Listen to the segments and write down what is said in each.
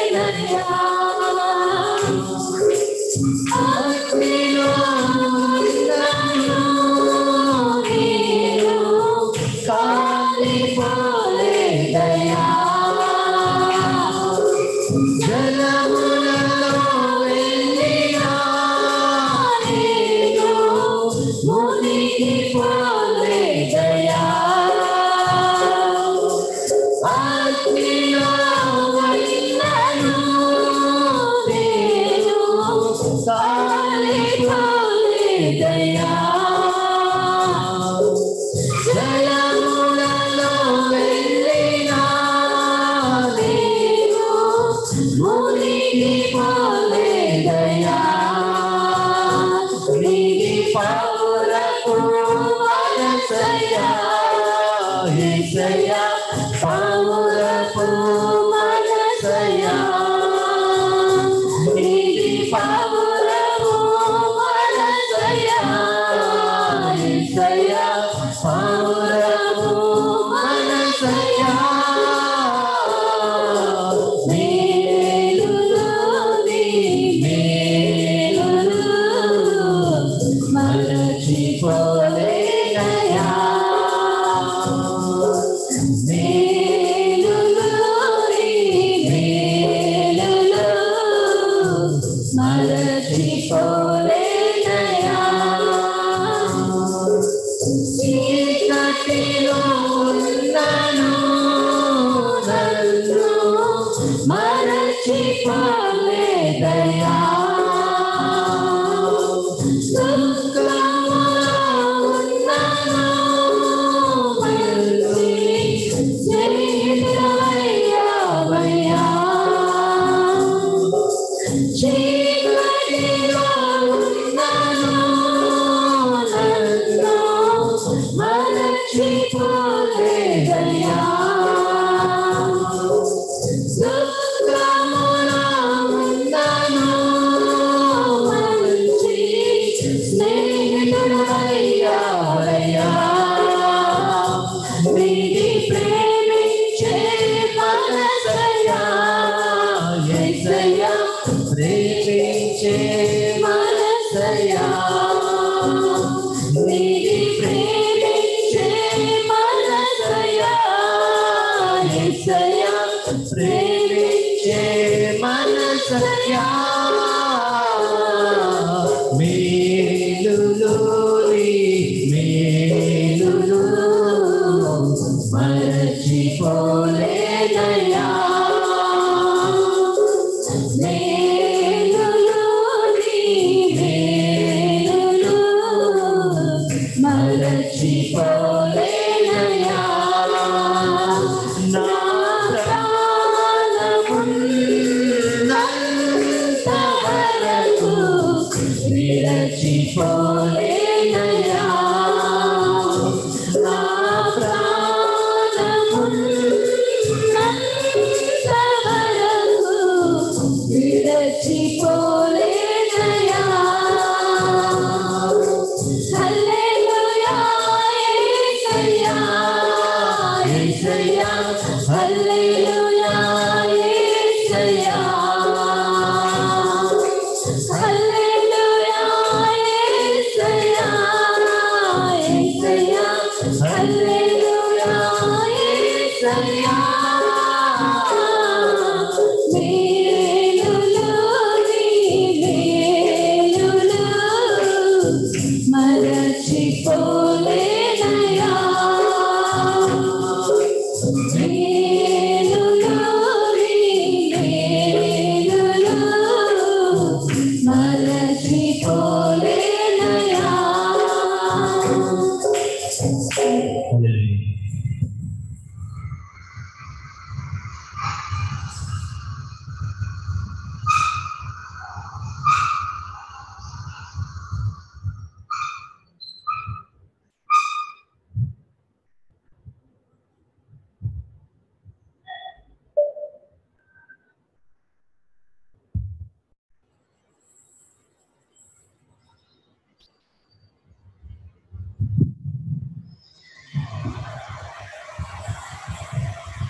నా ప్రాణమున్నంత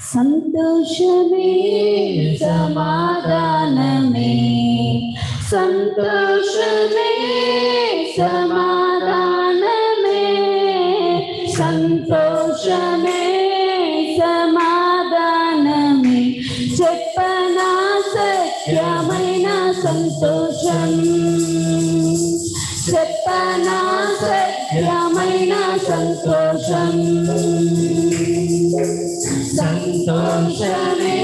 సంతోషమే సమాధానమే, సంతోషమే సమాధానమే, సంతోషమే సమాధానమే, చెప్పనా సత్యమైన సంతోషం, చెప్పనా సత్యమైన సంతోషం, సంతోషమే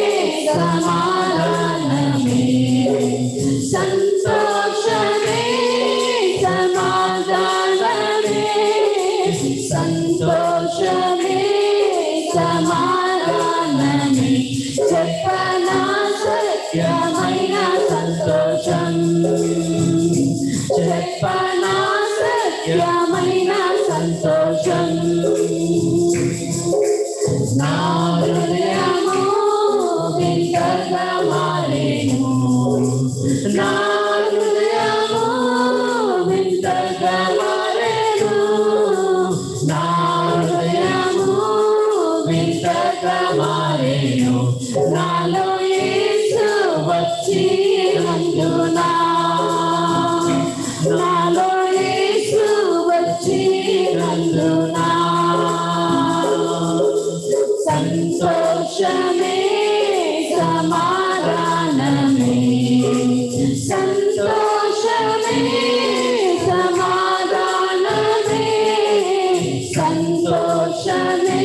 సమాధానమే, సంతోషమే సమాధానమే, సంతోషమే సమాధానమే, చెప్పనా సత్యమైన సంతోషం, చెప్పనా సత్యమైన సంతోషం. నా హృదయము వింతగా మారెను, నా హృదయము వింతగా మారెను, నా హృదయము వింతగా మారెను, నాలో యేసు వచ్చినందున, నాలో యేసు వచ్చినందున, సంతోషమే సమాధానమే, సంతోషమే సమాధానమే, సంతోషమే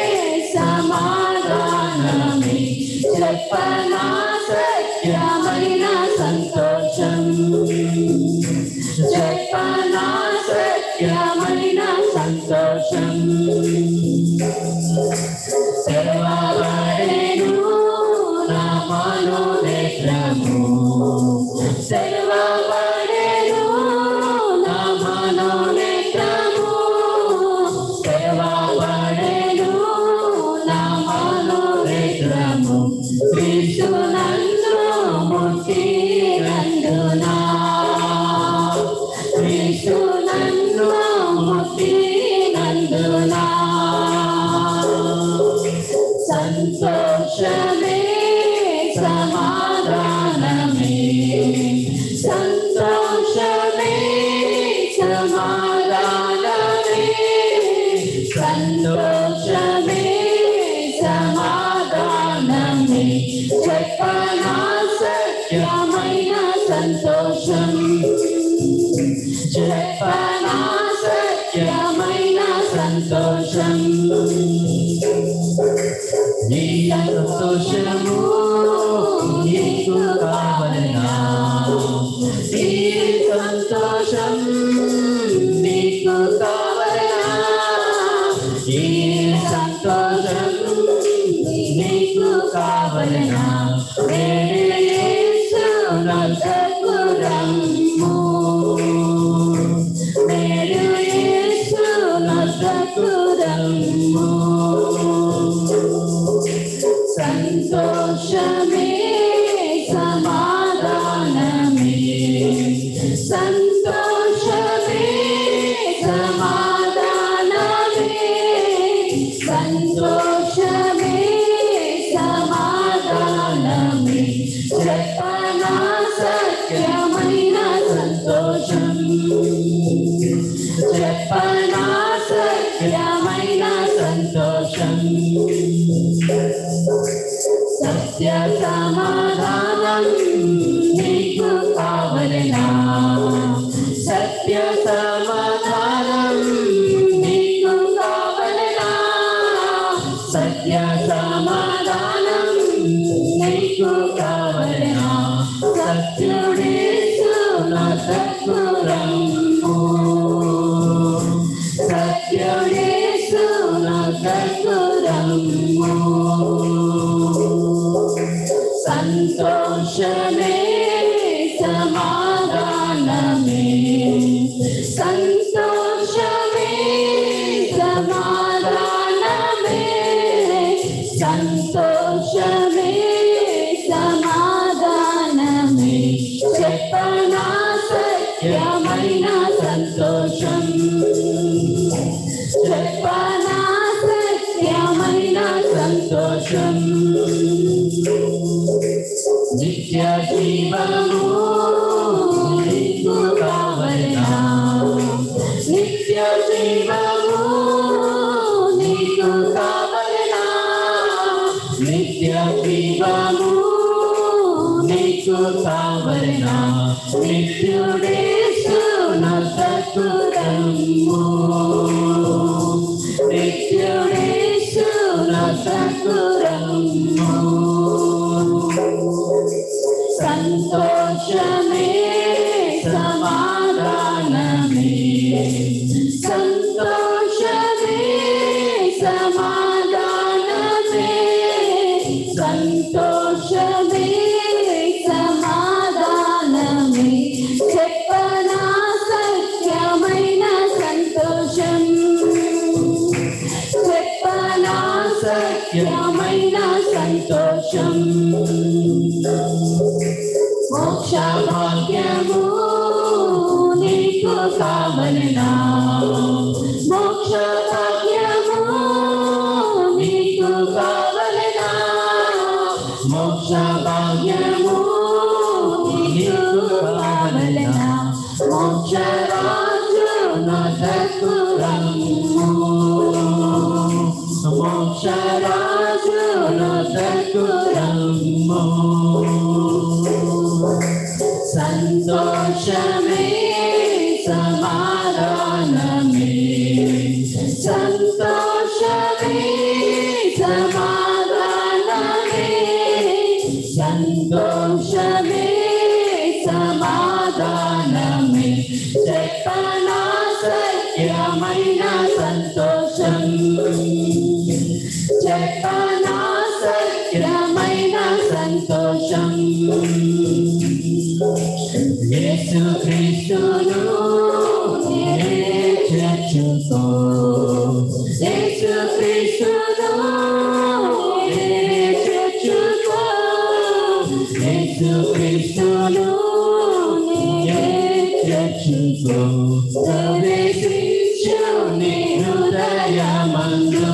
సమాధానమే, చెప్పనా సత్యమైన సంతోషం, చెప్పనా సత్యమైన సంతోషం. సెలవబడెను నా మనోనేత్రము, సెలవబడెను నా మనోనేత్రము, సెలవబడెను నా మనోనేత్రము, క్రీస్తు నన్ను ముట్టినందున, క్రీస్తు నన్ను ముట్టినందున, సంతోషమే సమాధానమే, సంతోషమే సమాధానమే, సంతోషమే సమాధానమే, చెప్పనా సత్యమైన సంతోషం, చెప్పనా సత్యమైన సంతోషం. నీ సంతోషము నీకు కావలనా, నీ సంతోషం నీకు కావలనా, నీ సంతోషం నీకు కావలనా, నేడు యేసు నొద్దకు రమ్ము, నేడు యేసు నొద్దకు రమ్ము, సంతోషమే సమాధానమే, సంతోషమే సమాధానమే, సంతోషమే సమాధానమే, చెప్పనా సత్యమైన సంతోషం, చెప్పనా సత్యమైన సంతోషం. సత్య సమాధానం నీకు కావలనా, సత్య సమాధానం నీకు కావలనా, సత్య సమాధానం నీకు కావలనా, సత్యుడేసు నొద్దకు రమ్ము, సత్యుడేసు నొద్దకు రమ్ము, సంతోషమే సమాధానమే, సంతోషమే సమాధానమే, సంతోషమే సమాధానమే, చెప్పనా సత్యమైన సంతోషం, చెప్పనా సత్యమైన సంతోషం. నిత్య జీవము నీకు కావలెనా నిత్య జీవము నీకు కావలెనా నిత్య జీవము నీకు కావలెనా నిత్యుడేసు నొద్దకు రమ్ము నిత్యుడేసు నొద్దకు రమ్ము సంతోషమే సమాధానమే సంతోషమే సమాధానమే సంతోషమే సమాధానమే చెప్పనా సత్యమైన సంతోషం చెప్పనా సత్యమైన సంతోషం మోక్ష భాగ్యము నీకు కావలెనా మోక్ష భాగ్యము నీకు కావలెనా మోక్ష భాగ్యము నీకు కావలెనా మోక్ష రాజు నొద్దకు రమ్ము మోక్ష రాజు నొద్దకు రమ్ము సంతోషమే సమాధానమే సంతోషమే సమాధానమే సంతోషమే సమాధానమే చెప్పనా సత్యమైన సంతోషం చెప్పనా సత్యమైన సంతోషం యేసు క్రీస్తును చేర్చుకో యేసు క్రీస్తును చేర్చుకో యేసు క్రీస్తును చేర్చుకో ప్రవేశించు నీ హృదయమందు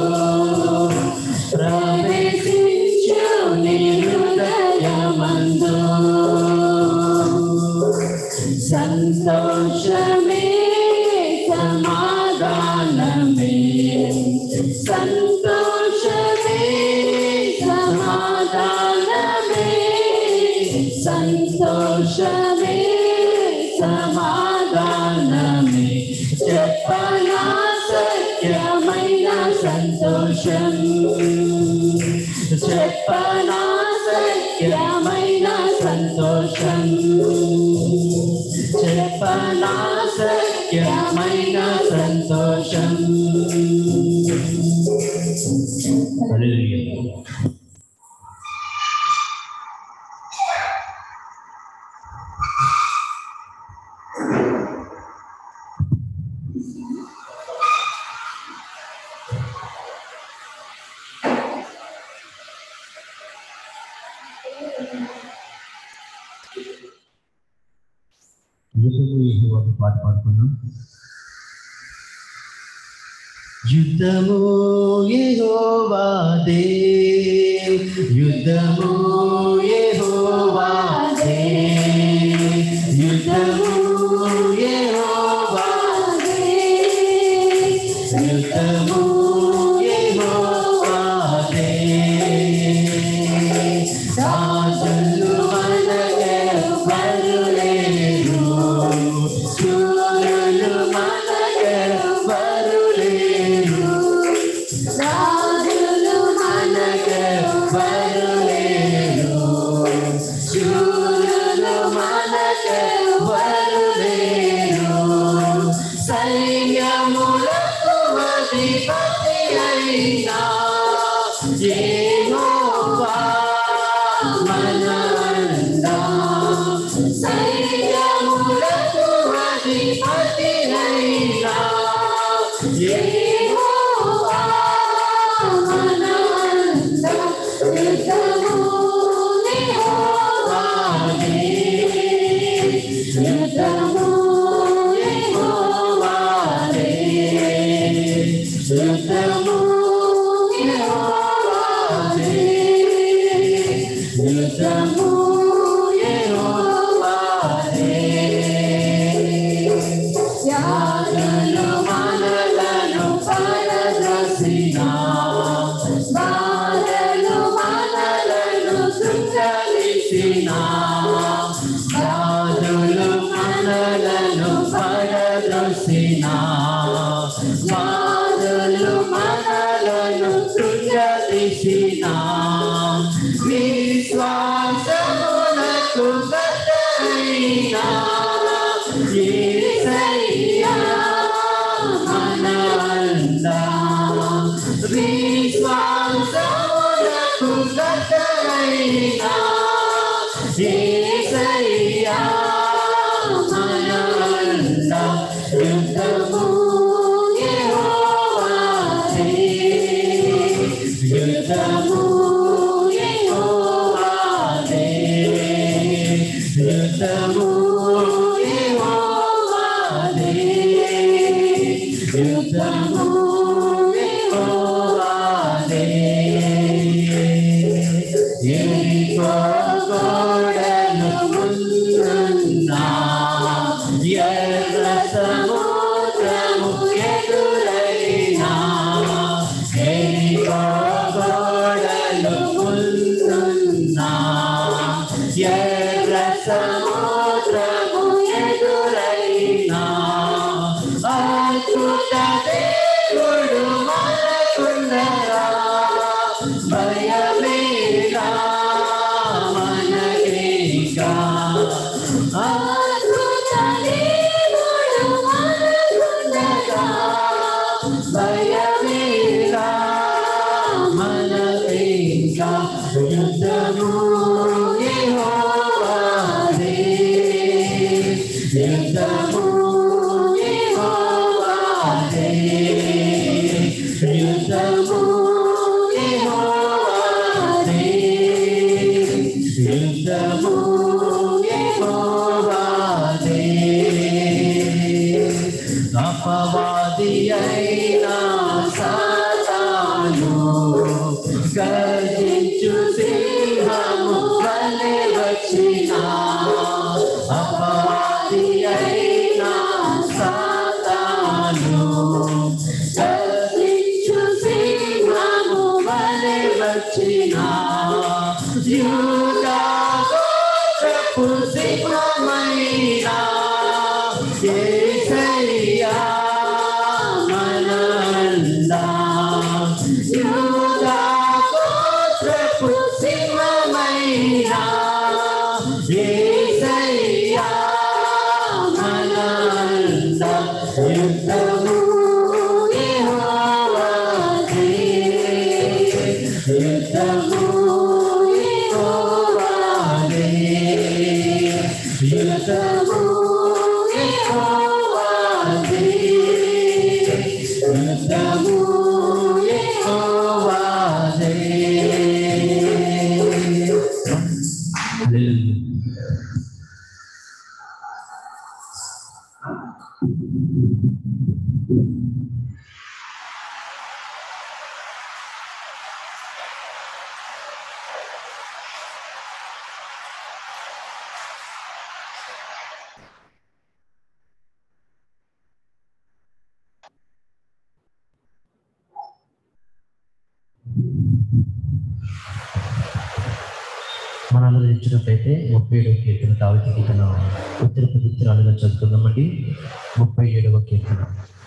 ప్రవేశించు నీ హృదయమందు సంతోషమే సమాధానమే సంతోషమే సమాధానమే సంతోషమే సమాధానమే చెప్పనా సత్యమైన సంతోషం చెప్పనా సత్యమైన సంతోషం చెప్పనా సత్యమైన సంతోషం హల్లెలూయా ఒక పాట పాడుకున్నాం. యుద్ధము యెహోవాదే యుద్ధము యెహోవాదే యుద్ధము యెహోవాదే యుద్ధము యెహోవాదే రాజులు మనకెవ్వరు లేరు శూరులు మనకెవ్వరు లేరు రాజులు మనకెవ్వరు లేరు శూరులు మనకెవ్వరు లేరు సైన్యములకు అధిపతి అయినా యెహోవా మన అండా సైన్యములకు అధిపతి అయినా యెహోవా మన అండా యుద్ధము యెహోవాదే యుద్ధము యెహోవాదే యుద్ధము యెహోవాదే యుద్ధము యెహోవానే యాదులు మనలను పరద్రోసిన బాధలు మనలను శృంగరిసిన యాదులు మనలను పరద్రోసిన బాధలు మనలను శృంగరిసిన విశ్వాసమునకు గతైన యేసయ్యా మన అండ విశ్వాసమునకు గతైన యేసయ్యా మన అండ యుద్ధము యెహోవాదే యుద్ధము యెహోవాదే యుద్ధము యెహోవాదే యుద్ధము యెహోవాదే యెరికో గోడను ముందున్న ఎర్ర సముద్రము ఎదురైనా యెరికో గోడను ముందున్న ఎర్ర సముద్రము ఎదురైనా అద్భుత దేవుడు మనకుండగా భయమేలా మనకేగా అద్భుత దేవుడు మనకుండగా భయమేలా మనకేగా యుద్ధము యెహోవాదే యుద్ధము యెహోవాదే యుద్ధము యెహోవాదే యుద్ధము యెహోవాదే అపవాది అయినా సాతాను గర్జించు సింహము వలె వచ్చినా అపవాది అయినా సాతాను గర్జించు సింహము వలె వచ్చినా యూదా గోత్రపు సింహమైనా యేసయ్యా మన అండ యూదా గోత్రపు సింహమైనా యేసయ్యా మన అండ యుద్ధము యెహోవాదే యుద్ధము యెహోవాదే యుద్ధము యెహోవాదే యుద్ధము యెహోవాదే హల్లెలూయా మనం ఆలోచించినట్లయితే 37వ కీర్తన దావీదు కీర్తన ఉత్తర పవిత్రాలుగా చదువుకుందామండి. 37వ కీర్తన.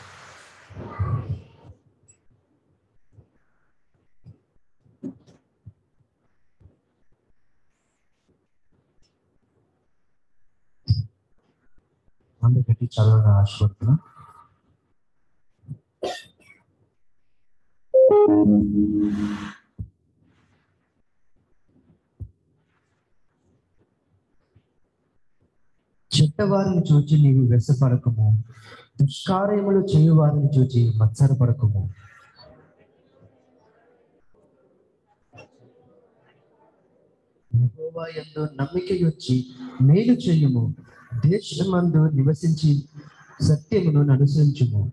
అందుకటి చాలా ఆశపడుతున్నా. చెడ్డవారిని చూచి నీవు వెసపడకము, దుష్కార్యములు చేయువారిని చూచి మత్సరపడకము. యెహోవా యందు నమ్మిక ఉంచి మేలు చేయుము, దేశమందు నివసించి సత్యమును అనుసరించుము.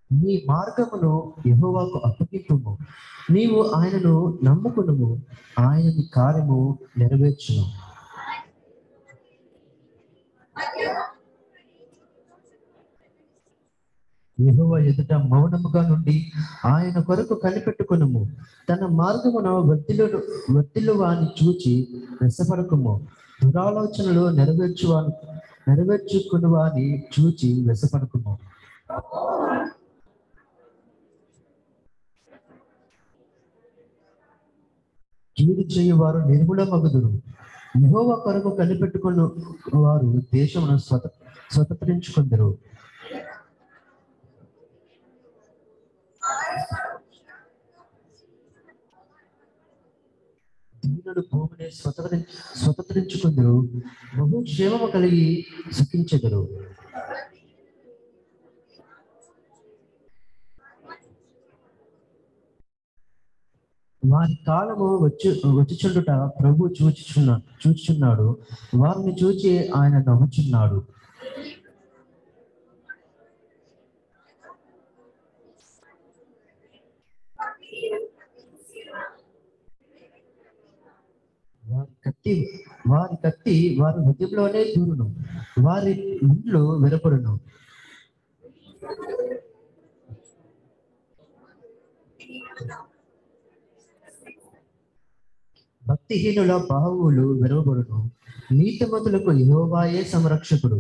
నీ మార్గమును యెహోవాకు అప్పగింపుము, నీవు ఆయనను నమ్ముకునుము, ఆయన నీ కార్యము నెరవేర్చును. యెహోవా ఎదుట మౌనముగా నుండి ఆయన కొరకు కనిపెట్టుకునుము. తన మార్గమున వర్తిల్లు వాని చూచి వెసపడకుము. దురాలోచనలు నెరవేర్చుకుని వాని చూచి వెసపడకుము. కీడు చేయువారు నిర్మూలమగుదురు. యెహోవా కొరకు కనిపెట్టుకున్న వారు దేశమును స్వతంత్రించుకుందరు. దీనుడు భూమిని స్వతంత్రించుకుందరు, బహు క్షేమము కలిగి సుఖించెదరు. వారి కాలము వచ్చుచుండుట ప్రభు చూచుచున్నాడు, వారిని చూచి ఆయన నవ్వుచున్నాడు. వారి కత్తి వారి హృదయంలోనే దూరును, వారి ఇండ్లు విరపడును. భక్తిహీనుల బాహువులు విరవబడును, నీతిమంతులకు యెహోవాయే సంరక్షకుడు.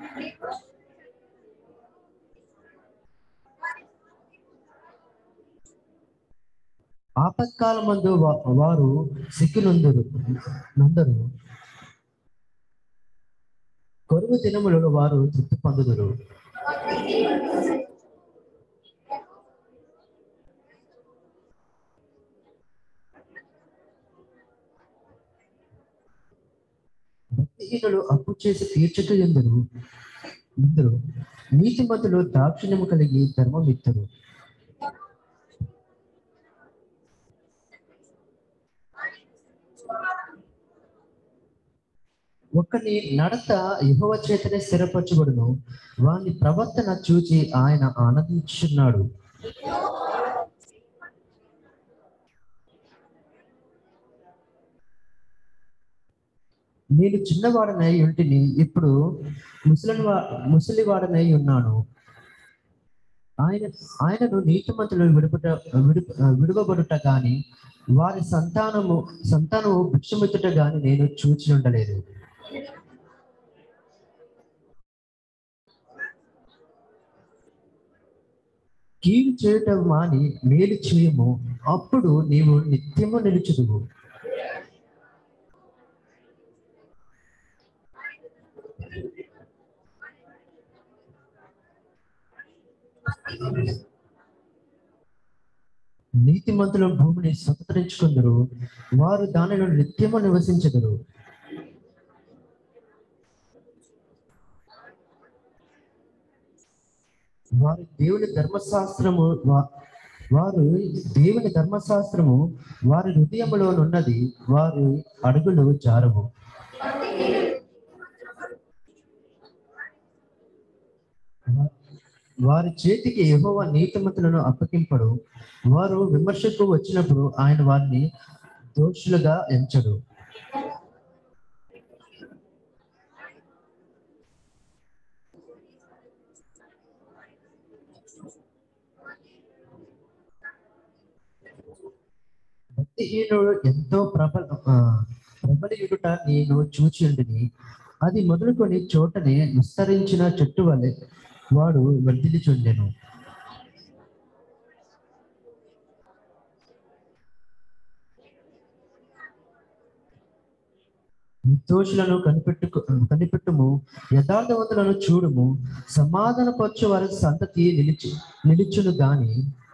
ఆపత్కాలమందు వారు సిగ్గునందరు, కరువు దినములలో వారు తృప్తి పొందుదురు. భక్తిహీనులు అప్పు చేసి తీర్చుట ఎందరు, నీతిమంతులు దాక్షిణ్యము కలిగి ధర్మం ఇద్దరు. ఒకని నడత యెహోవా చేతనే స్థిరపరచబడును, వాని ప్రవర్తన చూచి ఆయన ఆనందించున్నాడు. నేను చిన్నవాడనై ఉంటిని, ఇప్పుడు ముసలివాడనై ఉన్నాను. ఆయనను నీతిమంతులు విడువబడుట గాని వారి సంతానము భిక్షమెత్తుట గాని నేను చూచి ఉండలేదు. కీడు చేయటం మాని మేలు చేయము, అప్పుడు నీవు నిత్యము నిలుచుదువు. నీతిమంతుల భూమిని స్వతంత్రించుకుందరు, వారు దానిలో నిత్యము నివసించెదరు. వారు దేవుని ధర్మశాస్త్రము వారి హృదయములోనున్నది, వారి అడుగులు జారవు. వారి చేతికి యెహోవా నీతిమంతులను అప్పగింపడు, వారు విమర్శకు వచ్చినప్పుడు ఆయన వారిని దోషులుగా ఎంచడు. భక్తిహీనుడు ఎంతో ప్రబలియుడుట నేను చూచియుంటిని, అది మొదలుకొని చోటనే విస్తరించిన చెట్టు వలె వాడు వర్ధిల్లుచుండెను. నిర్దోషులను కనిపెట్టుము, యథార్థవంతులను చూడుము. సమాధానపరచు వారి సంతతి నిలుచును గాని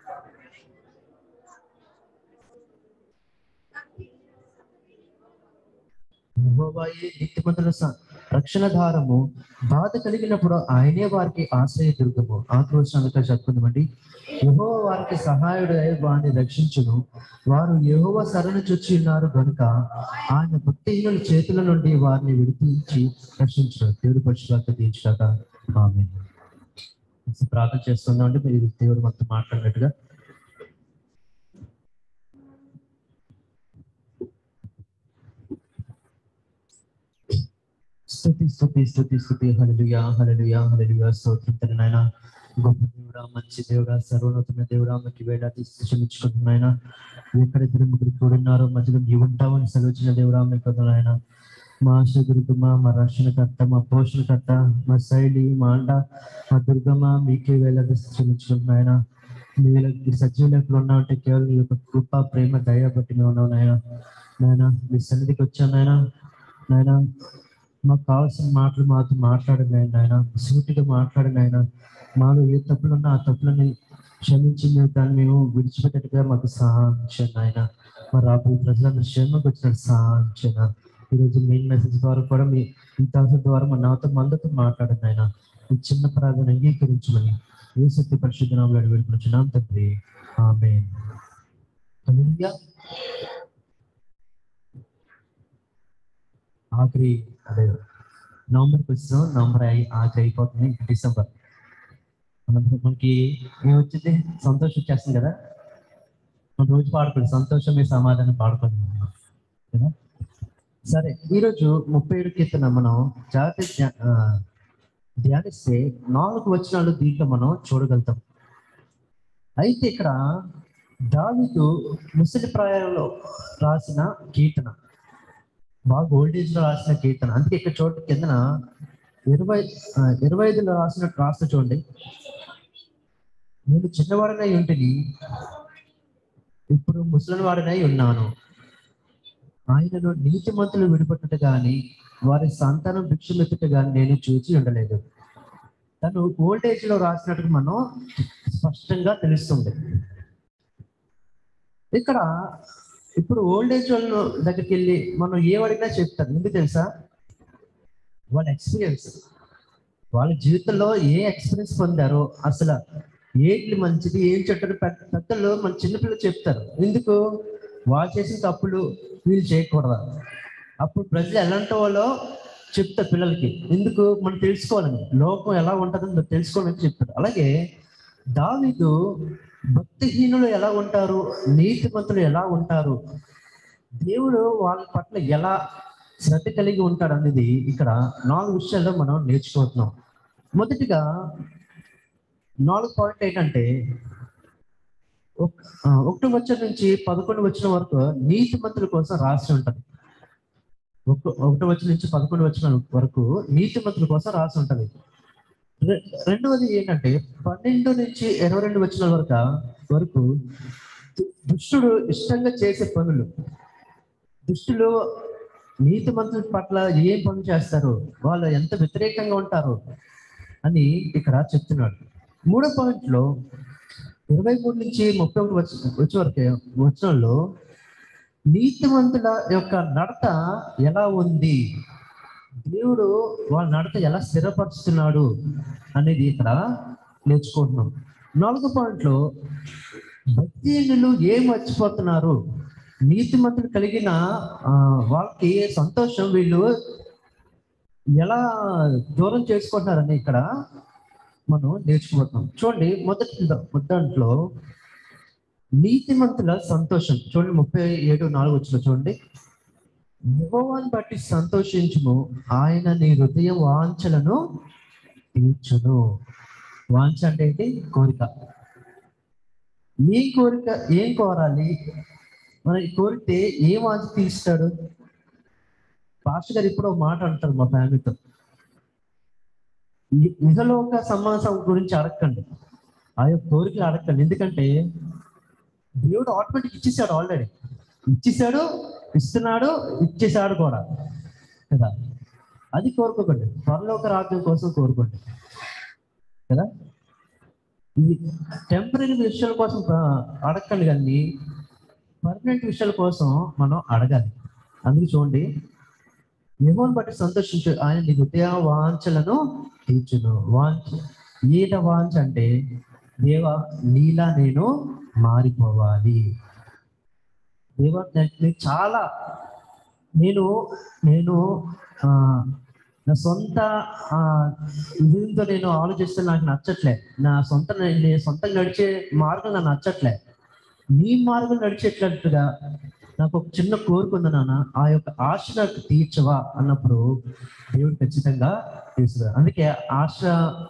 యెహోవాయే నీతిమంతుల రక్షణధారము. బాధ కలిగినప్పుడు ఆయనే వారికి ఆశ్రయ దుర్గము. ఆక్రోశాలతో చెప్పుకుందామండి. యెహోవా వారికి సహాయుడై వారిని రక్షించును. వారు యెహోవా శరణు చొచ్చి ఉన్నారు గనుక ఆయన భక్తిహీనుల చేతుల నుండి వారిని విడిపించి రక్షించును. దేవుడి పరిశుభ్రత తీర్చాక ఆమేన్. ప్రార్థన చేస్తుందాం అంటే మీరు దేవుడు మొత్తం మాట్లాడినట్టుగా. స్తుతి స్తుతి స్తుతి స్తుతి హల్లెలూయా హల్లెలూయా హల్లెలూయా. స్తోత్రం తండ్రి నాయన. గొప్ప దేవుడా, మంచి దేవుడా, సర్వోన్నతమైన దేవుడా, మీకు వేలాది క్షమించుకుంటున్నాయన. ఎక్కడిద్దరు ముగ్గురు కూడున్నారో మధ్యలో నీవు ఉంటావని సెలవుచిన దేవుడా, మీకు నాయన. మా ఆశదుర్గమ, మా రక్షణకర్త, మా పోషణకర్త, మా శైలి, మా అండ, మా దుర్గమ, మీకే వేలాది క్షమించుకుంటున్నాయన. మీ సజీవులు ఎక్కడ ఉన్నా అంటే కేవలం నీ యొక్క కృప, ప్రేమ, దయ బట్టి మేము ఉన్నాం నాయన. నాయన మీ సన్నిధికి వచ్చాను నాయన. నాయన మాకు కావాల్సిన మాటలు మాతో మాట్లాడండి ఆయన, సూటిగా మాట్లాడండి ఆయన. మాలో ఏ తప్పులున్నా ఆ తప్పులని క్షమించి దాన్ని మేము విడిచిపెట్టేట్టుగా మాకు సహాయం చేయండి ఆయన. మా రాబోయే ప్రజలందరూ క్షేమంగా వచ్చినట్టు సహాయం చేయండి. ఈరోజు మెయిన్ మెసేజ్ ద్వారా కూడా మీ ఇంత ద్వారా మా నాతో మందతో మాట్లాడండి ఆయన. ఈ చిన్న ప్రార్థన అంగీకరించమని ఏ శక్తి పరిశుద్ధ నామములో వేడుకుంటున్నాం తండ్రి, ఆమేన్. హల్లెలూయా. ఆఖరి అదే నవంబర్కి వచ్చినాం. నవంబర్ ఆఖరి అయిపోతుంది, డిసెంబర్. మనకి ఏమొచ్చింది? సంతోషం వచ్చేస్తుంది కదా. మనం రోజు పాడుకోండి, సంతోషమే సమాధానం పాడుకోండి కదా. సరే, ఈరోజు 37 కీర్తన మనం జాగ్రత్త ధ్యానిస్తే 4 వచనాలు దీంట్లో మనం చూడగలుగుతాం. అయితే ఇక్కడ దావీదు ముసలి ప్రాయంలో రాసిన కీర్తన, బాగా ఓల్డేజ్ లో రాసిన కీర్తన. అందుకే ఇక్కడ చోటు కిందన 25లో రాసిన చూడండి. నేను చిన్నవాడనై ఉంటిని, ఇప్పుడు ముసలి వాడనై ఉన్నాను. ఆయనను నీతిమంతులు విడిపట్టుట గాని వారి సంతానం భిక్షమెత్తుట గాని నేను చూచి ఉండలేదు. తను ఓల్డేజ్ లో రాసినట్టు మనం స్పష్టంగా తెలుస్తుంది. ఇక్కడ ఇప్పుడు ఓల్డేజ్ వాళ్ళ దగ్గరికి వెళ్ళి మనం ఏమడిగినా చెప్తారు. ఎందుకు తెలుసా? వాళ్ళ ఎక్స్పీరియన్స్, వాళ్ళ జీవితంలో ఏ ఎక్స్పీరియన్స్ పొందారో, అసలు ఏంటి మంచిది ఏం చెడ్డది పెద్దలు మన చిన్నపిల్లలు చెప్తారు. ఎందుకు? వాళ్ళు చేసిన తప్పులు వీళ్ళు చేయకూడదు. అప్పుడు ప్రజలు ఎలాంటి వాళ్ళో చెప్తారు పిల్లలకి. ఎందుకు? మనం తెలుసుకోవాలని, లోకం ఎలా ఉంటుందని మీరు తెలుసుకోవాలని చెప్తారు. అలాగే దావీదు భక్తిహీనులు ఎలా ఉంటారు, నీతిమంతులు ఎలా ఉంటారు, దేవుడు వాళ్ళ పట్ల ఎలా శ్రద్ధ కలిగి ఉంటాడు అనేది ఇక్కడ 4 విషయాల్లో మనం నేర్చుకుంటున్నాం. మొదటిగా 4 పాయింట్ ఏంటంటే, 1 వచనం నుంచి 11 వచనం వరకు నీతిమంతుల కోసం రాసి ఉంటుంది. 1 వచనం నుంచి 11 వచనం వరకు నీతిమంతుల కోసం రాసి ఉంటుంది. రెండవది ఏంటంటే 12 నుంచి 22 వచనాల వరకు దుష్టుడు ఇష్టంగా చేసే పనులు, దుష్టులు నీతిమంతుల పట్ల ఏం పనులు చేస్తారు, వాళ్ళు ఎంత వ్యతిరేకంగా ఉంటారు అని ఇక్కడ చెప్తున్నాడు. 3వ పాయింట్లో 23 నుంచి 31 వచ్చే వరకు వచనంలో నీతిమంతుల యొక్క నడత ఎలా ఉంది, దేవుడు వాళ్ళ నడత ఎలా స్థిరపరుస్తున్నాడు అనేది ఇక్కడ నేర్చుకుంటున్నాం. 4వ పాయింట్లో భక్తిహీనులు ఏం మర్చిపోతున్నారు, నీతిమంతులు కలిగిన వాళ్ళకి సంతోషం వీళ్ళు ఎలా దూరం చేసుకుంటున్నారని ఇక్కడ మనం నేర్చుకుంటున్నాం. చూడండి, మొదట్లో నీతిమంతుల సంతోషం చూడండి. 37:4 వచ్చిన చూడండి. యెహోవాను బట్టి సంతోషించుము, ఆయన నీ హృదయ వాంఛలను తీర్చును. వాంఛ అంటే ఏంటి? కోరిక. ఏం కోరాలి? మనం కోరితే ఏం వాంఛ తీస్తాడు? పాస్టర్ గారు ఇప్పుడు ఒక మాట అంటారు మా ఫ్యామిలీతో, ఇహలోక సమాసం గురించి అడగండి, ఆ యొక్క కోరికలు అడగండి. ఎందుకంటే దేవుడు ఆటోమేటిక్ ఇచ్చేసాడు, ఆల్రెడీ ఇచ్చేసాడు, ఇస్తున్నాడు, ఇచ్చేసాడు కూడా కదా. అది కోరుకోకండి, పరలోక రాజ్యం కోసం కోరుకోండి కదా. ఇది టెంపరీ విషయాల కోసం అడగండి, కానీ పర్మనెంట్ విషయాల కోసం మనం అడగాలి. అందుకే చూడండి, యెహోవాను బట్టి సంతోషించు, ఆయన నీ హృదయ వాంఛలను తీర్చును. ఏట వాంఛ అంటే, దేవా నీలా నేను మారిపోవాలి, దేవా చాలా నేను నా సొంత దీంతో నేను ఆలోచిస్తే నాకు నచ్చట్లే, నేను సొంతంగా నడిచే మార్గం నాకు నచ్చట్లే, నీ మార్గం నడిచేటట్టుగా నాకు ఒక చిన్న కోరిక ఉంది నాన్న, ఆ యొక్క ఆశ నాకు తీర్చవా అన్నప్పుడు దేవుడు ఖచ్చితంగా తీర్చుతాడు. అందుకే ఆశ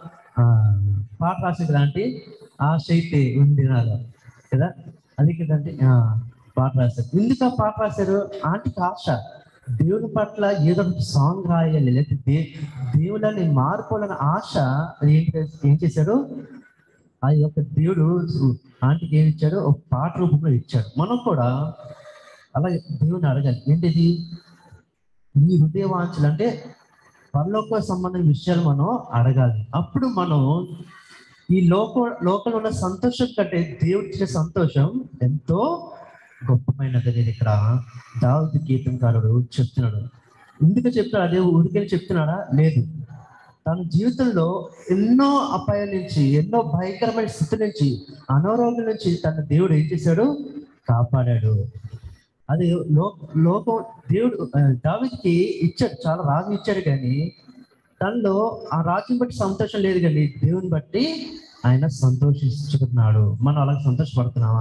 పాట రాసేది లాంటి ఆశ అయితే ఉంది నాలో కదా, అది కదండి పాట రాశారు. ఎందుకు ఆ పాట రాశారు? ఆంటీకి ఆశ దేవుని పట్ల ఏదో ఒక సాంగ్ రాయాలి, లేకపోతే దేవుళ్ళని మార్పులన్న ఆశ. ఏం చేశాడు? ఆ యొక్క దేవుడు ఆంటీకి ఏమి ఇచ్చాడు? ఒక పాట రూపంలో ఇచ్చాడు. మనం కూడా అలాగే దేవుని అడగాలి, ఏంటిది నీ హృదయ వాంఛలు అంటే పరలోక సంబంధించిన విషయాలు మనం అడగాలి. అప్పుడు మనం ఈ లోకంలో ఉన్న సంతోషం కంటే దేవుడు ఇచ్చే సంతోషం ఎంతో గొప్పమైనది. నేను ఇక్కడ దావీదు కీర్తనకారుడు చెప్తున్నాడు. ఎందుకు చెప్తాడు? అదే ఊరికే చెప్తున్నాడా? లేదు, తన జీవితంలో ఎన్నో అపాయాల నుంచి, ఎన్నో భయంకరమైన స్థితి నుంచి, అనారోగ్యం నుంచి తన దేవుడు ఏం చేశాడు? కాపాడాడు. అది లోకం దేవుడు దావీదుకి ఇచ్చాడు, చాలా రాజు ఇచ్చాడు, కానీ తనలో ఆ రాజుని బట్టి సంతోషం లేదు, కానీ దేవుని బట్టి ఆయన సంతోషించుకున్నాడు. మనం అలా సంతోషపడుతున్నామా?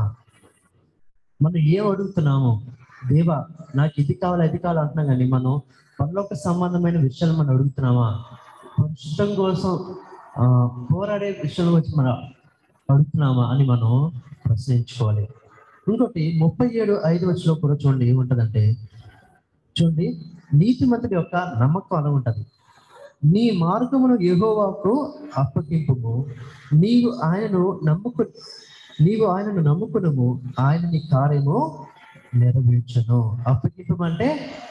మనం ఏం అడుగుతున్నాము? దేవా నాకు ఇది కావాలి అది కావాలి అంటున్నాం, కానీ మనం పరలోక సంబంధమైన విషయాలు మనం అడుగుతున్నామా? పరిశుద్ధం కోసం పోరాడే విషయాల గురించి మనం అడుగుతున్నామా అని మనం ప్రశ్నించుకోవాలి. ఇంకోటి 37:5 కూడా చూడండి ఏముంటదంటే, చూడండి, నీతిమంతుడి యొక్క నమ్మకం అలా ఉంటది. నీ మార్గమును యెహోవాకు అప్పగింపుము, నీవు ఆయనను నమ్ముకునుము, ఆయన నీ కార్యము నెరవేర్చును. అప్పగింపమంటే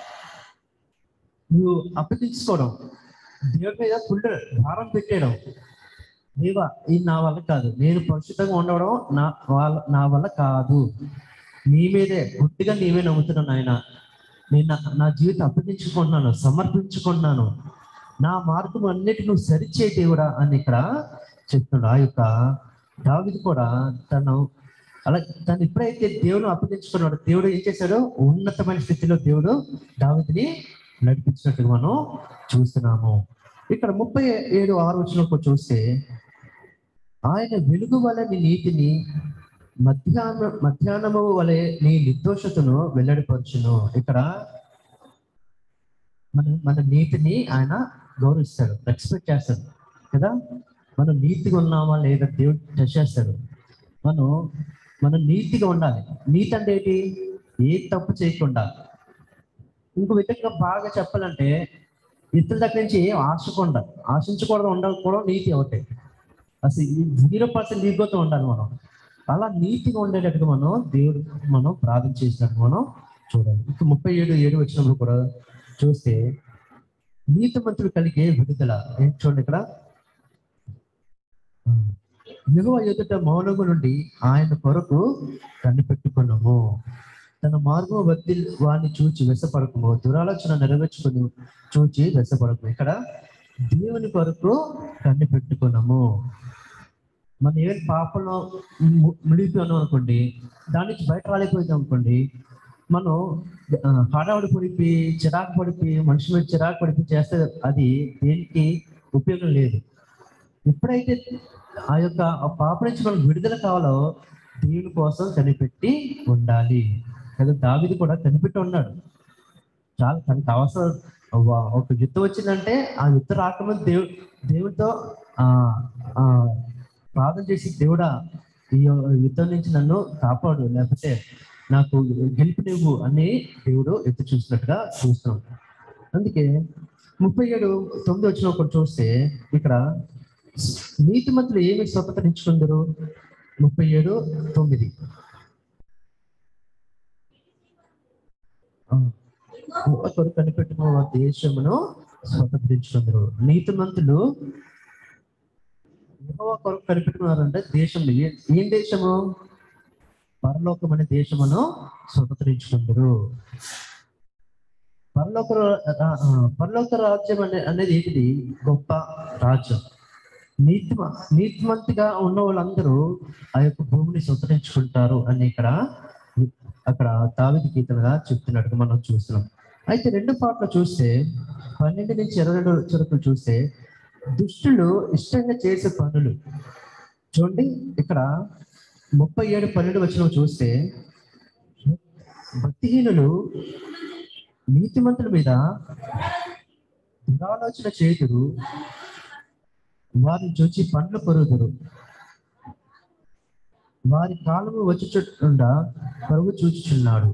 నువ్వు అప్పగించుకోవడం, దేవుడి మీద ఫుల్ భారం పెట్టేయడం. దేవా ఇది నా వల్ల కాదు, నేను పరిశుద్ధంగా ఉండడం నా వల్ల కాదు, నీ మీదే గుడ్డిగా నీవే నమ్ముతున్నాను ఆయన, నేను నా జీవితం అప్పగించుకుంటున్నాను, సమర్పించుకుంటున్నాను, నా మార్గం అన్నిటి నువ్వు సరిచే దేవుడా అని ఇక్కడ చెప్తున్నాడు. ఆ యొక్క దావీదు కూడా తను ఎప్పుడైతే దేవుడు అప్పగించుకున్నాడు, దేవుడు ఏం చేశాడు? ఉన్నతమైన స్థితిలో దేవుడు దావీదుని నడిపించినట్టుగా మనం చూస్తున్నాము. ఇక్కడ 37:6 చూస్తే, ఆయన వెలుగు వలె నీ నీతిని, మధ్యాహ్నము వలె నీ నిర్దోషతను వెల్లడిపరచును. ఇక్కడ మన నీతిని ఆయన గౌరవిస్తాడు, రెస్పెక్ట్ చేస్తాడు కదా. మనం నీతిగా ఉన్నామా లేదా దేవుడు టెస్ట్ చేస్తాడు. మనం నీతిగా ఉండాలి. నీతి అంటే ఏంటి? ఏ తప్పు చేయకుండా. ఇంకో విధంగా బాగా చెప్పాలంటే, ఇతరుల దగ్గర నుంచి ఏం ఆశించకూడదు ఉండకపోవడం నీతి అవుతాయి. అసలు 0% నీతితో ఉండాలి మనం. అలా నీతిగా ఉండేటట్టుగా మనం ప్రార్థన చేసినట్టు మనం చూడాలి. ఇంకా 37:7 కూడా చూస్తే, నీతిమంతుడు కలిగే విడుదల ఏంటి చూడండి ఇక్కడ. యెహోవా ఎదుట మౌనము నుండి ఆయన కొరకు కనిపెట్టుకున్నాము, తన మార్గం వద్ది వాడిని చూచి వెసపడకము, దురాలోచన నెరవేర్చుకుని చూచి వెసపడకము. ఇక్కడ దేవుని కొరకు కనిపెట్టుకున్నాము. మనం ఏం పాపంలో మునిగిపోయాను అనుకోండి, దాని నుంచి బయట రాలేకపోయింది అనుకోండి, మనం హడావుడి పడిపి చిరాకు పడిపి మనిషి మీద చిరాకు పడిపి చేస్తే అది దేనికి ఉపయోగం లేదు. ఎప్పుడైతే ఆ యొక్క పాప నుంచి మనం విడుదల కావాలో దేవుని కోసం కనిపెట్టి ఉండాలి కదా. దావీదు కూడా కనిపెట్టి ఉన్నాడు. చాలా తనకు అవసరం ఒక యుద్ధం వచ్చిందంటే, ఆ యుద్ధం రాకముందు దేవుడితో ప్రార్థన చేసి, దేవుడా ఈ యుద్ధం నుంచి నన్ను కాపాడు, లేకపోతే నాకు గెలుపు నువ్వు అని దేవుడు ఎత్తి చూసినట్టుగా చూస్తున్నాం. అందుకే 37:9 ఒకటి చూస్తే, ఇక్కడ నీతిమంతులు ఏమి స్వతంత్రించుకుందరు? 37:9 ఒకరు కనిపెట్టుకున్న దేశమును స్వతంత్రించుకుందరు. నీతిమంతులు యెహోవా కొరకు కనిపెట్టుకున్నారంటే దేశంలో ఏం దేశము? పరలోకం అనే దేశమును స్వతంత్రించుకుందరు. పరలోక రాజ్యం అనేది ఏంటిది? గొప్ప రాజ్యం. నీతిమంతిగా ఉన్న వాళ్ళందరూ ఆ యొక్క భూమిని స్వతంత్రించుకుంటారు అని అక్కడ దావీదు కీర్తనగా చెప్తున్నట్టుగా మనం చూస్తున్నాం. అయితే రెండో పాటలో చూస్తే 12 నుంచి 22 వరకు చూస్తే దుష్టులు ఇష్టంగా చేసే పనులు. చూడండి ఇక్కడ 37:12 చూస్తే భక్తిహీనులు నీతిమంతుల మీద దురాలోచన చేతురు, వారిని చూచి పండ్లు కొరుదురు. వారి కాలము వచ్చి చుట్టకుండా పరుగు చూచుచున్నాడు,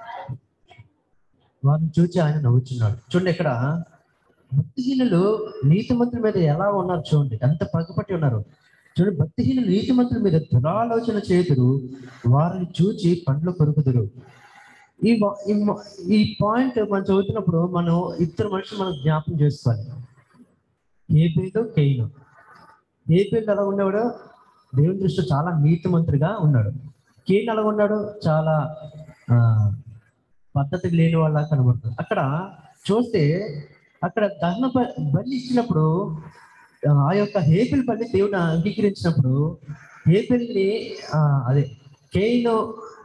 వారిని చూచి ఆయన నవ్వుచున్నాడు. చూడండి ఇక్కడ భక్తిహీనులు నీతిమంతుల మీద ఎలా ఉన్నారు చూడండి, ఎంత పగపట్టి ఉన్నారు చూడండి. భక్తిహీనులు నీతిమంతుల మీద దురాలోచన చేతురు, వారిని చూచి పండ్లు కొరుకుదురు. ఈ పాయింట్ మనం చదువుతున్నప్పుడు మనం ఇద్దరు మనుషులు మనం జ్ఞాపకం చేసుకోవాలి. హేబేలు, కయీను. హేబేలు ఎలా ఉండేవాడు? దేవుని దృష్టిలో చాలా నీతిమంతుడిగా ఉన్నాడు. కయీను ఎలా ఉన్నాడు? చాలా పద్ధతికి లేని వాళ్ళ కనబడుతుంది. అక్కడ చూస్తే అక్కడ దహన బలి ఇచ్చినప్పుడు ఆ యొక్క హేబేలు బలి దేవుని అంగీకరించినప్పుడు హేబేలుని అదే కయీను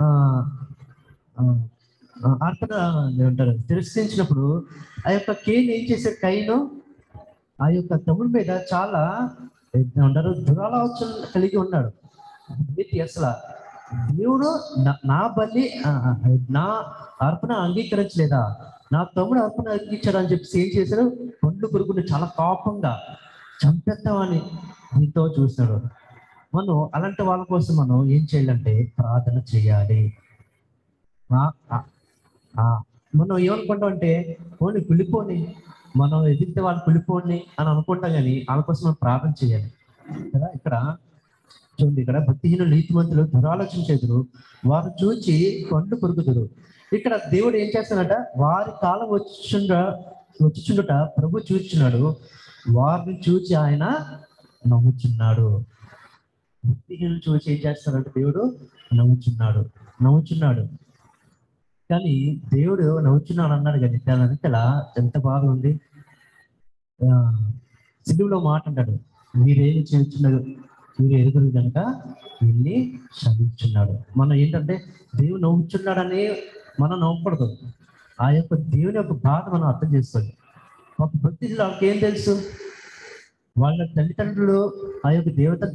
అర్పణ ఏమంటారు తిరస్కరించినప్పుడు ఆ యొక్క కయీను ఏం చేశాడు? కయీను ఆ యొక్క తమ్ముడి మీద చాలా ఏమంటారు దురాలోచన కలిగి ఉన్నాడు. అసలు దేవుడు నా బలి నా అర్పణ అంగీకరించలేదా, నా తమ్ముడు అర్పణ అంగీకరించాడు అని చెప్పేసి ఏం చేశాడు? పండ్లు కొరుకుని చాలా కోపంగా చంపేద్దామని దీంతో చూస్తాడు. మనం అలాంటి వాళ్ళ కోసం మనం ఏం చేయాలంటే ప్రార్థన చేయాలి. మనం ఏమనుకుంటాం అంటే పోనీ కుళ్ళిపోని, మనం ఎదిగితే వాళ్ళు కుళ్ళిపోని అని అనుకుంటాం, కానీ వాళ్ళ కోసం మనం ప్రార్థన చేయాలి కదా. ఇక్కడ చూడండి, ఇక్కడ భక్తిహీనులు నీతిమంతులు దురాలోచన చేతురు, వారు చూచి పండ్లు కొరుకుదురు. ఇక్కడ దేవుడు ఏం చేస్తాడట? వారి కాలం వచ్చుచుండుట ప్రభు చూచున్నాడు, వారిని చూచి ఆయన నవ్వుచున్నాడు. భక్తిహీనులు చూసి ఏం చేస్తాడంటే దేవుడు నవ్వుచున్నాడు. కానీ దేవుడు నవ్వుచున్నాడు అన్నాడు, కానీ దాని వెనకాల ఎంత బాధ ఉంది. సిలువలో మాట అంటాడు, మీరేమి చేస్తున్నారు మీరు ఎరుగురు కనుక వీళ్ళని క్షమించున్నాడు. మనం ఏంటంటే దేవుడు నవ్వుచున్నాడని మనం నవ్వకూడదు. ఆ యొక్క దేవుని యొక్క బాధ మనం అర్థం చేసుకోవాలి. ఒక భక్తిలో వాళ్ళకి ఏం తెలుసు? వాళ్ళ తల్లిదండ్రులు ఆ యొక్క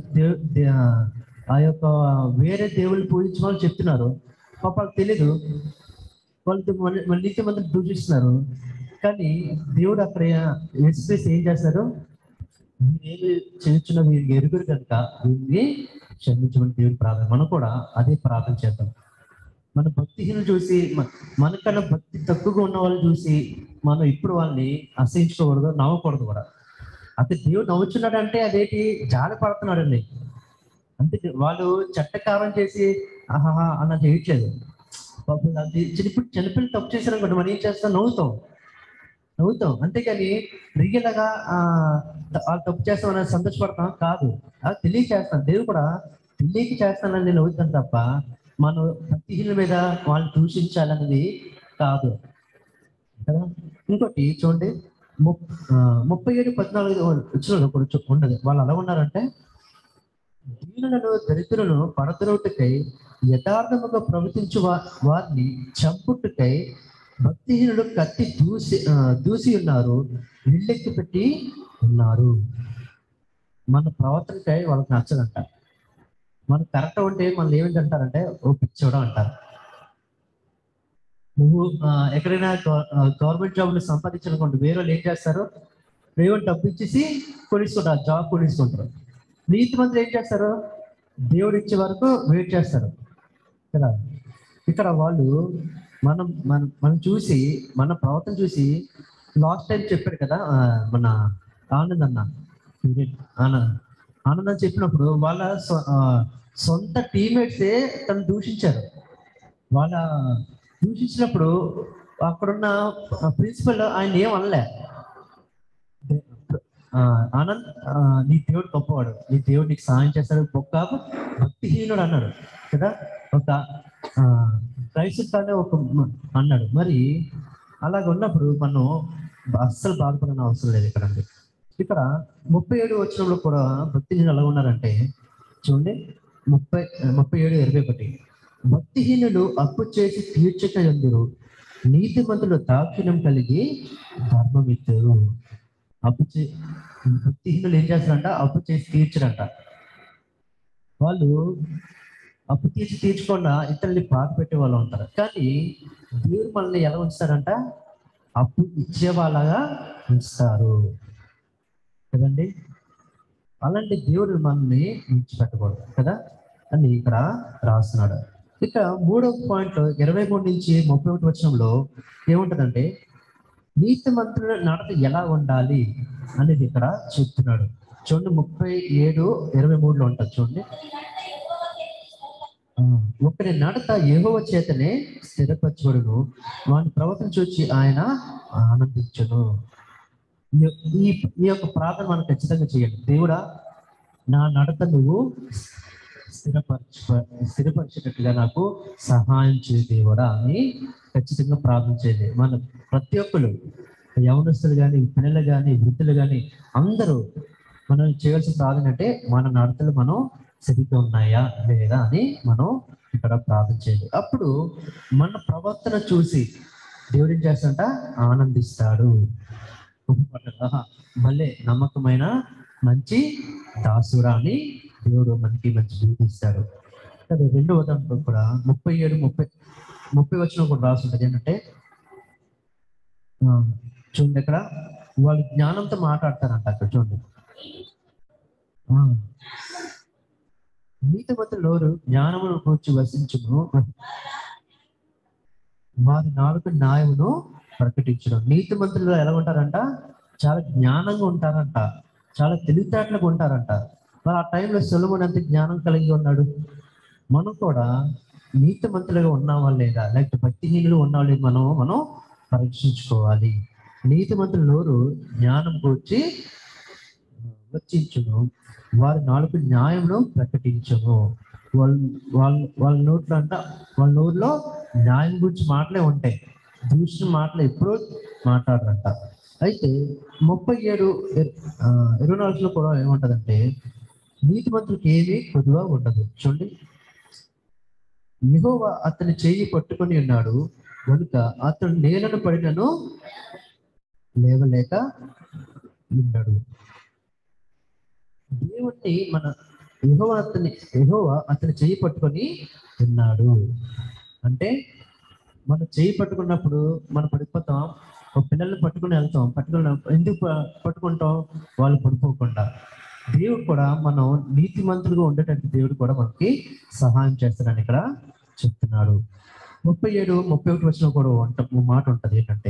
ఆ యొక్క వేరే దేవుళ్ళు పూజించమని చెప్తున్నారు. పాప తెలీదు, వాళ్ళతో మళ్ళీ మంది దూషిస్తున్నారు. కానీ దేవుడు అక్కడ ఎక్స్ప్రెస్ ఏం చేస్తారు? మీరేమి చేస్తున్న వీరికి ఎరుగురు కనుక వీరిని క్షమించమని దేవుడు ప్రార్థన. మనం కూడా అదే ప్రార్థన చేద్దాం. మన భక్తిహీనులు చూసి, మనకన్నా భక్తి తక్కువగా ఉన్న వాళ్ళని చూసి మనం ఇప్పుడు వాళ్ళని అసహించుకోకూడదు, నవ్వకూడదు కూడా. అతను దేవుడు నవ్వుచున్నాడు అంటే అదేంటి? జాలి పడుతున్నాడు అండి. అంతే. వాళ్ళు చట్టకారం చేసి ఆహాహా అన్న చేయట్లేదు. అది చిన్నపిల్లలు తప్పు చేశారనుకోండి, మనం ఏం చేస్తాం? నవ్వుతాం అంతేకాని రియల్గా వాళ్ళు తప్పు చేస్తామని సంతోషపడతాం కాదు. అది తెలియక చేస్తాం. దేవుడు కూడా తెలియక చేస్తానని నేను నవ్వుతాను తప్ప మనం భక్తిహీనుల మీద వాళ్ళు దూషించాలనేది కాదు కదా. ఇంకోటి చూడండి, 37:14 కొంచెం ఉండదు. వాళ్ళు ఎలా ఉన్నారంటే, దీనులను దరిద్రులను పడద్రోటుకై యథార్థముగా ప్రవర్తించు వారిని చంపుటకై భక్తిహీనులు కత్తి దూసి ఉన్నారు, విల్లెక్కి పెట్టి ఉన్నారు. మన ప్రవర్తనకై వాళ్ళకి నచ్చదంట. మనకు కరెక్ట్ ఉంటే మనం ఏమిటి అంటారంటే ఓ పిచ్చోడం అంటారు. నువ్వు ఎక్కడైనా గవర్నమెంట్ జాబ్లు సంపాదించాలనుకోండి, వేరే వాళ్ళు ఏం చేస్తారు? వేరే డబ్బు ఇచ్చేసి కొనిస్తుంటారు, జాబ్ కొనిస్తుంటారు. నీతి మంత్రులు ఏం చేస్తారు? దేవుడు ఇచ్చే వరకు వెయిట్ చేస్తారు కదా. ఇక్కడ వాళ్ళు మనం చూసి, మన ప్రవర్తన చూసి, లాస్ట్ టైం చెప్పాడు కదా మన ఆనందం చెప్పినప్పుడు వాళ్ళ సొంత టీమ్మేట్సే తను దూషించారు. వాళ్ళ దూషించినప్పుడు అక్కడున్న ప్రిన్సిపల్ ఆయన ఏం అనలే. ఆనంద్, నీ దేవుడు గొప్పవాడు, నీ దేవుడు నీకు సహాయం చేస్తాడు, గొప్ప భక్తిహీనుడు అన్నాడు కదా. ఒక క్రైస్తవుడే ఒక అన్నాడు. మరి అలాగ ఉన్నప్పుడు మనం అస్సలు బాధపడిన అవసరం లేదు. ఇక్కడ 37 కూడా భక్తిహీనులు ఎలా ఉన్నారంటే చూడండి, 37:21 భక్తిహీనులు అప్పు చేసి తీర్చక ఎందురు, నీతిమంతులు దాక్షిణ్యం కలిగి ధర్మమిత్తురు. భక్తిహీనులు ఏం చేస్తారంట? అప్పు చేసి తీర్చరంట. వాళ్ళు అప్పు తీర్చకుండా ఇతరుల్ని బాధ పెట్టే వాళ్ళు ఉంటారు. కానీ దేవుడు మనల్ని ఎలా ఉంచుతారంట? అప్పు ఇచ్చే వాళ్ళగా ఉంచుతారు కదండి. అలాంటి దేవుడు మనల్ని విడిచిపెట్టకూడదు కదా అని ఇక్కడ రాస్తున్నాడు. ఇక 3వ పాయింట్ 23 నుంచి 31 వచనంలో ఏముంటదంటే నీతిమంతుల నడత ఎలా ఉండాలి అనేది ఇక్కడ చెప్తున్నాడు. చూడండి 37:23లో ఉంటుంది చూడండి. ఒకరి నడత యెహోవా చేతనే స్థిరపరచబడును, వాని ప్రవర్తన చూచి ఆయన ఆనందించును. ఈ యొక్క ప్రార్థన మనం ఖచ్చితంగా చేయండి. దేవుడా, నా నడత నువ్వు స్థిరపరిచేటట్టుగా నాకు సహాయం చేయ దేవుడా అని ఖచ్చితంగా ప్రార్థన చేయండి. మన ప్రతి ఒక్కరు, యవనస్తులు కానీ, పిల్లలు కానీ, వృద్ధులు కానీ అందరూ మనం చేయాల్సిన ప్రార్థన అంటే మన నడతలు మనం సరిగ్గా ఉన్నాయా లేదా అని మనం ఇక్కడ ప్రార్థన చేయాలి. అప్పుడు మన ప్రవర్తన చూసి దేవుడు ఏం చేస్తాడంట? ఆనందిస్తాడు. మళ్ళీ నమ్మకమైన మంచి దాసురా అని దేవుడు మనకి మంచి చూపిస్తాడు. అదే 2వ దాంట్లో కూడా 37-30 వచనం కూడా రాసి ఉంటుంది. ఏంటంటే చూడండి, ఇక్కడ వాళ్ళు జ్ఞానంతో మాట్లాడతారంట. అక్కడ చూడండి, నీతిమంతుల నోరు జ్ఞానమును కూర్చి వసించును, వారి నాలుక న్యాయమును ప్రకటించడం. నీతిమంతులు ఎలా ఉంటారంట? చాలా జ్ఞానంగా ఉంటారంట, చాలా తెలివితేటలుగా ఉంటారంట. మరి ఆ టైంలో సొలొమోను ఎంత జ్ఞానం కలిగి ఉన్నాడు? మనం కూడా నీతిమంతులుగా ఉన్నావా లేదా, లేకపోతే భక్తిహీనులు ఉన్నావా లేదా మనం పరీక్షించుకోవాలి. నీతిమంతుల నోరు జ్ఞానం కూర్చి వచ్చించును, వారి నాలుగు న్యాయమును ప్రకటించును. వాళ్ళ నోట్లో అంట, వాళ్ళ నోరులో న్యాయం గురించి మాటలే ఉంటాయి, దూషణ మాటలు ఎప్పుడూ మాట్లాడరంట. అయితే 37-24లో కూడా ఏముంటదంటే నీతిమంతులకు ఏమీ కొద్దుగా ఉండదు. చూడండి, యెహోవా అతని చెయ్యి పట్టుకొని ఉన్నాడు కనుక అతడు నేలను పడినను లేవలేక ఉన్నాడు. దేవుణ్ణి మన యెహోవా అతని చెయ్యి పట్టుకొని ఉన్నాడు అంటే, మనం చెయ్యి పట్టుకున్నప్పుడు మనం పడిపోతాం. ఒక పిల్లల్ని పట్టుకుని వెళ్తాం, ఎందుకు పట్టుకుంటాం? వాళ్ళు పడిపోకుండా. దేవుడు కూడా మనం నీతిమంతులుగా ఉండేటట్టు దేవుడు కూడా మనకి సహాయం చేస్తాడని ఇక్కడ చెప్తున్నాడు. 37-31 వచనం కూడా మాట ఉంటది. ఏంటంటే,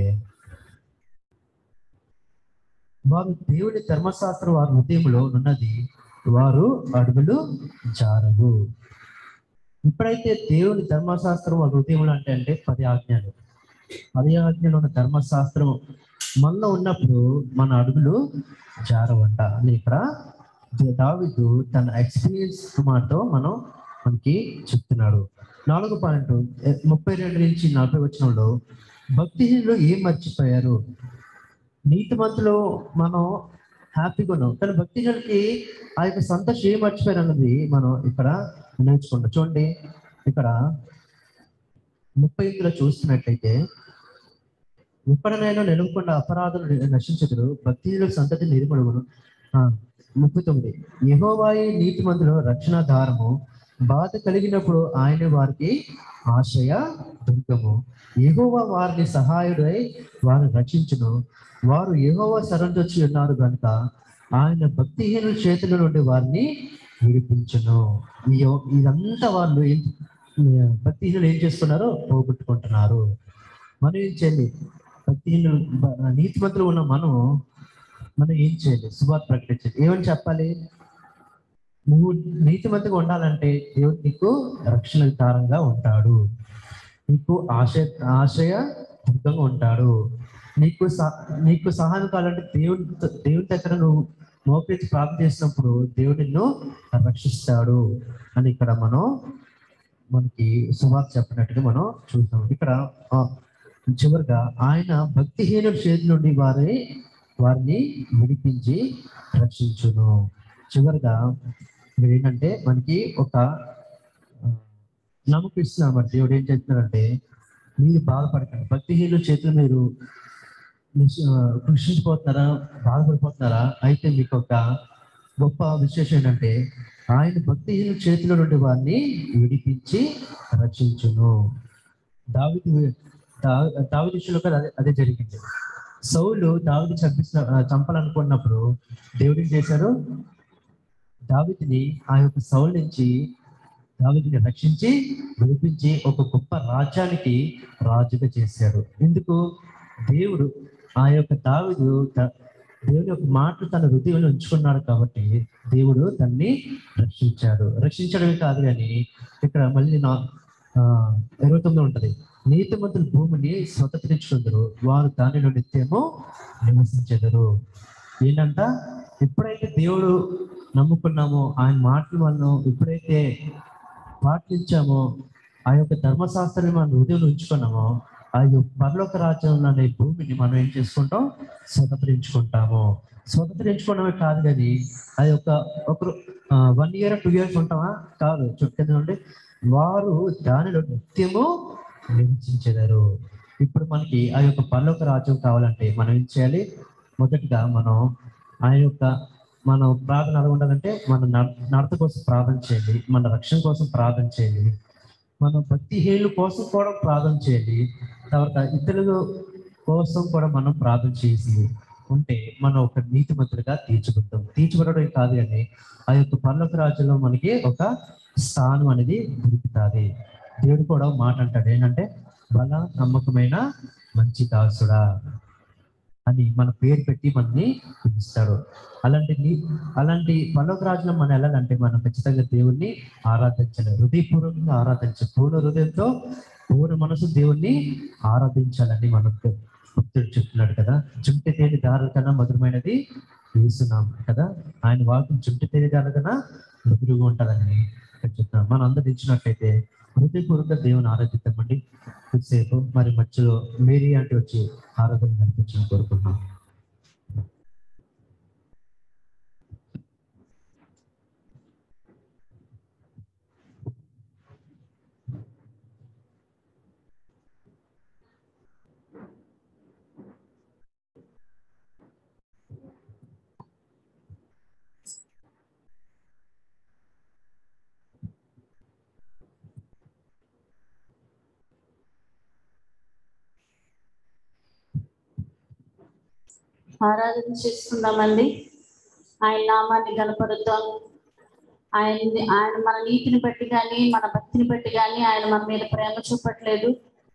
వారు దేవుని ధర్మశాస్త్రం వారి హృదయంలో ఉన్నది, వారు అడుగులు జారవు. ఇప్పుడైతే దేవుని ధర్మశాస్త్రం వారి హృదయంలో అంటే 10 ఆజ్ఞలు, 10 ఆజ్ఞలు ఉన్న ధర్మశాస్త్రం మనలో ఉన్నప్పుడు మన అడుగులు జారవంట అని ఇక్కడ దావీదు తన ఎక్స్పీరియన్స్ మాటతో మనకి చెప్తున్నాడు. 4వ పాయింట్ 32-40 వచనంలో భక్తిహీనులు ఏం మర్చిపోయారు? నీతిమంతులు మనం హ్యాపీగా ఉన్నాం, కానీ భక్తిహీనులకి ఆ యొక్క సంతోషం ఏం మర్చిపోయారు అన్నది మనం ఇక్కడ నేర్చుకుంటాం. చూడండి, ఇక్కడ 38లో చూస్తున్నట్లయితే, ఎప్పుడనైనా నిలవకుండా అపరాధులు నశించదురు, భక్తిహీనుల సంతతి నిర్మలుగును. 39 యెహోవాయే నీతిమంతుల రక్షణాధారము, బాధ కలిగినప్పుడు ఆయన వారికి ఆశ్రయ దుర్గము. యెహోవా వారిని సహాయుడై వారిని రక్షించును, వారు యెహోవా శరణొచ్చి ఉన్నారు కనుక ఆయన భక్తిహీనుల చేతుల నుండి వారిని విడిపించును. ఇదంతా వాళ్ళు భక్తిహీనులు ఏం చేసుకున్నారో పోగొట్టుకుంటున్నారు. మనం ఏం చేయాలి? భక్తిహీనులు నీతిమంతులు ఉన్న మనం ఏం చేయాలి? సువార్త ప్రకటించాలి. ఏమని చెప్పాలి? నువ్వు నీతిమంతుగా ఉండాలంటే దేవుడు నీకు రక్షణ విధానంగా ఉంటాడు, నీకు ఆశయ దుర్గంగా ఉంటాడు. నీకు సహాయం కావాలంటే దేవుడి దగ్గర నువ్వు మోకరించి ప్రార్థన చేసినప్పుడు దేవుడు నిన్ను రక్షిస్తాడు అని ఇక్కడ మనకి సువార్త చెప్పినట్టుగా మనం చూస్తాం. ఇక్కడ చివరిగా ఆయన భక్తిహీనుల చేతి నుండి వారిని విడిపించి రక్షించును. చివరిగా ఇక్కడ ఏంటంటే మనకి ఒక నమ్మకం ఇస్తున్నాడు. దేవుడు ఏం చెప్తున్నాడంటే, మీరు బాధపడకండి. భక్తిహీనుల చేతులు మీరు కృషించిపోతున్నారా, బాధపడిపోతున్నారా? అయితే మీకు ఒక గొప్ప విశేషం ఏంటంటే ఆయన భక్తిహీనుల చేతిలో నుండి వారిని విడిపించి రక్షించును. దావీదు దావీదు విషయంలో కూడా అదే జరిగింది. సౌలు దావీదు చంపాలనుకున్నప్పుడు దేవుడు ఏం చేశారు? దావీదుని ఆ యొక్క సౌలు నుంచి దావీదుని రక్షించి విడిపించి ఒక గొప్ప రాజ్యానికి రాజుగా చేశాడు. ఎందుకు? దేవుడు ఆ యొక్క దావీదు దేవుని యొక్క మాటలు తన హృదయంలో ఉంచుకున్నాడు కాబట్టి దేవుడు తన్ని రక్షించాడు. రక్షించడమే కాదు కానీ ఇక్కడ మళ్ళీ 29 ఉంటది, నీతిమంతులు భూమిని స్వతంత్రించుకుందరు, వారు దానిలో నిత్యము నివసించెదరు. ఏంటంట? ఎప్పుడైతే దేవుడు నమ్ముకున్నామో, ఆయన మాటలు మనం ఎప్పుడైతే పాటించామో, ఆ యొక్క ధర్మశాస్త్రాన్ని మనం హృదయంలో ఉంచుకున్నామో, ఆ యొక్క పరలోక రాజ్యం అనే భూమిని మనం ఏం చేసుకుంటాం? స్వతంత్రించుకుంటాము. స్వతంత్రించుకోవడమే కాదు కానీ అది ఒకరు 1 year 2 years ఉంటామా? కాదు. చుట్టూ నుండి వారు దానిలో నిత్యము నివసించెదరు. ఇప్పుడు మనకి ఆ యొక్క పరలోక రాజ్యం కావాలంటే మనం ఏం చేయాలి? మొదటిగా మనం ప్రార్థన ఎలా ఉండాలంటే మన నడత కోసం ప్రార్థన చేయాలి, మన రక్షణ కోసం ప్రార్థన చేయాలి, మనం భక్తిహీనుల కోసం కూడా ప్రార్థన చేయాలి, తర్వాత ఇతరుల కోసం కూడా మనం ప్రార్థన చేసి ఉంటే మనం ఒక నీతిమంతుడిగా తీర్చబడడం కాదు కానీ ఆ యొక్క పరలోక రాజ్యంలో మనకి ఒక స్థానం అనేది దొరుకుతుంది. దేవుడు కూడా మాట అంటాడు, ఏంటంటే బల నమ్మకమైన మంచి దాసుడా అని మన పేరు పెట్టి మనల్ని పిలుస్తాడు. అలాంటి పరలోక రాజ్యంలో మనం వెళ్ళాలంటే మనం ఖచ్చితంగా దేవుణ్ణి ఆరాధించాలి, హృదయపూర్వకంగా ఆరాధించాలి, పూర్ణ హృదయంతో పూర్ణ మనసు దేవుణ్ణి ఆరాధించాలని మనకు భక్తుడు చెప్తున్నాడు కదా. జుంటి తేనె దారుల కన్నా మధురమైనది యేసునామం కదా. ఆయన వాక్యం జుంటి తేనె దారుల కన్నా మధురుగా ఉంటుందని చెప్తున్నాను. మనం అందరూ ఇచ్చినట్లయితే హృదయపూర్వకంగా దేవుని ఆరాధిద్దామండి. కొద్దిసేపు మరి మధ్యలో మేరీ అంటే వచ్చి ఆరాధన నడిపించడం కోరుకుంటున్నాం. ఆరాధన చేసుకుందామండి. ఆయన నామాన్ని గణపరుద్దాం. ఆయన మన నీతిని బట్టి కానీ మన భక్తిని బట్టి కానీ ఆయన మన మీద ప్రేమ చూపట్లేదు.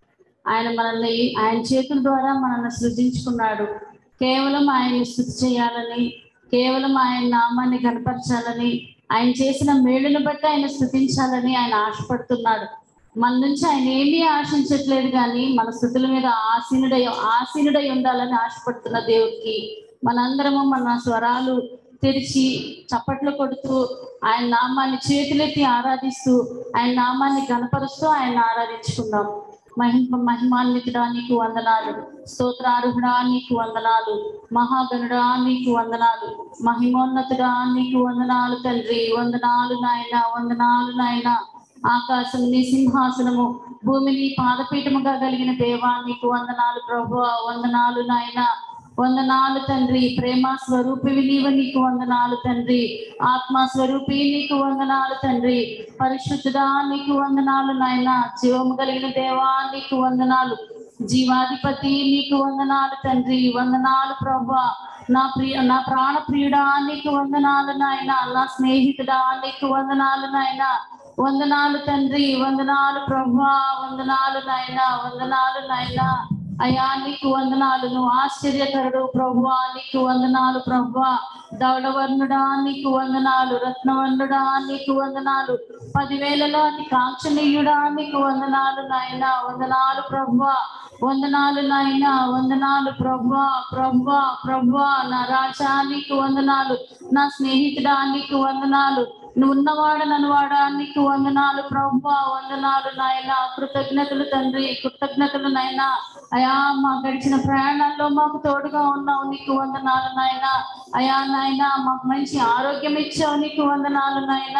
ఆయన చేతుల ద్వారా మనల్ని సృజించుకున్నాడు. కేవలం ఆయన్ని స్తుతి చేయాలని, కేవలం ఆయన నామాన్ని గణపరచాలని, ఆయన చేసిన మేలును బట్టి ఆయన స్తుతించాలని ఆయన ఆశపడుతున్నాడు. మన నుంచి ఆయన ఏమీ ఆశించట్లేదు కానీ మన స్థుతుల మీద ఆసీనుడై ఉండాలని ఆశపడుతున్న దేవుడికి మనందరము మన స్వరాలు తెరిచి చప్పట్లు కొడుతూ ఆయన నామాన్ని చేతులెత్తి ఆరాధిస్తూ ఆయన నామాన్ని గణపరుస్తూ ఆయన ఆరాధించుకుందాం. మహిమాన్వితుడా నీకు వందనాలు, స్తోత్రార్హుడా నీకు వందనాలు, మహాగణుడా నీకు వందనాలు, మహిమోన్నతుడా నీకు వందనాలు తండ్రి. వందనాలు నాయన, వందనాలు నాయన. ఆకాశం నీ సింహాసనము, భూమిని పాదపీఠముగా కలిగిన దేవా నీకు వందనాలు ప్రభువా. వందనాలు నాయన, వందనాలు తండ్రి. ప్రేమ స్వరూపివి నీకు వందనాలు తండ్రి. ఆత్మ స్వరూపి నీకు వందనాలు తండ్రి. పరిశుద్ధుడా నీకు వందనాలు నాయన. జీవము కలిగిన దేవా నీకు వందనాలు. జీవాధిపతి నీకు వందనాలు తండ్రి. వందనాలు ప్రభువా. నా ప్రాణ ప్రియుడా నీకు వందనాలు నాయన. నా స్నేహితుడా నీకు వందనాలు నాయన. వందనాలు తండ్రి. వందనాలు ప్రభువా. వందనాలు నాయన, వందనాలు నాయన. అయ్యా నీకు వందనాలు. నువ్వు ఆశ్చర్యకరుడు ప్రభువా, నీకు వందనాలు ప్రభువా. దౌడవర్ణుడా నీకు వందనాలు. రత్నవర్ణుడా నీకు వందనాలు. 10,000లో అతి కాంక్షణీయుడా నీకు వందనాలు నాయన. వందనాలు ప్రభువా. వందనాలు నాయన. వందనాలు ప్రభువా. ప్రభువా ప్రభువా. నా రాజా నీకు వందనాలు. నా స్నేహితుడా నీకు వందనాలు. నువ్వు ఉన్నవాడు నన్నువాడా నీకు వందనాలు ప్రభువా. వందనాలు నాయన. కృతజ్ఞతలు తండ్రి, కృతజ్ఞతలు నాయన. అయా మా గడిచిన ప్రయాణాల్లో మాకు తోడుగా ఉన్నావు, నీకు వందనాలు నాయన. అయా నాయన మాకు మంచి ఆరోగ్యం ఇచ్చావు, నీకు వందనాలు నాయన.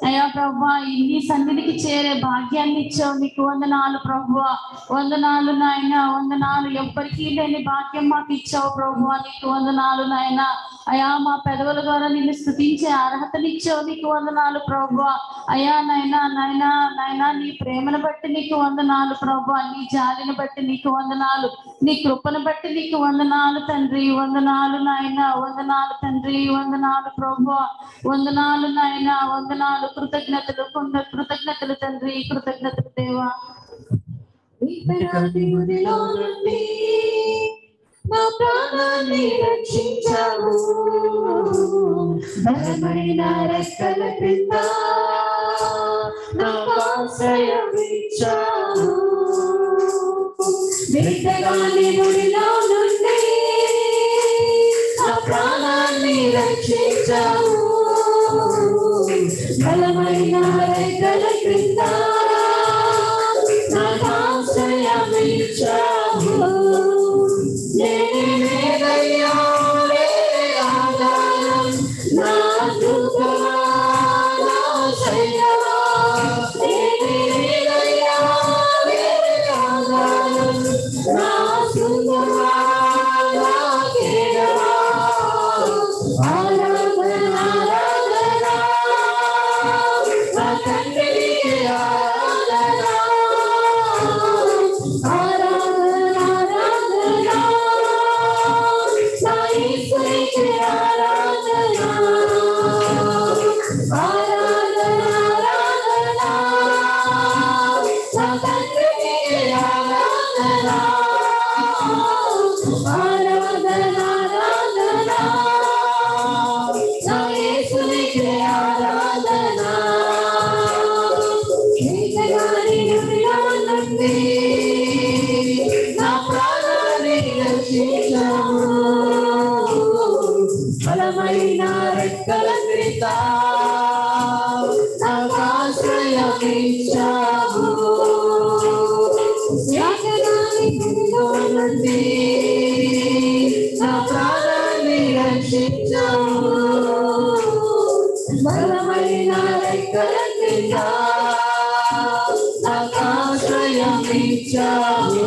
అయ్యా ప్రభా నీ సన్నిధికి చేరే భాగ్యాన్ని ఇచ్చావు, నీకు వందనాలు ప్రభువా. వందనాలు నాయన, వందనాలు. ఎవ్వరికీ లేని భాగ్యం మాకు ఇచ్చావు ప్రభువా, నీకు వందనాలు నాయన. అయ్యా మా పెదవుల ద్వారా నిన్ను స్తుతించే అర్హతనిచ్చావు, నీకు వందనాలు ప్రభువా. అయ్యా నాయనా నాయనా నాయనా, నీ ప్రేమను బట్టి నీకు వందనాలు ప్రభువా, నీ జాలిని బట్టి నీకు వందనాలు, నీ కృపను బట్టి నీకు వందనాలు తండ్రి. వందనాలు నాయన, వందనాలు తండ్రి, వందనాలు ప్రభువా, వందనాలు నాయన, వందనాలు. కృతజ్ఞతలు కృతజ్ఞతలు తండ్రి, కృతజ్ఞతలు దేవా. నా ప్రాణాన్ని రక్షించావు, బలమైన రెక్కల క్రింద నాకు ఆశ్రయం ఇచ్చావు. విత్తగాని గుడిలో నుండి నా ప్రాణాన్ని రక్షించావు, బలమైన రెక్కల క్రింద నాకు ఆశ్రయం ఇచ్చావు. బలమైన రెక్కల క్రింద నాకు ఆశ్రయం ఇచ్చావు, నుండి నా ప్రాణాన్ని రక్షించావు. బలమైన రెక్కల క్రింద నాకు ఆశ్రయం ఇచ్చావు.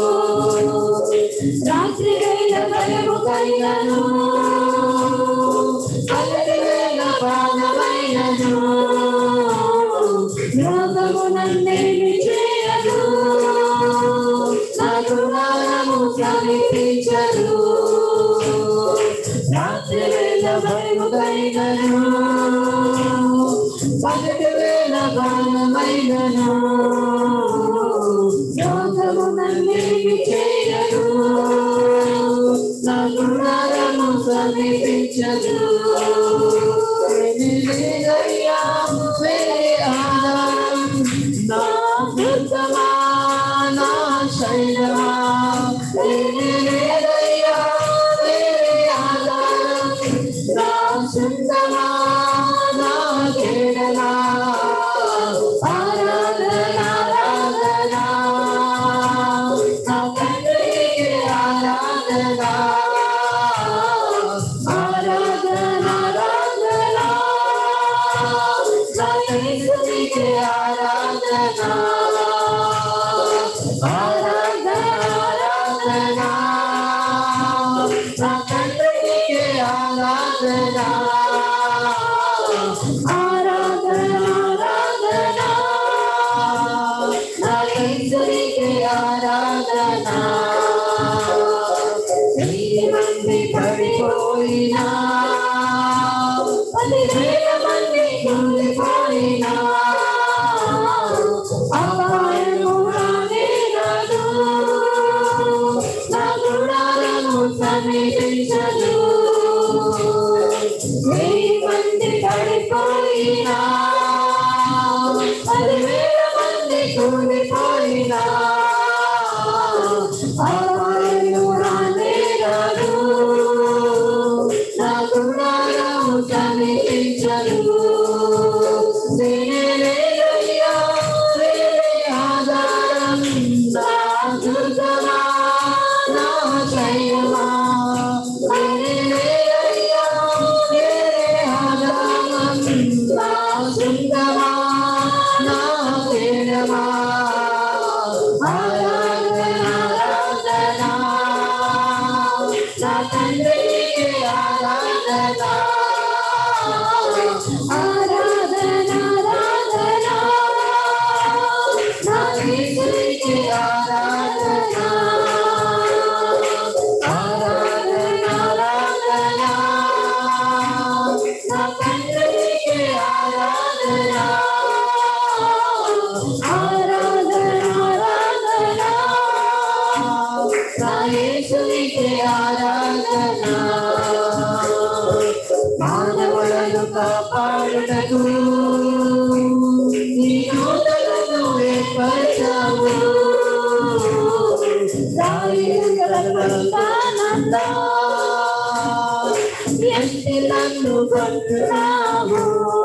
రాత్రి వేళ భయము కలిగను, పగటి వేళ బాధమైనను, లోకము నన్నేమి చేయదు, నా గుణాలను సమీపించదు. రాత్రి వేళ భయము కలిగను, పగటి వేళ బాధమైనను, లోకము నన్నేమి చేయదు, నా గుణాలను సమీపించదు. నా దుర్గమా నా శైలమా, నా సుందమా నా కేడలా, ఆరాధనా ఆరాధనా నా తండ్రికి ఆరాధనా, ఆరాధనా ఆరాధనా నా యేసునికి ఆరాధనా, ఆరాధనా ఆరాధనా నా తండ్రికి ఆరాధనా, ఆరాధనా ఆరాధనా నా యేసునికి ఆరాధనా. వెయ్యి మంది పడిపోయినా, 10,000 మంది కూలిపోయినా, అపాయము రానే రాదు, నా గుణాలను సమీపించదు. 1000 మంది పడిపోయినా, 10,000 మంది కూలిపోయినా, అపాయము రానే రాదు, నా గుణాలను సమీపించదు. నేనేలయ్యా వేరే ఆధారం, నా దుర్గమా నా శైలమా, నేనేలయ్యా వేరే ఆధారం, నా సుందరమా తండ్రికి ఆరాధన ఆరాధన ఆరాధన నా యేసునికి ఆరాధన ఆరాధన ఆరాధన నా తండ్రికి ఆరాధన ఆరాధన ఆరాధన నా యేసునికి ఆరాధన మానవులను కాపాడుటకు నీ దూతలను ఏర్పరచావు రాయినంతా ఎత్తి నన్ను కొట్టున్నావు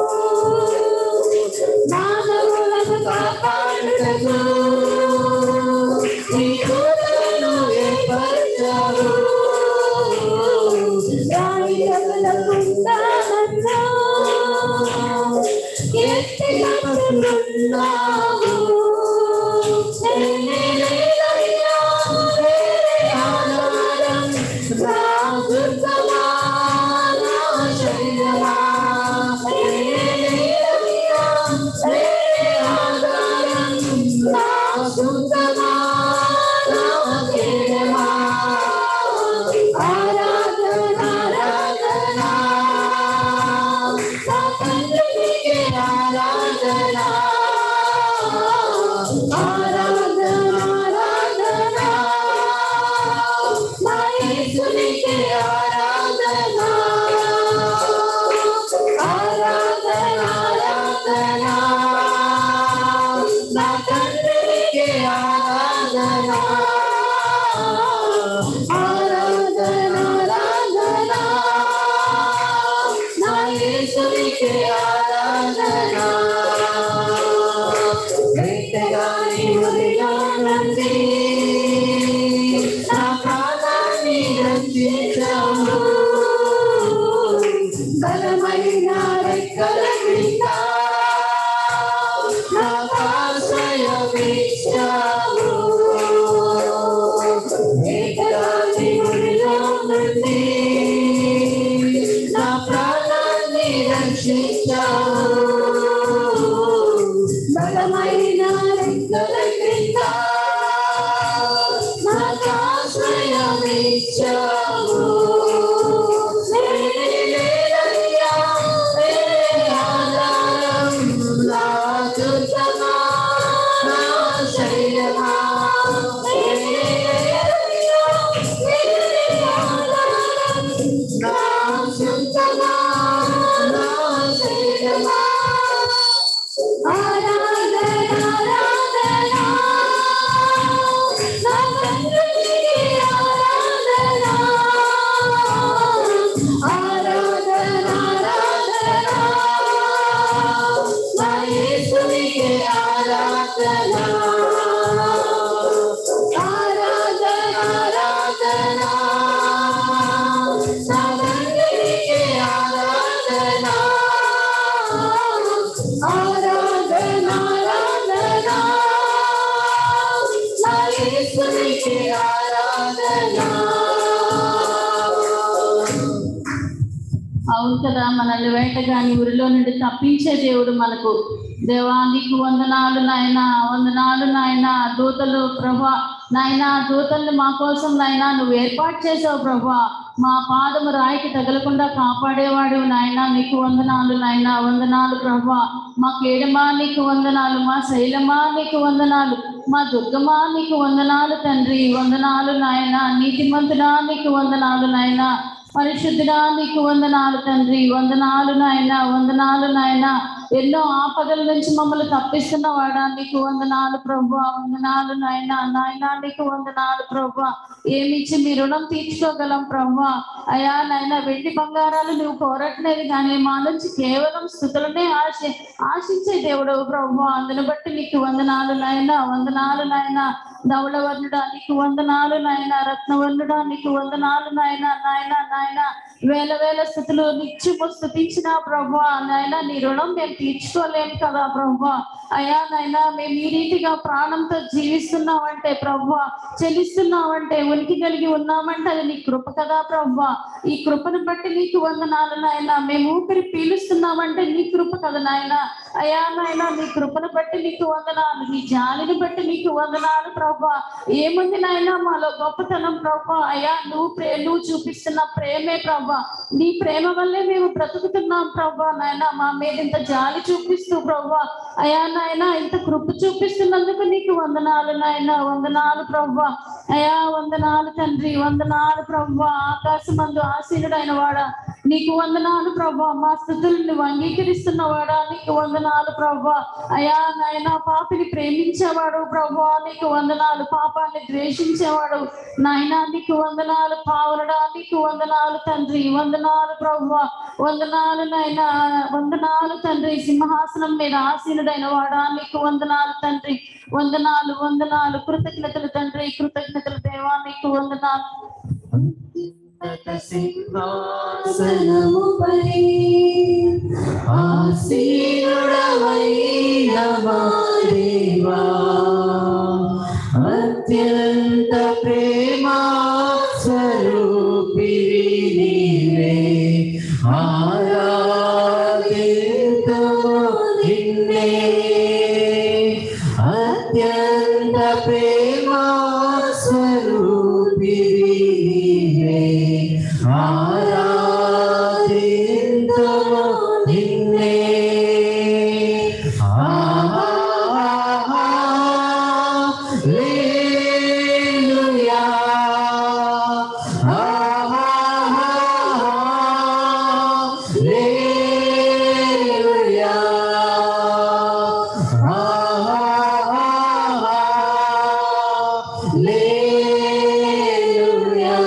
మానవులను కాపాడుటకు నీ దూతలను ఏర్పరచావు రాయినంతా ఎత్తి కొట్టున్నావు బలమైన రెక్కల క్రింద నాకాశ్రయమిచ్చావు వేటగాని ఊరిలో నుండి నా ప్రాణాన్ని రక్షించావు బలమైన రెక్కల క్రింద నాకాశ్రయమిచ్చావు అవును కదా, మనల్ని వేటగాని ఊరిలో నుండి తప్పించే దేవుడు మనకు. దేవా నీకు వందనాలు నాయన, వందనాలు నాయన. దూతలు ప్రభా నాయన, దూతల్ని మా కోసం నాయన నువ్వు ఏర్పాటు చేసావు ప్రభా. మా పాదము రాయికి తగలకుండా కాపాడేవాడు నాయన, నీకు వందనాలు నాయన, వందనాలు ప్రభా. మా కేడమా నీకు వందనాలు, మా శైలమా నీకు వందనాలు, మా దుర్గమా నీకు వందనాలు తండ్రి, వందనాలు నాయన. నీతిమంతుడా నీకు వందనాలు నాయన, పరిశుద్ధుడా నీకు వందనాలు తండ్రి, వందనాలు నాయన, వందనాలు నాయన. ఎన్నో ఆపదల నుంచి మమ్మల్ని తప్పిస్తున్న వాడా నీకు వందనాలు ప్రభువా, వందనాలు నాయన. నాయన నీకు వందనాలు ప్రభువా. ఏమిచ్చి మీ రుణం తీర్చుకోగలం ప్రభువా. అయా నాయన, వెండి బంగారాలు నువ్వు కోరట్లేదు కానీ మా నుంచి కేవలం స్తుతులనే ఆశించే దేవుడు ప్రభువా. అందుని బట్టి నీకు వందనాలు నాయన, వందనాలు నాయన. ధవళవర్ణుడా నీకు వందనాలు నాయన, రత్నవర్ణుడా నీకు వందనాలు నాయన. నాయన వేల వేల స్థుతులు నిత్యము స్తుతించిన ప్రభువా నాయన, నీ రుణం మేము తీర్చుకోలేము కదా ప్రభువా. అయ్యా నాయన, మేము ఈ రీతిగా ప్రాణంతో జీవిస్తున్నామంటే ప్రభువా, చెల్లిస్తున్నామంటే, ఉనికి కలిగి ఉన్నామంటే అది నీ కృప కదా ప్రభువా. ఈ కృపను బట్టి నీకు వందనాలు నాయన. మేము ఊపిరి పీలుస్తున్నామంటే నీ కృప కదా నాయన. అయ్యా నాయన, నీ కృపను బట్టి నీకు వందనాలు, నీ జాలిని బట్టి నీకు వందనాలు ప్రభువా. ఏముంది నాయన మాలో గొప్పతనం ప్రభువా. అయ్యా నువ్వు చూపిస్తున్న ప్రేమే ప్రభువా. నీ ప్రేమ వల్లే మేము బ్రతుకుతున్నాం ప్రభువా నాయన. మా మీద ఇంత జాలి చూపిస్తూ ప్రభువా, అయ్యా నాయన ఇంత కృప చూపిస్తున్నందుకు నీకు వందనాలు నాయన. వందనాలు ప్రభువా. అయ్యా వందనాలు తండ్రి, వందనాలు ప్రభువా. ఆకాశమందు ఆసీనుడైన వాడా నీకు వందనాలు ప్రభువా. మా స్థుతులు నువ్వు అంగీకరిస్తున్నవాడా నీకు వందనాలు ప్రభువా. అయ్యా నాయన పాపిని ప్రేమించేవాడు ప్రభువా నీకు వందనాలు. పాపాన్ని ద్వేషించేవాడు నాయన నీకు వందనాలు. పావులడా నీకు వందనాలు తండ్రి, వందనాలు ప్రభువా. వందనాలు నాయన, వందనాలు తండ్రి. సింహాసనం మీద ఆసీనుడైన వాడా నీకు వందనాలు తండ్రి, వందనాలు వందనాలు. కృతజ్ఞతలు తండ్రి, కృతజ్ఞతలు దేవా నీకు వందనాలు. సింహాసనముపై ఆసీనుడవైన మా దేవా, అత్యంత ప్రేమా స్వరూపివి నీవే. ఆరాధింతుము నిన్నే, అత్యంత ప్రేమా స్వరూపివి నీవే. ఆరాధింతుము నిన్నే. హల్లెలూయా, హల్లెలూయా, హల్లెలూయా.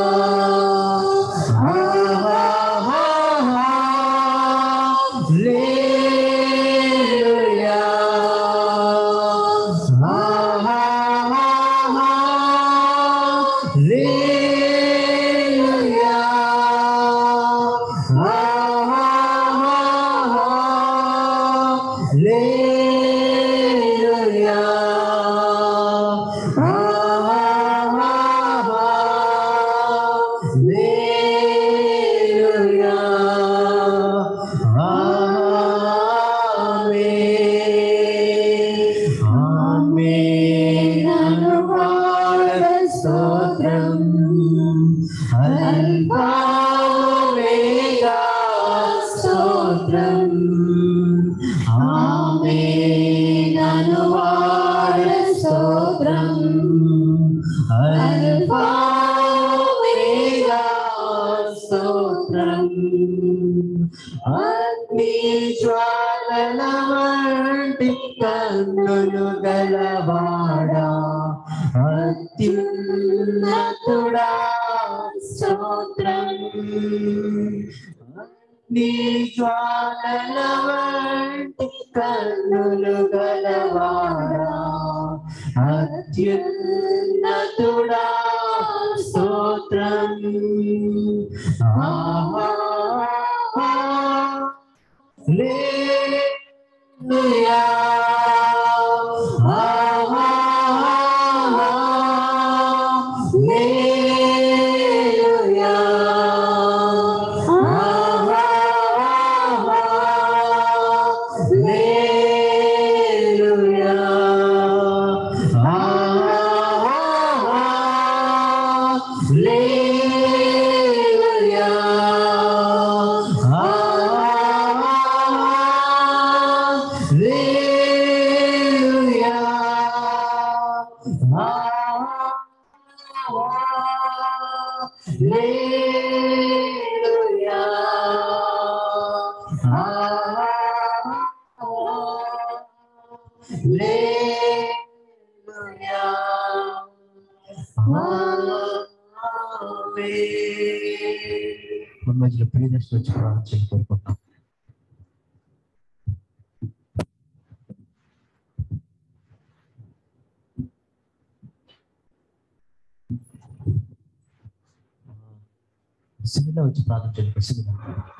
అగ్ని జ్వాలల వంటి కన్నులు గలవాడా, అత్యున్నతుడా స్తోత్రం. అగ్ని జ్వాలల వంటి కన్నులు గలవాడా, అత్యున్నతుడా స్తోత్రం. హల్లెలూయా, హల్లెలూయా, హల్లెలూయా, హల్లెలూయా. మన మధ్యలో ప్రియదర్శి వచ్చి ప్రార్థన కోరుకుంటున్నాం. సినిమా వచ్చి ప్రార్థన చేయండి. సినిమా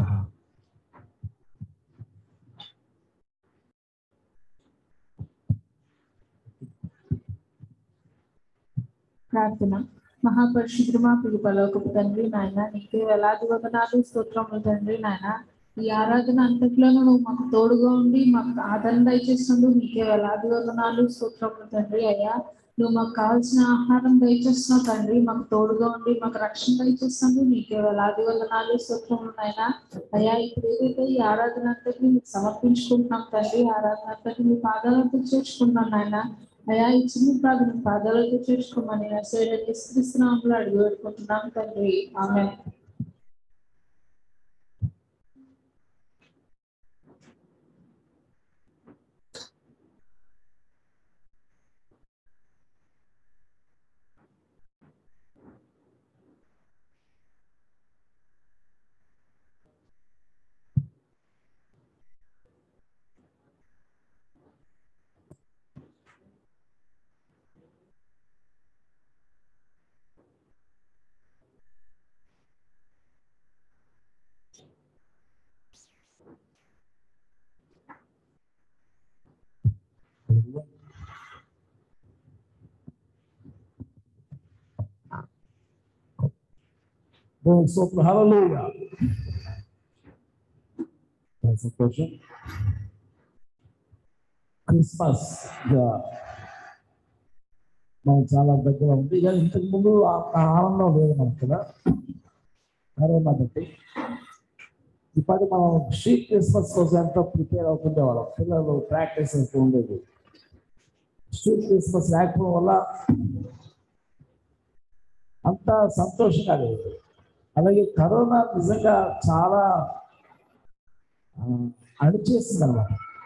ప్రార్థన. మహాపరిశుద్ధుడు మా ప్రియ పరలోకపు తండ్రి నాయన, నీకే వేలాది వందనాలు స్తోత్రములు తండ్రి నాయన. ఈ ఆరాధన అంతట్లోనూ నువ్వు మాకు తోడుగా ఉండి మాకు ఆదరణ దయచేస్తున్నావు. నీకే వేలాది వందనాలు స్తోత్రములు తండ్రి. అయ్యా, నువ్వు మాకు కావాల్సిన ఆహారం దయచేస్తున్నావు తండ్రి, మాకు తోడుగా ఉండి మాకు రక్షణ దయచేస్తున్నావు. నీకే వేలాది వందనాలు స్తోత్రములు నాయన. అయ్యా, ఇప్పుడు ఏదైతే ఈ ఆరాధన అంతటిని మీకు సమర్పించుకుంటున్నాం తండ్రి, ఆరాధన అంతటి మీ పాదాలతో చేర్చుకుంటున్నాం నాయన. అయ్యా, ఈ చిన్న ప్రార్థన పాదాలతో చేర్చుకోమని యేసుక్రీస్తునామములో అడిగి వేడుకుంటున్నాం తండ్రి. ఆమేన్. Hallelujah. సంతోషం. క్రిస్మస్ మనం చాలా దగ్గర ఉంది, కానీ ఇంతకు ముందు ఆనందం లేదు మనకు కదా, కరోనా బట్టి. ఇప్పటి మనం స్ట్రీట్ క్రిస్మస్ కోసం ఎంతో ప్రిపేర్ అవుతుండే వాళ్ళం. పిల్లలు ప్రాక్టీస్ అవుతూ ఉండేది. స్ట్రీట్ క్రిస్మస్ లేకపోవడం వల్ల అంత సంతోషంగా లేదు. అలాగే కరోనా నిజంగా చాలా అణిచేసింది అన్నమాట.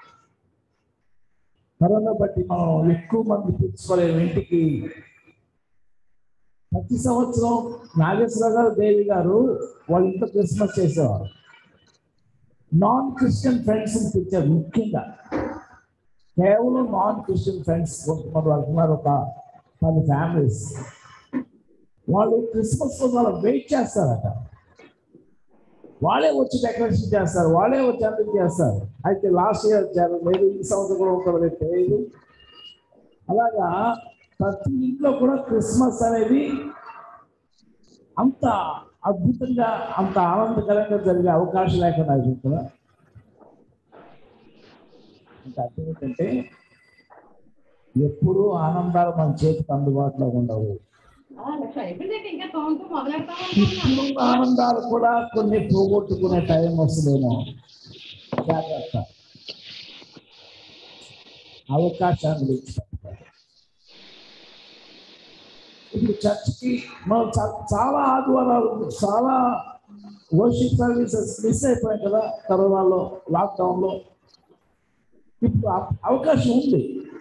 కరోనా బట్టి మనం ఎక్కువ మంది పిలుచుకోలేము ఇంటికి. ప్రతి సంవత్సరం నాగేశ్వర గారు, దేవి గారు వాళ్ళ ఇంట్లో క్రిస్మస్ చేసేవారు. నాన్ క్రిస్టియన్ ఫ్రెండ్స్ పిలిచారు. ముఖ్యంగా కేవలం నాన్ క్రిస్టియన్ ఫ్రెండ్స్ కొంతమంది వాళ్ళు ఉన్నారు, ఒక 10 ఫ్యామిలీస్. వాళ్ళు క్రిస్మస్ కోసం వాళ్ళు వెయిట్ చేస్తారట. వాళ్ళే వచ్చి డెకరేషన్ చేస్తారు, వాళ్ళే వచ్చి అన్ని చేస్తారు. అయితే లాస్ట్ ఇయర్ లేదు, ఈ సంవత్సరం కూడా ఉంటుందో తెలియదు. అలాగా ప్రతి ఇంట్లో కూడా క్రిస్మస్ అనేది అంత అద్భుతంగా, అంత ఆనందకరంగా జరిగే అవకాశం లేకుండా అయిపోతుందా. ఇంకా అర్థం ఏంటంటే, ఎప్పుడూ ఆనందాలు మన చేతికి అందుబాటులో ఉండవు. ఆనందాలు కూడా కొన్ని పోగొట్టుకునే టైం వస్తుందేమో. జాగ్రత్త, అవకాశాన్ని ఇచ్చారు. ఇప్పుడు చర్చ్కి మనం చాలా ఆదివారాలు, చాలా వర్షిప్ సర్వీసెస్ మిస్ అయిపోయాయి కదా కరోనాలో, లాక్డౌన్లో. ఇప్పుడు అవకాశం ఉంది.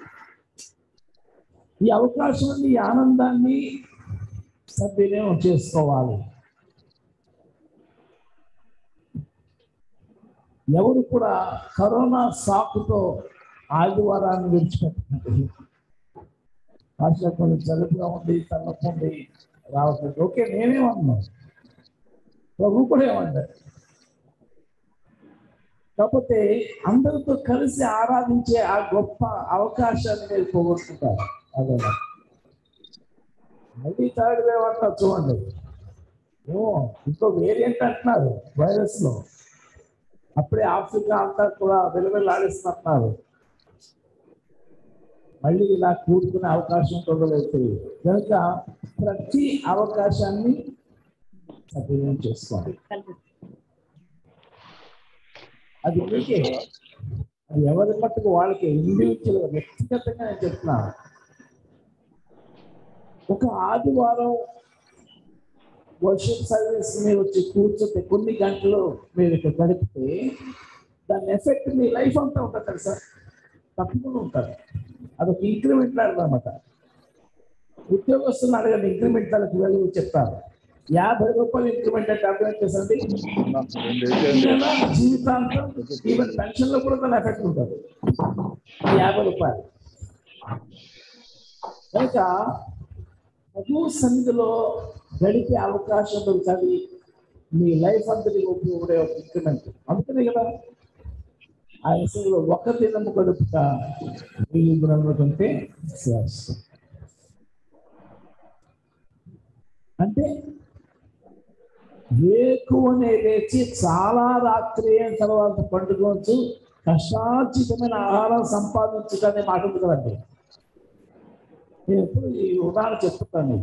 ఈ అవకాశాన్ని, ఈ ఆనందాన్ని సద్వినియోగం చేసుకోవాలి. ఎవరు కూడా కరోనా సాకుతో ఆదివారాన్ని విడిచిపెట్టుకుంటుంది. కొంచెం జలుబుగా ఉంది, తలనొప్పి రావట్లేదు. ఓకే, నేనేమన్నాను, ప్రభు కూడా ఏమన్నారు. కాకపోతే అందరితో కలిసి ఆరాధించే ఆ గొప్ప అవకాశాన్ని మీరు పోగొట్టుకుంటారు. అదే మళ్ళీ థర్డ్ వేవ్ అంటారు చూడండి. ఇంకో వేరియంట్ అంటున్నారు వైరస్ లో. అప్పుడే ఆఫ్రికా అంతా కూడా వెలువెల్లాడిస్తున్నారు. మళ్ళీ ఇలా కూడుకునే అవకాశం ఉంటుందో లేదు. కనుక ప్రతి అవకాశాన్ని సద్వినియోగం చేసుకోవాలి. అది మీకే, అది ఎవరి మట్టుకు వాళ్ళకి ఇండివిజువల్గా, వ్యక్తిగతంగా నేను చెప్తున్నాను. ఒక ఆదివారం వర్షిప్ సర్వీస్ మీరు వచ్చి కూర్చుంటే కొన్ని గంటలు మీరు ఇక్కడ గడిపితే దాని ఎఫెక్ట్ మీ లైఫ్ అంతా ఉంటుంది కదా సార్, తప్పకుండా ఉంటుంది. అదొక ఇంక్రిమెంట్ అన్నమాట. ఉద్యోగస్తులు అడగండి, ఇంక్రిమెంట్ దానికి వెళ్ళి చెప్తారు. 50 రూపాయలు ఇంక్రిమెంట్ అంటే అర్థం చేసండి, జీవితాంతం ఈవెన్ పెన్షన్ లో కూడా దాని ఎఫెక్ట్ ఉంటుంది. 50 రూపాయలు. కనుక ప్రభు సన్నిధిలో గడిపే అవకాశం దొరుకుతుంది. మీ లైఫ్ అంతటి ఉపయోగపడే ఒక ఇంక్రిమెంట్. అందుకనే కదా ఆయన అసలు ఒక దినము గడుపుతా వెయ్యి దినముల కంటే శ్రేష్టం. అంటే వేకువనే లేచి చాలా రాత్రి అయిన తర్వాత పండుకోవచ్చు, కష్టార్జితమైన ఆహారం సంపాదించడాన్ని మాట ఉంది కదండి. నేను ఎప్పుడు ఈ ఉదాహరణ చెప్తాను.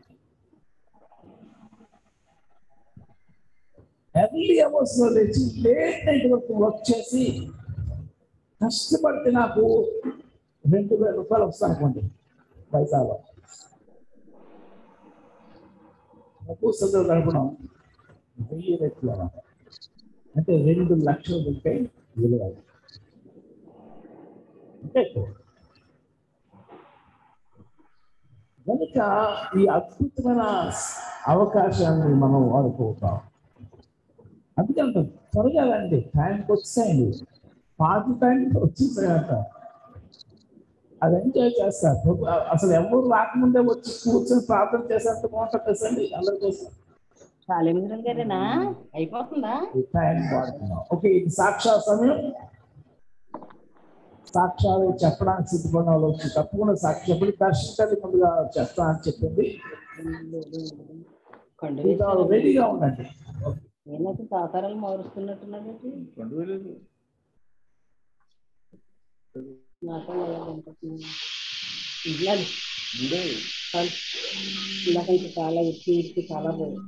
ఎర్లీ అవర్స్ లో లేచి లేట్ నైట్ వరకు వర్క్ చేసి కష్టపడితే నాకు 2,000 రూపాయలు వస్తాయి అనుకోండి పైసాలో. సందర్భం అనుకున్నాం 1000 రెట్లు అన్నమాట. అంటే 2 లక్షలు ఉంటే విలువ అంటే కనుక ఈ అద్భుతమైన అవకాశాన్ని మనం వాడుకుంటాం. అందుకంటే త్వరగా రండి, టైంకి వచ్చేయండి, పార్టీ టైంకి వచ్చేసాయంట. అది ఎంజాయ్ చేస్తారు. అసలు ఎవరు రాకముందే వచ్చి కూర్చొని ప్రార్థన చేసేంత బాగుంటుంది కదండి అందరి కోసం. అయిపోతుందా? టైం వాడుతున్నాం. ఓకే, ఇది సాక్షాత్ సమయం. సాక్ష్యాలు చెప్పడానికి సిద్ధపడిన వాళ్ళు వచ్చి తప్పకుండా సాక్షి చెప్పండి. దర్శించాలి ముందుగా చెప్తా అని చెప్పింది. రెడీగా ఉండండి. నేనైతే తాతారాలు మారుస్తున్నట్టున్నాడు. నాకంటే చాలా ఇచ్చి చాలా బాగుంది.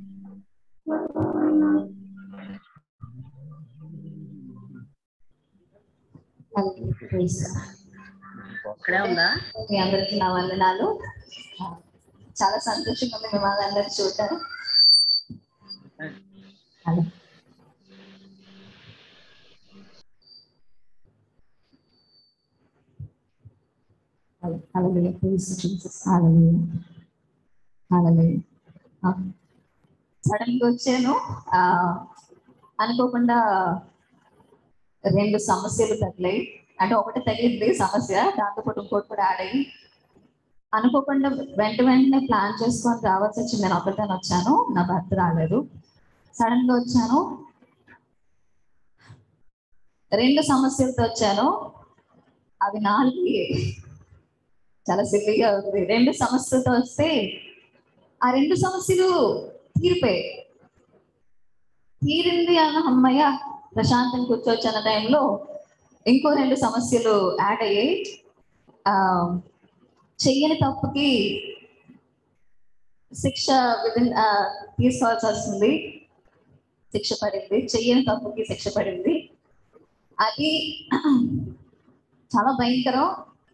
ఇక్కడే ఉందా? మీ అందరికి నా వందనాలు. చాలా సంతోషంగా ఉంది మిమ్మల్ని అందరు చూడటం. సడన్ గా వచ్చాను. అనుకోకుండా 2 సమస్యలు తగిలాయి. అంటే ఒకటి తగిలింది సమస్య, దాంతోపాటు ఇంకోటి కూడా యాడ్ అయ్యి అనుకోకుండా వెంటనే ప్లాన్ చేసుకొని రావాల్సి వచ్చింది. నేను ఒకరితో వచ్చాను, నా భర్త రాలేదు. సడన్ గా వచ్చాను, 2 సమస్యలతో వచ్చాను. అవి 4 చాలా సిల్లీగా ఉంది. 2 సమస్యలతో వస్తే ఆ 2 సమస్యలు తీరింది అన్న అమ్మయ్య ప్రశాంతంగా కూర్చోవచ్చు అన్న టైంలో ఇంకో 2 సమస్యలు యాడ్ అయ్యాయి. చెయ్యని తప్పుకి శిక్ష తీసుకోవాల్సి వస్తుంది. శిక్ష పడింది, చెయ్యని తప్పుకి శిక్ష పడింది. అది చాలా భయంకరం.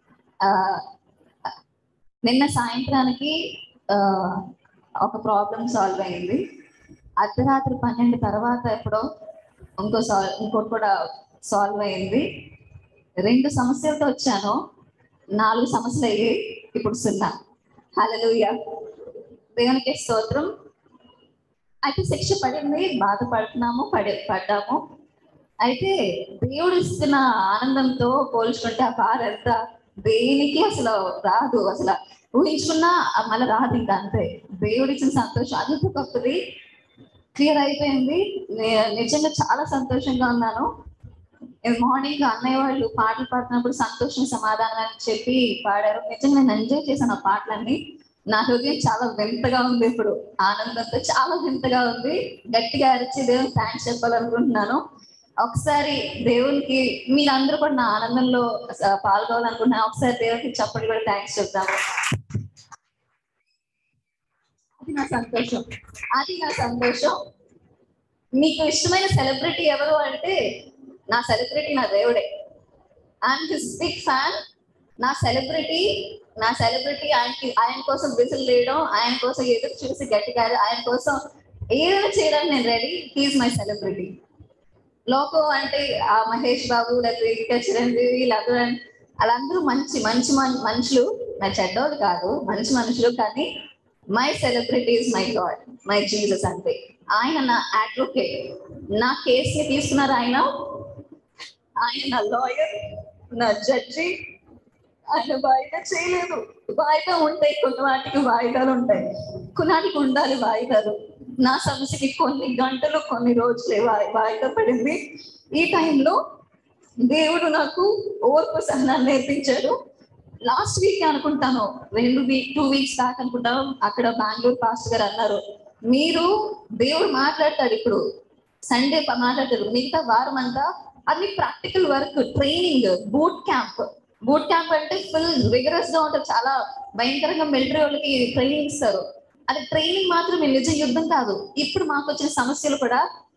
నిన్న సాయంత్రానికి ఒక ప్రాబ్లం సాల్వ్ అయింది. అర్ధరాత్రి 12 తర్వాత ఎప్పుడో ఇంకోటి కూడా సాల్వ్ అయింది. 2 సమస్యలతో వచ్చాను, 4 సమస్యలు అయ్యాయి. ఇప్పుడు 0. హల్లెలూయా, దేవునికి స్తోత్రం. అయితే శిక్ష పడింది, బాధపడుతున్నాము, పడ్డాము. అయితే దేవుడు ఇస్తున్న ఆనందంతో పోల్చుకుంటే ఆ బాధ ఎంత దేనికి అసలు రాదు. అసలు ఊహించుకున్నా మళ్ళీ రాదు. ఇంకా అంతే, దేవుడు ఇచ్చిన సంతోషం అంత గొప్పది. క్లియర్ అయిపోయింది. నిజంగా చాలా సంతోషంగా ఉన్నాను. మార్నింగ్ అన్నయ్య వాళ్ళు పాటలు పాడుతున్నప్పుడు సంతోషం సమాధానం అని చెప్పి పాడారు. నిజంగా నేను ఎంజాయ్ చేశాను ఆ పాటలన్నీ. నా హృదయం చాలా వింతగా ఉంది. ఇప్పుడు ఆనందంతో చాలా వింతగా ఉంది. గట్టిగా అరిచి దేవునికి థ్యాంక్స్ చెప్పాలనుకుంటున్నాను. ఒకసారి దేవునికి మీరందరూ కూడా నా ఆనందంలో పాల్గొనాలనుకుంటున్నాను. ఒకసారి దేవునికి చెప్పండి, కూడా థ్యాంక్స్ చెప్తాము. అది నా సంతోషం, అది నా సంతోషం. మీకు ఇష్టమైన సెలబ్రిటీ ఎవరు అంటే నా సెలబ్రిటీ నా దేవుడే. I'm his big fan. నా సెలబ్రిటీ ఆయన కోసం విజిల్ వేయడం, ఆయన కోసం ఎదురు చూసి గట్టిగా ఆయన కోసం ఏదైనా చేయడానికి నేను రెడీ. He's my celebrity. లోకం అంటే ఆ మహేష్ బాబు లేకపోతే చిరంజీవి వాళ్ళందరూ మంచి మంచి మనుషులు, నా చెడ్డోళ్ళు కాదు, మంచి మనుషులు. కానీ my celebrity is my God, my Jesus. అంతే. ఆయన నా అడ్వకేట్. నా కేసుని తీసుకున్నారు ఆయన నా లాయర్, నా జడ్జి. ఆయన వాయిదా చేయలేదు. వాయిదా ఉంటాయి, కొన్ని వాటికి వాయిదాలు ఉంటాయి, కొన్నాటికి ఉండాలి వాయిదాలు. నా సమస్యకి కొన్ని గంటలు కొన్ని రోజులే వాయిదా పడింది. ఈ టైంలో దేవుడు నాకు ఓర్పు సహనాన్ని నేర్పించాడు. లాస్ట్ వీక్ అనుకుంటాను, 2 వీక్స్ దాకా అనుకుంటాను, అక్కడ బెంగళూరు పాస్టర్ గారు అన్నారు, మీరు దేవుడు మాట్లాడతాడు, ఇప్పుడు సండే మాట్లాడతాడు, మిగతా వారం అంతా అది practical work, training, boot camp అంటే ఫుల్ రిగరస్ గా ఉంటుంది, చాలా భయంకరంగా మిలిటరీ వాళ్ళకి ట్రైనింగ్ ఇస్తారు. అది ట్రైనింగ్ మాత్రమే, నిజ యుద్ధం కాదు. ఇప్పుడు మాకు వచ్చిన సమస్యలు కూడా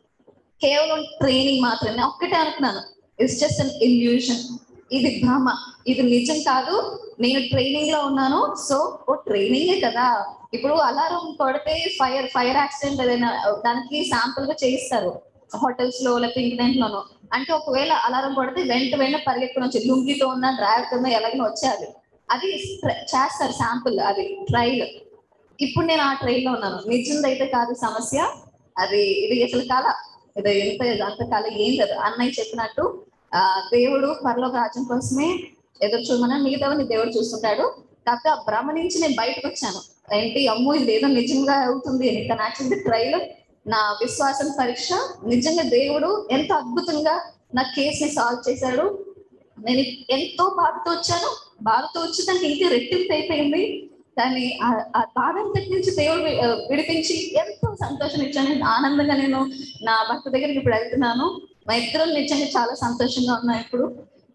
కేవలం ట్రైనింగ్ మాత్రమే. ఒక్కటే అనుకున్నాను, ఇట్స్ జస్ట్ అన్ ఇల్యూషన్, ఇది భ్రమ, ఇది నిజం కాదు, నేను ట్రైనింగ్ లో ఉన్నాను. సో ట్రైనింగే కదా, ఇప్పుడు అలారం కొడితే ఫైర్ యాక్సిడెంట్ ఏదైనా దానికి శాంపుల్ గా చేయిస్తారు హోటల్స్ లో లేకపోతే ఇంటర్నెట్ లోనో. అంటే ఒకవేళ అలారం కొడితే వెంట పరిగెత్తుకుని వచ్చి లుంగితో ఉన్న డ్రైవర్ తో ఎలాగైనా వచ్చేయాలి, అది చేస్తారు శాంపుల్, అది ట్రైల్. ఇప్పుడు నేను ఆ ట్రైల్ లో ఉన్నాను. నిజందైతే కాదు సమస్య, అది ఇది అసలు కాల, ఇది అంతకాలం ఏం లేదు. అన్నయ్య చెప్పినట్టు దేవుడు పరలోక రాజ్యం కోసమే ఎదురు చూడమని, మిగతావన్నీ దేవుడు చూస్తుంటాడు. కాకపోతే ఆ భ్రమ నుంచి నేను బయటకు వచ్చాను. ఏంటి అమ్మో ఇది ఏదో నిజంగా అవుతుంది అని. కానీ యాక్చువల్లీ ట్రైల్ నా విశ్వాసం పరీక్ష. నిజంగా దేవుడు ఎంత అద్భుతంగా నా కేసుని సాల్వ్ చేశాడు. నేను ఎంతో బాధతో వచ్చాను, బాధతో వచ్చి దానికి ఇంకే రెట్టింపు అయిపోయింది. కానీ ఆ బాధ అంతటి నుంచి దేవుడు విడిపించి ఎంతో సంతోషం ఇచ్చాను. ఆనందంగా నేను నా భర్త దగ్గరికి ఇప్పుడు వెళ్తున్నాను. మా ఇద్దరు నిజంగా చాలా సంతోషంగా ఉన్నాయి. ఇప్పుడు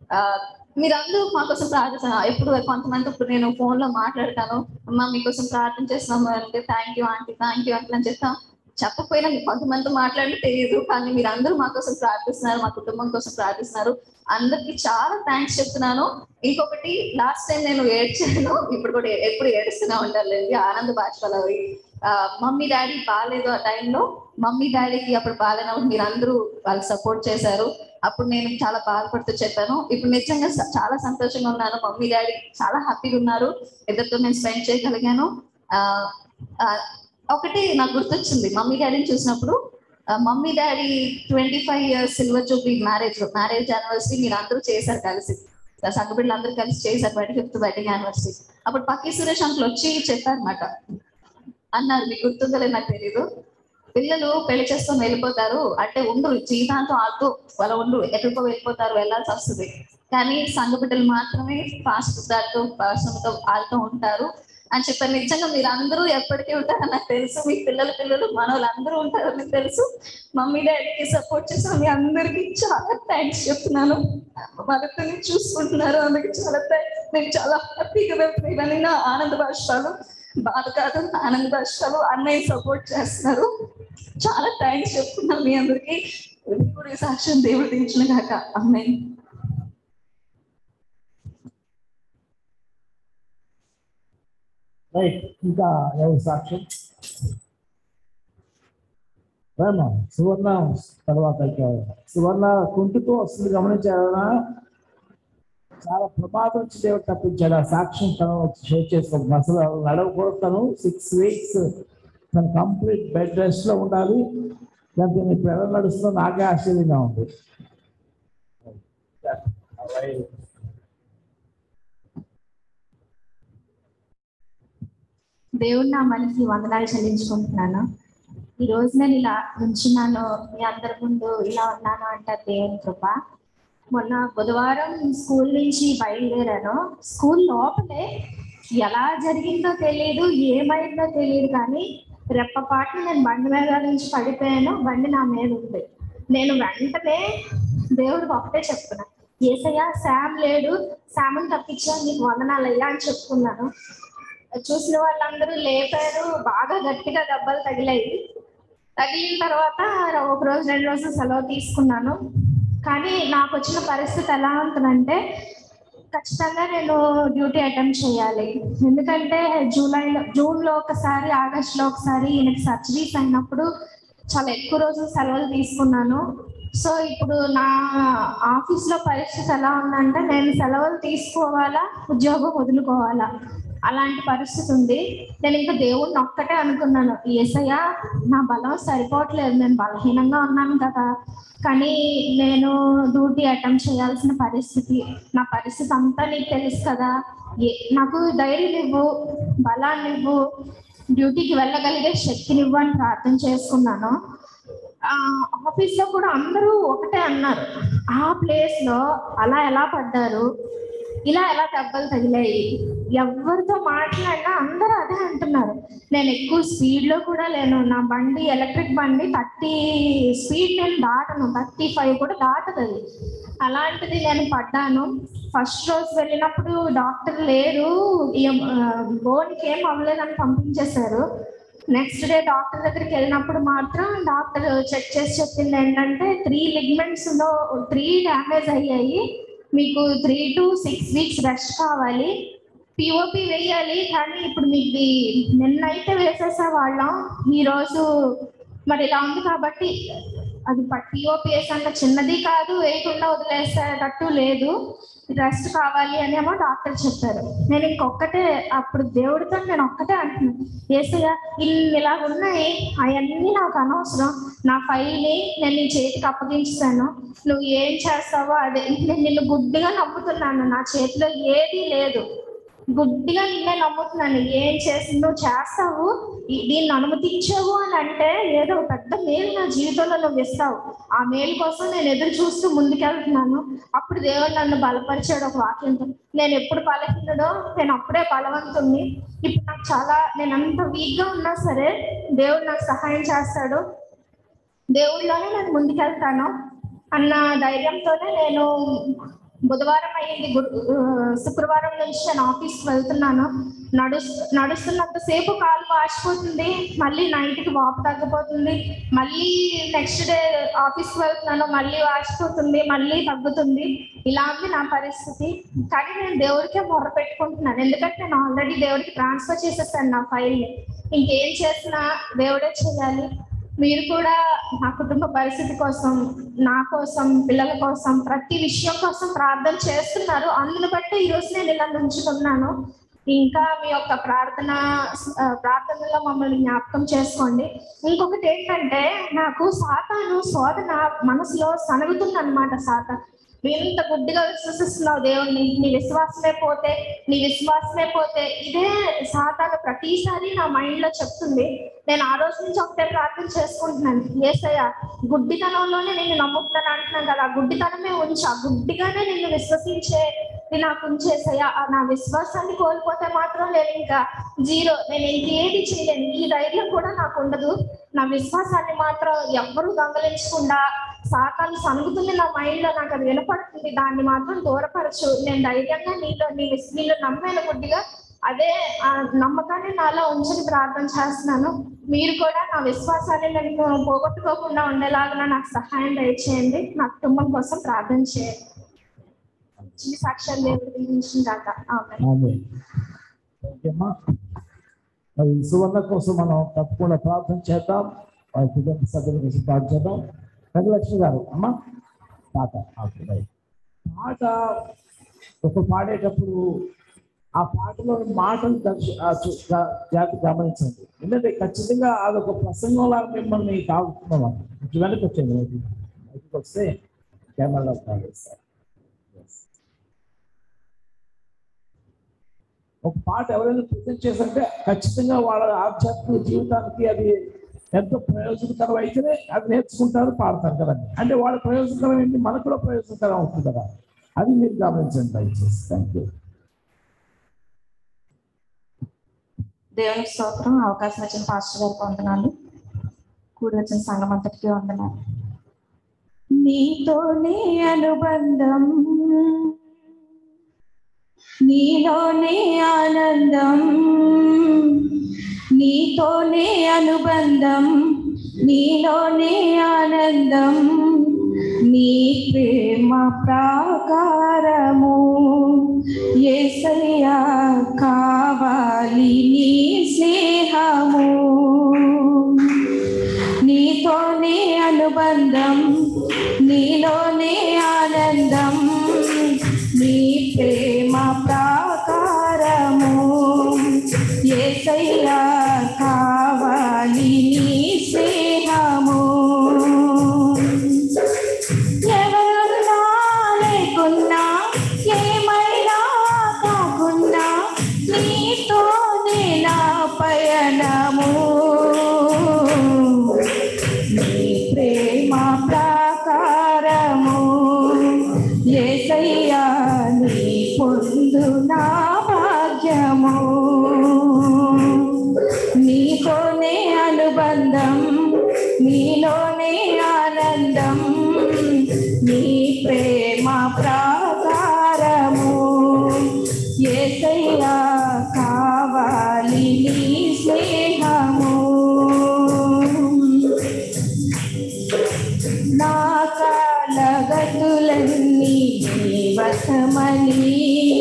మీరందరూ మా కోసం ప్రార్థిస్తాను. ఎప్పుడు కొంతమంది ఇప్పుడు నేను ఫోన్ లో మాట్లాడతాను, అమ్మ మీకోసం ప్రార్థన చేస్తున్నాము అంటే thank you aunty, thank you అంటే అని చెప్తాం. చెప్పకపోయినా మీకు కొంతమంది మాట్లాడి తెలియదు, కానీ మీరు అందరూ మా కోసం ప్రార్థిస్తున్నారు, మా కుటుంబం కోసం ప్రార్థిస్తున్నారు. అందరికి చాలా థ్యాంక్స్ చెప్తున్నాను. ఇంకొకటి, లాస్ట్ టైం నేను ఏడ్చాను, ఇప్పుడు కూడా ఎప్పుడు ఏడుస్తూనే ఉంటారులేండి, ఆనంద బాష్పాలు అవి. మమ్మీ డాడీ బాగాలేదు ఆ టైంలో, మమ్మీ డాడీకి అప్పుడు బాగాలేనప్పుడు మీరు అందరూ వాళ్ళు సపోర్ట్ చేశారు. అప్పుడు నేను చాలా బాధపడుతూ చెప్పాను. ఇప్పుడు నిజంగా చాలా సంతోషంగా ఉన్నాను. మమ్మీ డాడీ చాలా హ్యాపీగా ఉన్నారు. ఇద్దరితో నేను స్పెండ్ చేయగలిగాను. ఒకటి నాకు గుర్తొచ్చింది, మమ్మీ డాడీని చూసినప్పుడు, mummy daddy 25 years silver jubilee marriage anniversary మీరు అందరూ చేశారు కలిసి, సంఘ బిడ్డలు అందరూ కలిసి చేశారు, 25th వెడ్డింగ్ యానివర్సరీ. అప్పుడు పక్కి సురేష్ అంకుల్ వచ్చి చెప్పారన్నమాట, అన్నారు, మీకు గుర్తుందో లేదు నాకు తెలీదు, పిల్లలు పెళ్లి చేసుకొని వెళ్ళిపోతారు అంటే ఉండరు, జీవితాంతం ఆడుతూ వాళ్ళ ఉండరు, ఎక్కడికో వెళ్ళిపోతారు, వెళ్ళాల్సి వస్తుంది. కానీ సంఘ బిడ్డలు మాత్రమే పాస్టర్తో వాళ్ళతో ఉంటారు అని చెప్పారు. నిజంగా మీరు అందరూ ఎప్పటికీ ఉంటారని నాకు తెలుసు. మీ పిల్లలు మనోళ్ళు అందరూ ఉంటారని నాకు తెలుసు. మమ్మీ డాడీకి సపోర్ట్ చేసిన మీ అందరికీ చాలా థ్యాంక్స్ చెప్తున్నాను. మరొకరిని చూసుకుంటున్నారు, అందుకే చాలా థ్యాంక్స్. నేను చాలా హ్యాపీగా వెళ్తున్నాను. నా ఆనంద బాష్పాలు, బాధ కాదు ఆనంద బాష్పాలు. అన్నయ్య సపోర్ట్ చేస్తున్నారు, చాలా థ్యాంక్స్ చెప్తున్నాను మీ అందరికీ. దేవుడి సాక్ష్యం దేవుడు దించిన కాక అన్నయ్య. రైట్, ఇంకా ఎవరి సాక్ష్యం? సువర్ణ తర్వాత సువర్ణ కుంటుతో వస్తుంది, గమనించారా? చాలా ప్రమాదం నుంచి దేవుడు తప్పించాడు. ఆ సాక్ష్యం తను షేర్ చేసుకోండి. అసలు నడవకూడదు. తను 6 weeks తను కంప్లీట్ బెడ్ రెస్ట్ లో ఉండాలి. దాంతో ఇప్పుడు ఎలా నడుస్తుందో నాకే ఆశ్చర్యంగా ఉంది. దేవుడు నా మనకి వందనాలు చెల్లించుకుంటున్నాను. ఈ రోజు నేను ఇలా ఉంచున్నాను, మీ అందరి ముందు ఇలా ఉన్నాను అంటే దేవుని కృప. మొన్న బుధవారం స్కూల్ నుంచి బయలుదేరాను. స్కూల్ లోపలే ఎలా జరిగిందో తెలియదు, ఏమైందో తెలియదు, కానీ రెప్పపాటు నేను బండి మీద నుంచి పడిపోయాను. బండి నా మీద ఉంది. నేను వెంటనే దేవుడికి ఒకటే చెప్తున్నా, ఏసయ్యా శామ్ లేడు, శామ్ని తప్పించా, నీకు వందనాలయ్యా అని చెప్పుకున్నాను. చూసిన వాళ్ళందరూ లేపారు, బాగా గట్టిగా దెబ్బలు తగిలాయి. తగిలిన తర్వాత ఒక రోజు 2 రోజులు సెలవు తీసుకున్నాను. కానీ నాకు వచ్చిన పరిస్థితి ఎలా ఉంటుందంటే, ఖచ్చితంగా నేను డ్యూటీ అటెంప్ట్ చేయాలి. ఎందుకంటే జూన్లో ఒకసారి, ఆగస్టులో ఒకసారి ఈయనకి సర్జరీస్ అయినప్పుడు చాలా ఎక్కువ రోజులు సెలవులు తీసుకున్నాను. సో ఇప్పుడు నా ఆఫీస్లో పరిస్థితి ఎలా ఉందంటే, నేను సెలవులు తీసుకోవాలా, ఉద్యోగం వదులుకోవాలా, అలాంటి పరిస్థితి ఉంది. నేను ఇంకా దేవుడిని ఒక్కటే అనుకున్నాను, యేసయ్య నా బలం సరిపోవట్లేదు, నేను బలహీనంగా ఉన్నాను కదా, కానీ నేను డ్యూటీ అటెంప్ట్ చేయాల్సిన పరిస్థితి, నా పరిస్థితి అంతా నీకు తెలుసు కదా, నాకు ధైర్యం ఇవ్వు, బలాన్ని ఇవ్వు, డ్యూటీకి వెళ్ళగలిగే శక్తినివ్వని ప్రార్థన చేసుకున్నాను. ఆఫీస్లో కూడా అందరూ ఒకటే అన్నారు, ఆ ప్లేస్లో అలా ఎలా పడ్డారు, ఇలా ఎలా దెబ్బలు తగిలాయి, ఎవరితో మాట్లాడినా అందరూ అదే అంటున్నారు. నేను ఎక్కువ స్పీడ్లో కూడా లేను, నా బండి ఎలక్ట్రిక్ బండి 30 స్పీడ్ నేను దాటను, 35 కూడా దాటదు అది. అలాంటిది నేను పడ్డాను. ఫస్ట్ రోజు వెళ్ళినప్పుడు డాక్టర్ లేరు, బోన్కి ఏం అవ్వలేదని పంపించేశారు. నెక్స్ట్ డే డాక్టర్ దగ్గరికి వెళ్ళినప్పుడు మాత్రం డాక్టర్ చెక్ చేసి చెప్పింది ఏంటంటే 3 లిగ్మెంట్స్లో 3 డ్యామేజ్ అయ్యాయి, మీకు 3 to 6 weeks రెస్ట్ కావాలి, పిఓపి వేయాలి. కానీ ఇప్పుడు మీకు నిన్నైతే వేసేసే వాళ్ళం, ఈరోజు మరి ఇలా ఉంది కాబట్టి అది పిఓపి వేసాక చిన్నది కాదు, వేయకుండా వదిలేసేటట్టు లేదు, రెస్ట్ కావాలి అని ఏమో డాక్టర్ చెప్పారు. నేను ఇంకొక్కటే అప్పుడు దేవుడితో నేను ఒక్కటే అంటున్నాను, యేసయ్య ఇలాగ ఉన్నాయి, అవన్నీ నాకు అనవసరం, నా ఫైల్ని నేను నీ చేతికి అప్పగించాను, నువ్వు ఏం చేస్తావో అదే. నేను నిన్ను గుడ్డిగా నమ్ముతున్నాను, నా చేతిలో ఏదీ లేదు, గుడ్డిగా నిన్నే నమ్ముతున్నాను, ఏం చేసి నువ్వు చేస్తావు, దీన్ని అనుమతించావు అని అంటే ఏదో పెద్ద మేలు నా జీవితంలో నువ్వు ఇస్తావు, ఆ మేలు కోసం నేను ఎదురు చూస్తూ ముందుకెళ్తున్నాను. అప్పుడు దేవుడు నన్ను బలపరిచాడు ఒక వాక్యంతో. నేను ఎప్పుడు బలహీనుడో నేను అప్పుడే బలవంతుణ్ణి. ఇప్పుడు నాకు నేను అంత వీక్గా ఉన్నా సరే దేవుడు నాకు సహాయం చేస్తాడు, దేవుడిలోనే నేను ముందుకెళ్తాను అన్న ధైర్యంతోనే నేను బుధవారం అయ్యింది, శుక్రవారం నుంచి నేను ఆఫీస్కి వెళ్తున్నాను. నడుస్తున్నంతసేపు కాలు వాచిపోతుంది, మళ్ళీ నైట్కి వాపు తగ్గిపోతుంది, మళ్ళీ నెక్స్ట్ డే ఆఫీస్కి వెళ్తున్నాను, మళ్ళీ వాచిపోతుంది, మళ్ళీ తగ్గుతుంది. ఇలా ఉంది నా పరిస్థితి. కానీ నేను దేవుడికే మొర్ర పెట్టుకుంటున్నాను, ఎందుకంటే నేను ఆల్రెడీ దేవుడికి ట్రాన్స్ఫర్ చేసేసాను నా ఫైల్ని. ఇంకేం చేసినా దేవుడే చేయాలి. మీరు కూడా నా కుటుంబ పరిస్థితి కోసం, నా కోసం, పిల్లల కోసం, ప్రతి విషయం కోసం ప్రార్థన చేస్తున్నారు. అందును బట్టి ఈరోజు నేను ఇలా నుంచుకున్నాను. ఇంకా మీ యొక్క ప్రార్థనలో మమ్మల్ని జ్ఞాపకం చేసుకోండి. ఇంకొకటి ఏంటంటే, నాకు సాతాను శోధన మనసులో సనగుతుంది అనమాట. సాతాను ఎంత గుడ్డిగా విశ్వసిస్తున్నావు దేవుణ్ణి, నీ విశ్వాసమే పోతే ఇదే సాతాను ప్రతిసారి నా మైండ్ లో చెప్తుంది. నేను ఆ రోజు నుంచి ఒకటే ప్రార్థన చేసుకుంటున్నాను, యేసయ్య గుడ్డితనంలోనే నిన్ను నమ్ముతున్నాను అంటున్నాను కదా, ఆ గుడ్డితనమే ఉంచు, ఆ గుడ్డిగానే నిన్ను విశ్వసించేది నాకు ఉంచేసయ్య. నా విశ్వాసాన్ని కోల్పోతే మాత్రం నేను ఇంకా జీరో, నేను ఇంకేది చేయలేను, ఈ ధైర్యం కూడా నాకు ఉండదు. నా విశ్వాసాన్ని మాత్రం ఎవ్వరూ దొంగలించకుండా, సాతాను సనుగుతుంది నా మైండ్ లో, నాకు అది వినపడుతుంది, దాన్ని మాత్రం దూరపరచు, నేను ధైర్యంగా నీళ్ళు నమ్మాను గుడ్డిగా, అదే ఆ నమ్మకాన్ని నాలో ఉంచుని ప్రార్థన చేస్తున్నాను. మీరు కూడా నా విశ్వాసాన్ని నేను పోగొట్టుకోకుండా ఉండేలాగా నాకు సహాయం దయచేయండి. నా కుటుంబం కోసం ప్రార్థన చేయండి. చిన్న సాక్ష్యాలు దేవుడు దీవించిన దాకా. మరి సువర్ణ కోసం మనం తప్పకుండా ప్రార్థన చేద్దాం, వారి కుటుంబ సభ్యుల కోసం ప్రార్థన చేద్దాం. రఘులక్ష్మి గారు అమ్మ పాట ఒక పాడేటప్పుడు ఆ పాటలో మాటలు జాతి గమనించండి, ఎందుకంటే ఖచ్చితంగా అదొక ప్రసంగంలా మిమ్మల్ని తాగుతున్నాం. వెనక్కి వచ్చేది బయటకు వస్తే కెమెరాలో తాగేస్తారు. ఒక పాట ఎవరైనా ప్రజెంట్ చేశారంటే ఖచ్చితంగా వాళ్ళ ఆధ్యాత్మిక జీవితానికి అది ఎంతో ప్రయోజనకరం అయితేనే అది నేర్చుకుంటారు, పాడతారు కదండి. అంటే వాళ్ళ ప్రయోజనకరం ఏంటి, మనకు కూడా ప్రయోజనకరం అవుతుంది కదా, అది మీరు గమనించండి దయచేసి. Thank you. దేవునికి స్తోత్రం. అవకాశం వచ్చిన పాస్టర్ గారికి వందనాలు, కూడి వచ్చిన సంఘం అంతటికీ వందనాలు. నీతోనే అనుబంధం, నీలోనే ఆనందం, నీతోనే అనుబంధం, నీలోనే ఆనందం, నీ ప్రేమ ప్రాకారము యేసయ్యా కావాలి, నీ స్నేహము, నీతోనే అనుబంధం, నీలోనే ఆనందం, నీ ప్రేమ ప్రాకారము యేసయ్యా కావాలి, నీ స్నేహము. ఎవరున్నా లేకున్నా, ఏమైనా కాకున్నా, నీతోనే నా పయనం, అనుబంధం నీలోనే ఆనందం నీ ప్రేమ ప్రాకారము యేసయ్యా కావాలి నీ స్నేహము నా కాలగతులన్నీ నీ వశమని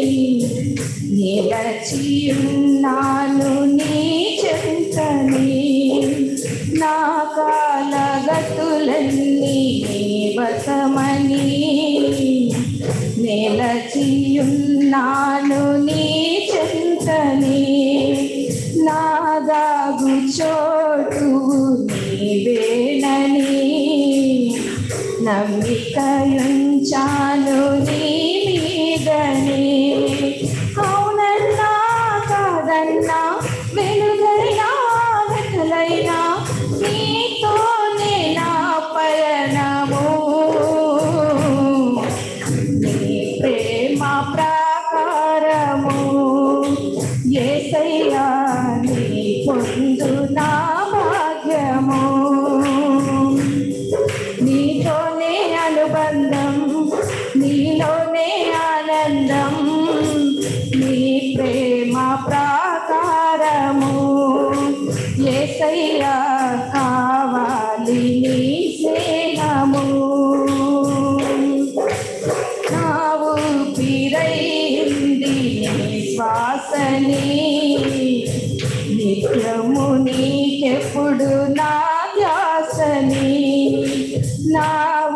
నిలచియున్నాను నీ చెంతని నా కాలగతులన్నీ నీ వశమని నిలచియున్నాను నీ చెంతని నా దాగు చోటు నీవేనని నమ్మికయుంచాను నీ మీదని అవునన్నా కాదన్నా వెలుగైనా వెతలైనా నీతోనే నా పయనము నీ ప్రేమ ప్రాకారము యేసయ్యా నీ పొందు నా భాగ్యము నీతోనే అనుబంధం నీలోనే ఆనందం నీ ప్రేమ ప్రాకారము యేసయ్యా కావాలి నీ స్నేహము నా ఊపిరైంది నీ శ్వాసని నిత్యము నీకెప్పుడు నా ధ్యాసని నా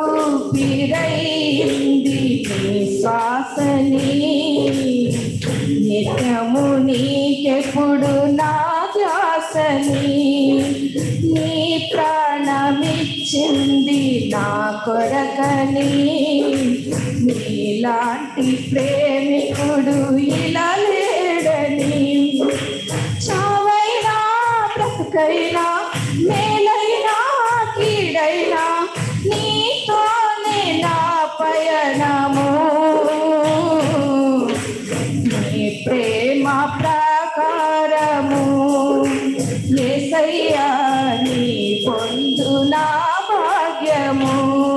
ఊపిరైంది నీ శ్వాసని నిత్యము నీకెప్పుడు నా ధ్యాసని నీ ప్రాణమిచ్చింది నా కొరకని నీలాంటి ప్రేమికుడు ఇలా లేడని చావైనా బ్రతుకైనా మేలైనా కీడైనా నీతోనే నా పయనము నీ ప్రేమ ప్రాకారము యేసయ్యా నీ పొందు నా భాగ్యము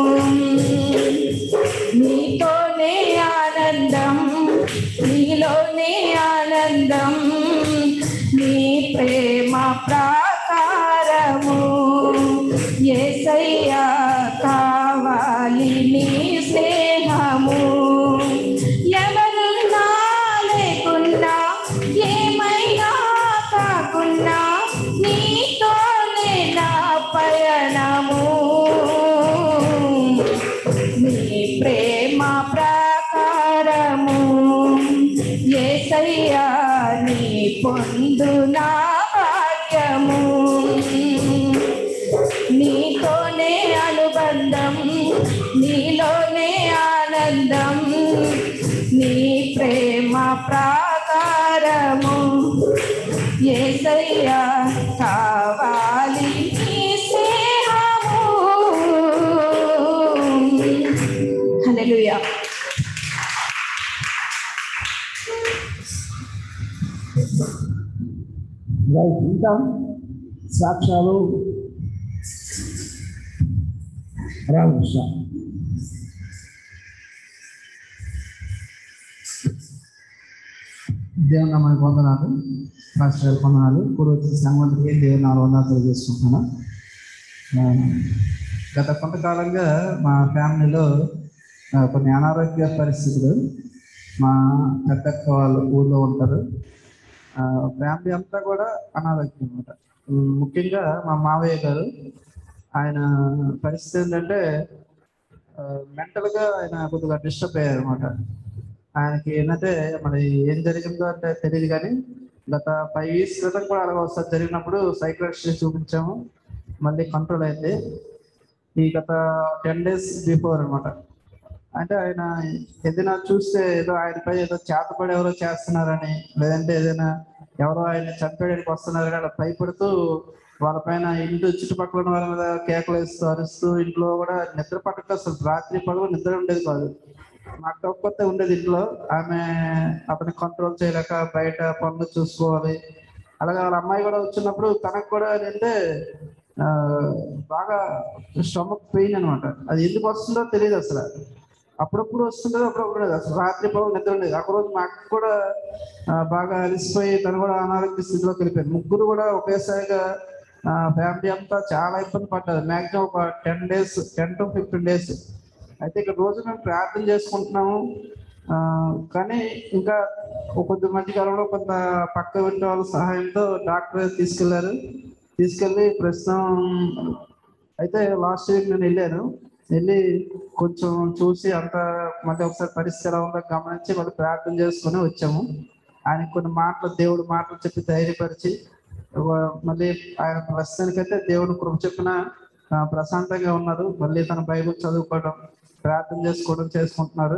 నీతోనే ఆనందం నీలోనే ఆనందం నీ ప్రేమ ప్రాకారము యేసయ్యా కావాలి నీ స్నేహము ఎవరున్నా లేకున్నా ఏమైనా కాకున్నా నీతోనే నా పయనము నీ ప్రేమ ప్రాకారము యేసయ్యా నీ పొందు నా భాగ్యము నీతోనే అనుబంధం నీలోనే ఆనందం నీ ప్రేమ ప్రాకారము యేసయ్యా కావాలి నీ స్నేహము హల్లెలూయా ఇంకా సాక్ష్యాలు రామకృష్ణ దేవుని నామానికి వందనాలు పాస్టర్ వందనాలు పూర్వతి సంగమంత్రికి దేవుని నాలుగు వందనాలు తెలియజేసుకుంటున్నాను. గత కొంతకాలంగా మా ఫ్యామిలీలో కొన్ని అనారోగ్య పరిస్థితులు మా పెద్దక్క వాళ్ళు ఊళ్ళో ఉంటారు. ఫ్యామిలీ అంతా కూడా అనారోగ్యం అనమాట. ముఖ్యంగా మా మావయ్య గారు ఆయన పరిస్థితి ఏంటంటే మెంటల్గా ఆయన కొద్దిగా డిస్టర్బ్ అయ్యారు అనమాట. ఆయనకి ఏంటంటే మరి ఏం జరిగిందో అంటే తెలియదు కానీ గత 5 years క్రితం కూడా అలాగ ఒకసారి జరిగినప్పుడు సైకియాట్రిస్ట్ చూపించాము, మళ్ళీ కంట్రోల్ అయింది. ఈ గత 10 days బిఫోర్ అనమాట. అంటే ఆయన ఏదైనా చూస్తే ఏదో ఆయనపై ఏదో చేతపడి ఎవరో చేస్తున్నారని, లేదంటే ఏదైనా ఎవరో ఆయన చంపేయడానికి వస్తున్నారని అలా భయపడుతూ వాళ్ళపైన ఇంటి చుట్టుపక్కల ఉన్న వాళ్ళ మీద కేకలు వేస్తూ అరుస్తూ ఇంట్లో కూడా నిద్ర పట్టక అసలు రాత్రి పగలు నిద్ర ఉండేది కాదు. మా అక్క ఒక్కతే ఉండేది ఇంట్లో. ఆమె అతన్ని కంట్రోల్ చేయలేక బయట పనులు చూసుకోవాలి, అలాగే వాళ్ళ అమ్మాయి కూడా వచ్చినప్పుడు తనకు కూడా ఏంటంటే బాగా స్టమక్ పెయిన్ అనమాట. అది ఎందుకు వస్తుందో తెలియదు అసలు. అప్పుడప్పుడు వస్తుండదు, అప్పుడప్పుడు లేదు. అసలు రాత్రి పౌరు నిద్ర ఉండేది. ఒకరోజు మా అక్క కూడా బాగా అలిసిపోయి తను కూడా అనారోగ్య స్థితిలోకి వెళ్ళిపోయింది. ముగ్గురు కూడా ఒకేసారిగా ఫ్యామిలీ అంతా చాలా ఇబ్బంది పడ్డారు. మ్యాక్సిమం ఒక 10 to 15 days. అయితే ఇక్కడ రోజు మేము ప్రార్థన చేసుకుంటున్నాము. కానీ ఇంకా కొద్ది మధ్యకాలంలో కొంత పక్క వింటే వాళ్ళ సహాయంతో డాక్టర్ తీసుకెళ్ళి ప్రస్తుతం అయితే లాస్ట్ వీక్ నేను వెళ్ళి కొంచెం చూసి అంత మళ్ళీ ఒకసారి పరిస్థితి ఎలా ఉందో గమనించి మళ్ళీ ప్రార్థన చేసుకుని వచ్చాము. ఆయనకు కొన్ని దేవుడు మాటలు చెప్పి ధైర్యపరిచి మళ్ళీ ఆయన ప్రస్తుతానికైతే దేవుడు కృప చెప్పిన ప్రశాంతంగా ఉన్నారు. మళ్ళీ తన బైబిల్ చదువుకోవడం, ప్రార్థన చేసుకుంటున్నారు.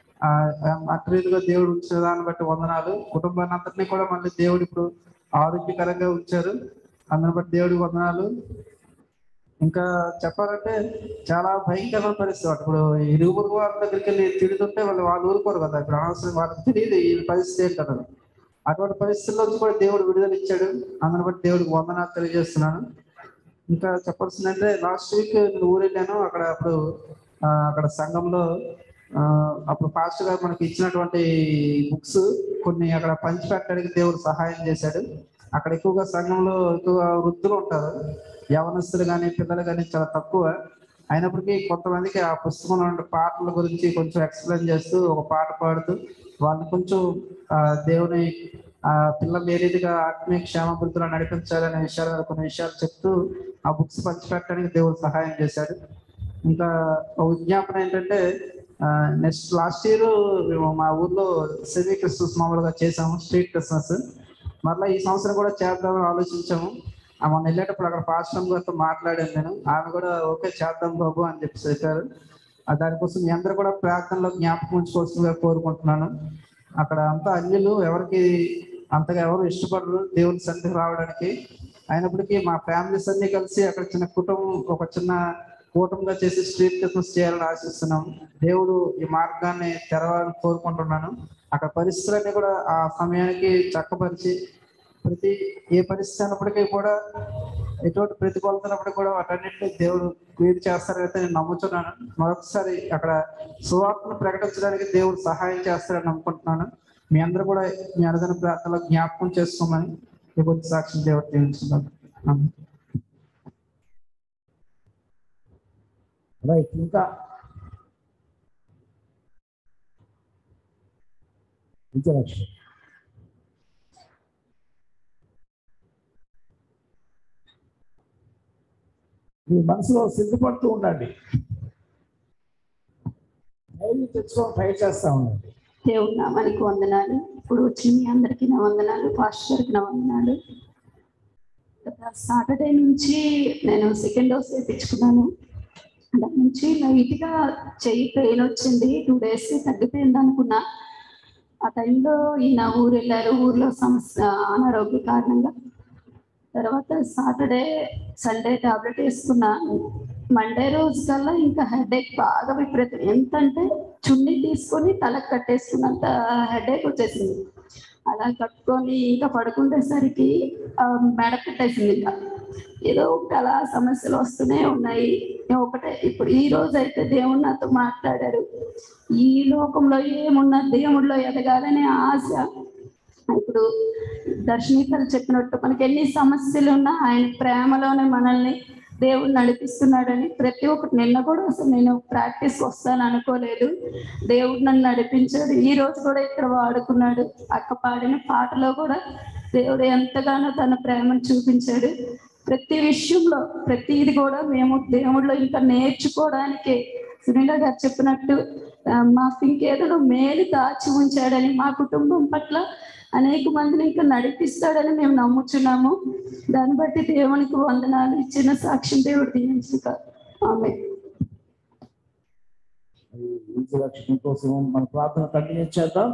అట్రీతిగా దేవుడు ఉంచిన దాన్ని బట్టి వందనాలు. కుటుంబాన్ని అందరినీ కూడా మళ్ళీ దేవుడు ఇప్పుడు ఆరోగ్యకరంగా ఉంచారు. అందరిని బట్టి దేవుడికి వందనాలు. ఇంకా చెప్పాలంటే చాలా భయంకరమైన పరిస్థితి. ఇప్పుడు ఇరుగు పొరుగు వాళ్ళ దగ్గరికి వెళ్ళి తిడుతుంటే వాళ్ళు ఊరుకోరు కదా. ఇప్పుడు అనవసరం వాళ్ళకి తెలియదు ఈ పరిస్థితి ఏంటన్నది. అటువంటి పరిస్థితుల్లో కూడా దేవుడు విడుదల ఇచ్చాడు. అందరిని బట్టి దేవుడికి వందనాలు తెలియజేస్తున్నాను. ఇంకా చెప్పాల్సిందంటే లాస్ట్ వీక్ నేను ఊరు వెళ్ళాను. అక్కడ సంఘంలో అప్పుడు పాస్టర్ గారు మనకి ఇచ్చినటువంటి బుక్స్ కొన్ని అక్కడ పంచి పెట్టడానికి దేవుడు సహాయం చేశాడు. అక్కడ ఎక్కువగా సంఘంలో వృద్ధులు ఉంటారు, యవనస్తులు కానీ పిల్లలు కానీ చాలా తక్కువ. అయినప్పటికీ కొంతమందికి ఆ పుస్తకంలో ఉండే పాటల గురించి కొంచెం ఎక్స్ప్లెయిన్ చేస్తూ ఒక పాట పాడుతూ వాళ్ళని కొంచెం దేవుని పిల్లలు ఏ రీతిగా ఆత్మీయ క్షేమాభివృద్ధిలో నడిపించాలనే విషయాలు కొన్ని విషయాలు చెప్తూ ఆ బుక్స్ పంచిపెట్టడానికి దేవుడు సహాయం చేశాడు. ఇంకా ఒక విజ్ఞాపన ఏంటంటే లాస్ట్ ఇయర్ మేము మా ఊర్లో సెమీ క్రిస్మస్ మామూలుగా చేసాము, స్ట్రీట్ క్రిస్మస్. మరలా ఈ సంవత్సరం కూడా చేద్దామని ఆలోచించాము. మొన్న వెళ్ళేటప్పుడు అక్కడ పాస్టర్ గారితో మాట్లాడాను నేను. ఆమె కూడా ఓకే చేద్దాం బాబు అని చెప్పారు. దానికోసం మీ అందరూ కూడా ప్రార్థనలో జ్ఞాపకం ఉంచుకోవాల్సిందిగా కోరుకుంటున్నాను. అక్కడ అంతా అన్యులు, ఎవరికి అంతగా ఎవరు ఇష్టపడరు దేవుని సన్నిధికి రావడానికి. అయినప్పటికీ మా ఫ్యామిలీస్ అన్ని కలిసి అక్కడ ఒక చిన్న కూటమిగా చేసి స్ట్రీట్ క్రిస్మస్ చేయాలని ఆశిస్తున్నాం. దేవుడు ఈ మార్గాన్ని తెరవాలని కోరుకుంటున్నాను. అక్కడ పరిస్థితులన్నీ కూడా ఆ సమయానికి చక్కపరిచి ఏ పరిస్థితి అయినప్పటికీ కూడా ఎటువంటి ప్రతికూలతనప్పటికీ కూడా వాటన్నింటినీ దేవుడు క్లియర్ చేస్తారైతే నేను నమ్ముతున్నాను. మరొకసారి అక్కడ సువార్తను ప్రకటించడానికి దేవుడు సహాయం చేస్తారని నమ్ముకుంటున్నాను. మీ అందరూ కూడా మీ అనుదిన ప్రార్థనలో జ్ఞాపకం చేసుకోమని ఈ కొద్ది సాక్షి దేవుడు తెలుస్తున్నాను. రైట్. ఇంకా విజయలక్ష్మి మీ మనసులో సిద్ధపడుతూ ఉండండి, ధైర్యం తెచ్చుకొని ట్రై చేస్తా ఉండండి. దేవుడు నామానికి వందనాలు. ఇప్పుడు వచ్చి మీ అందరికీ నా వందనాలు, పాస్టర్ గారికి నా వందనాలు. సాటర్డే నుంచి నేను సెకండ్ డోస్ వేయించుకున్నాను. దాని నుంచి లైట్గా చెయ్యి పెయిన్ వచ్చింది. 2 days తగ్గిపోయింది అనుకున్నా. ఆ టైంలో ఈయన ఊరు వెళ్ళారు, ఊర్లో అనారోగ్య కారణంగా. తర్వాత సండే టాబ్లెట్ వేసుకున్నా. మండే రోజు కల్లా ఇంకా హెడేక్ బాగా విపరీతం. ఎంత అంటే చున్నీ తీసుకొని తలకు కట్టేసుకున్నంత హెడేక్ వచ్చేసింది. అలా కట్టుకొని ఇంకా పడుకునేసరికి మెడ పెట్టేసింది. ఇంకా ఏదో ఒకటి సమస్యలు వస్తూనే ఉన్నాయి. ఒకటే ఇప్పుడు ఈ రోజు అయితే దేవుడు నాతో మాట్లాడారు. ఈ లోకంలో ఏమున్నా దేవుడిలో ఎదగాలనే ఆశ. ఇప్పుడు దర్శనికలు చెప్పినట్టు మనకి ఎన్ని సమస్యలు ఉన్నా ఆయన ప్రేమలోనే మనల్ని దేవుడు నడిపిస్తున్నాడని ప్రతి ఒక్కటి. నిన్న కూడా అసలు నేను ప్రాక్టీస్ వస్తాను అనుకోలేదు, దేవుడు నన్ను నడిపించాడు. ఈ రోజు కూడా ఇక్కడ వాడుకున్నాడు. అక్క పాడిన పాటలో కూడా దేవుడు ఎంతగానో తన ప్రేమను చూపించాడు. ప్రతి విషయంలో ప్రతిది కూడా మేము దేవుడిలో ఇంకా నేర్చుకోవడానికి సునీల గారు చెప్పినట్టు మాకు ఇంకేదో మేలు దాచి ఉంచాడని, మా కుటుంబం పట్ల అనేక మందిని ఇంకా నడిపిస్తాడని మేము నమ్ముచున్నాము. దాన్ని బట్టి దేవునికి వందనాలు. ఇచ్చిన సాక్ష్యం దేవుడు దీవించుగా. ఆమేన్. విజయలక్ష్మి కోసం మన ప్రార్థన కంటిన్యూ చేద్దాం.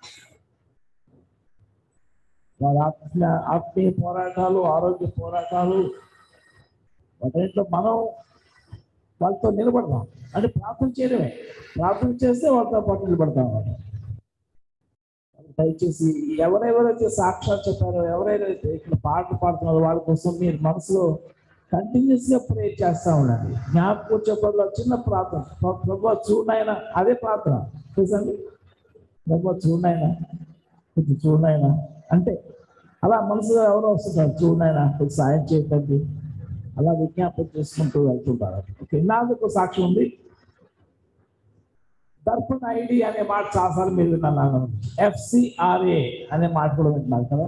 వారి ఆత్మీయ పోరాటాలు, ఆరోగ్య పోరాటాలు, వాటిలో మనం వాళ్ళతో నిలబడదాం. అంటే ప్రార్థన చేయడమే, ప్రార్థన చేస్తే వాళ్ళతో పాటు నిలబడతాం. దయచేసి ఎవరెవరైతే సాక్ష్యాలు చెప్పారో, ఎవరైతే ఇక్కడ పాటలు పాడుతున్నారో వాళ్ళ కోసం మీరు మనసులో కంటిన్యూస్గా ప్రే చేస్తూ ఉండండి. జ్ఞాపకం చెప్పడంలో చిన్న ప్రార్థన, ప్రభు చూడైనా అదే ప్రార్థన చూసండి. ప్రభు చూడైనా, కొంచెం చూడైనా అంటే అలా మనసులో ఎవరో వస్తుంటారు, చూడైనా కొంచెం సాయం చేయకండి, అలా విజ్ఞాపన చేసుకుంటూ వెళ్తుంటారు. ఓకే, నాలుగు సాక్ష్యం ఉంది. దర్పణ ఐడి అనే మాట చాలాసార్లు మీరు విన్నాను. FCRA అనే మాట కూడా వింటున్నారు కదా.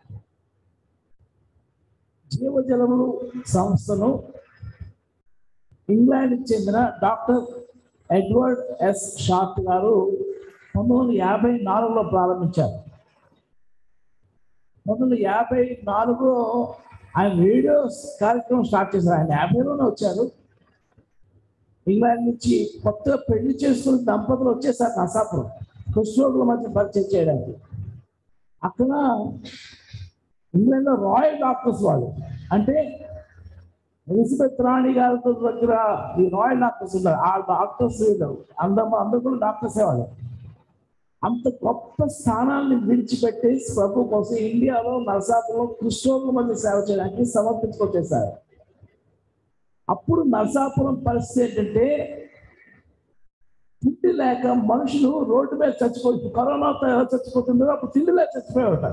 జీవజలములు సంస్థను ఇంగ్లాండ్కి చెందిన డాక్టర్ ఎడ్వర్డ్ S. షార్ట్ గారు 1954లో ప్రారంభించారు. 1954లో ఆయన రేడియో కార్యక్రమం స్టార్ట్ చేశారు. ఆయన 50లోనే వచ్చారు. ఇంగ్లాండ్ నుంచి కొత్తగా పెళ్లి చేసుకున్న దంపతులు వచ్చేసారు నర్సాపురం కుష్ఠరోగుల మధ్య పరిచయం చేయడానికి. అక్కడ ఇంగ్లాండ్లో రాయల్ డాక్టర్స్ వాళ్ళు, అంటే ఎలిజబెత్ రాణి గారి దగ్గర ఈ రాయల్ డాక్టర్స్ ఉన్నారు. ఆ డాక్టర్స్ అందరూ కూడా డాక్టర్సే వాళ్ళు. అంత గొప్ప స్థానాన్ని విడిచిపెట్టేసి ప్రభు కోసం ఇండియాలో నర్సాపురంలో కుష్ఠరోగుల మధ్య సేవ చేయడానికి సమర్పించుకొచ్చేసారు. అప్పుడు నర్సాపురం పరిస్థితి ఏంటంటే తిండి లేక మనుషులు రోడ్డు మీద చచ్చిపోయి, కరోనాతో ఎలా చచ్చిపోతుందో అప్పుడు తిండి లేక చచ్చిపోయేవారు.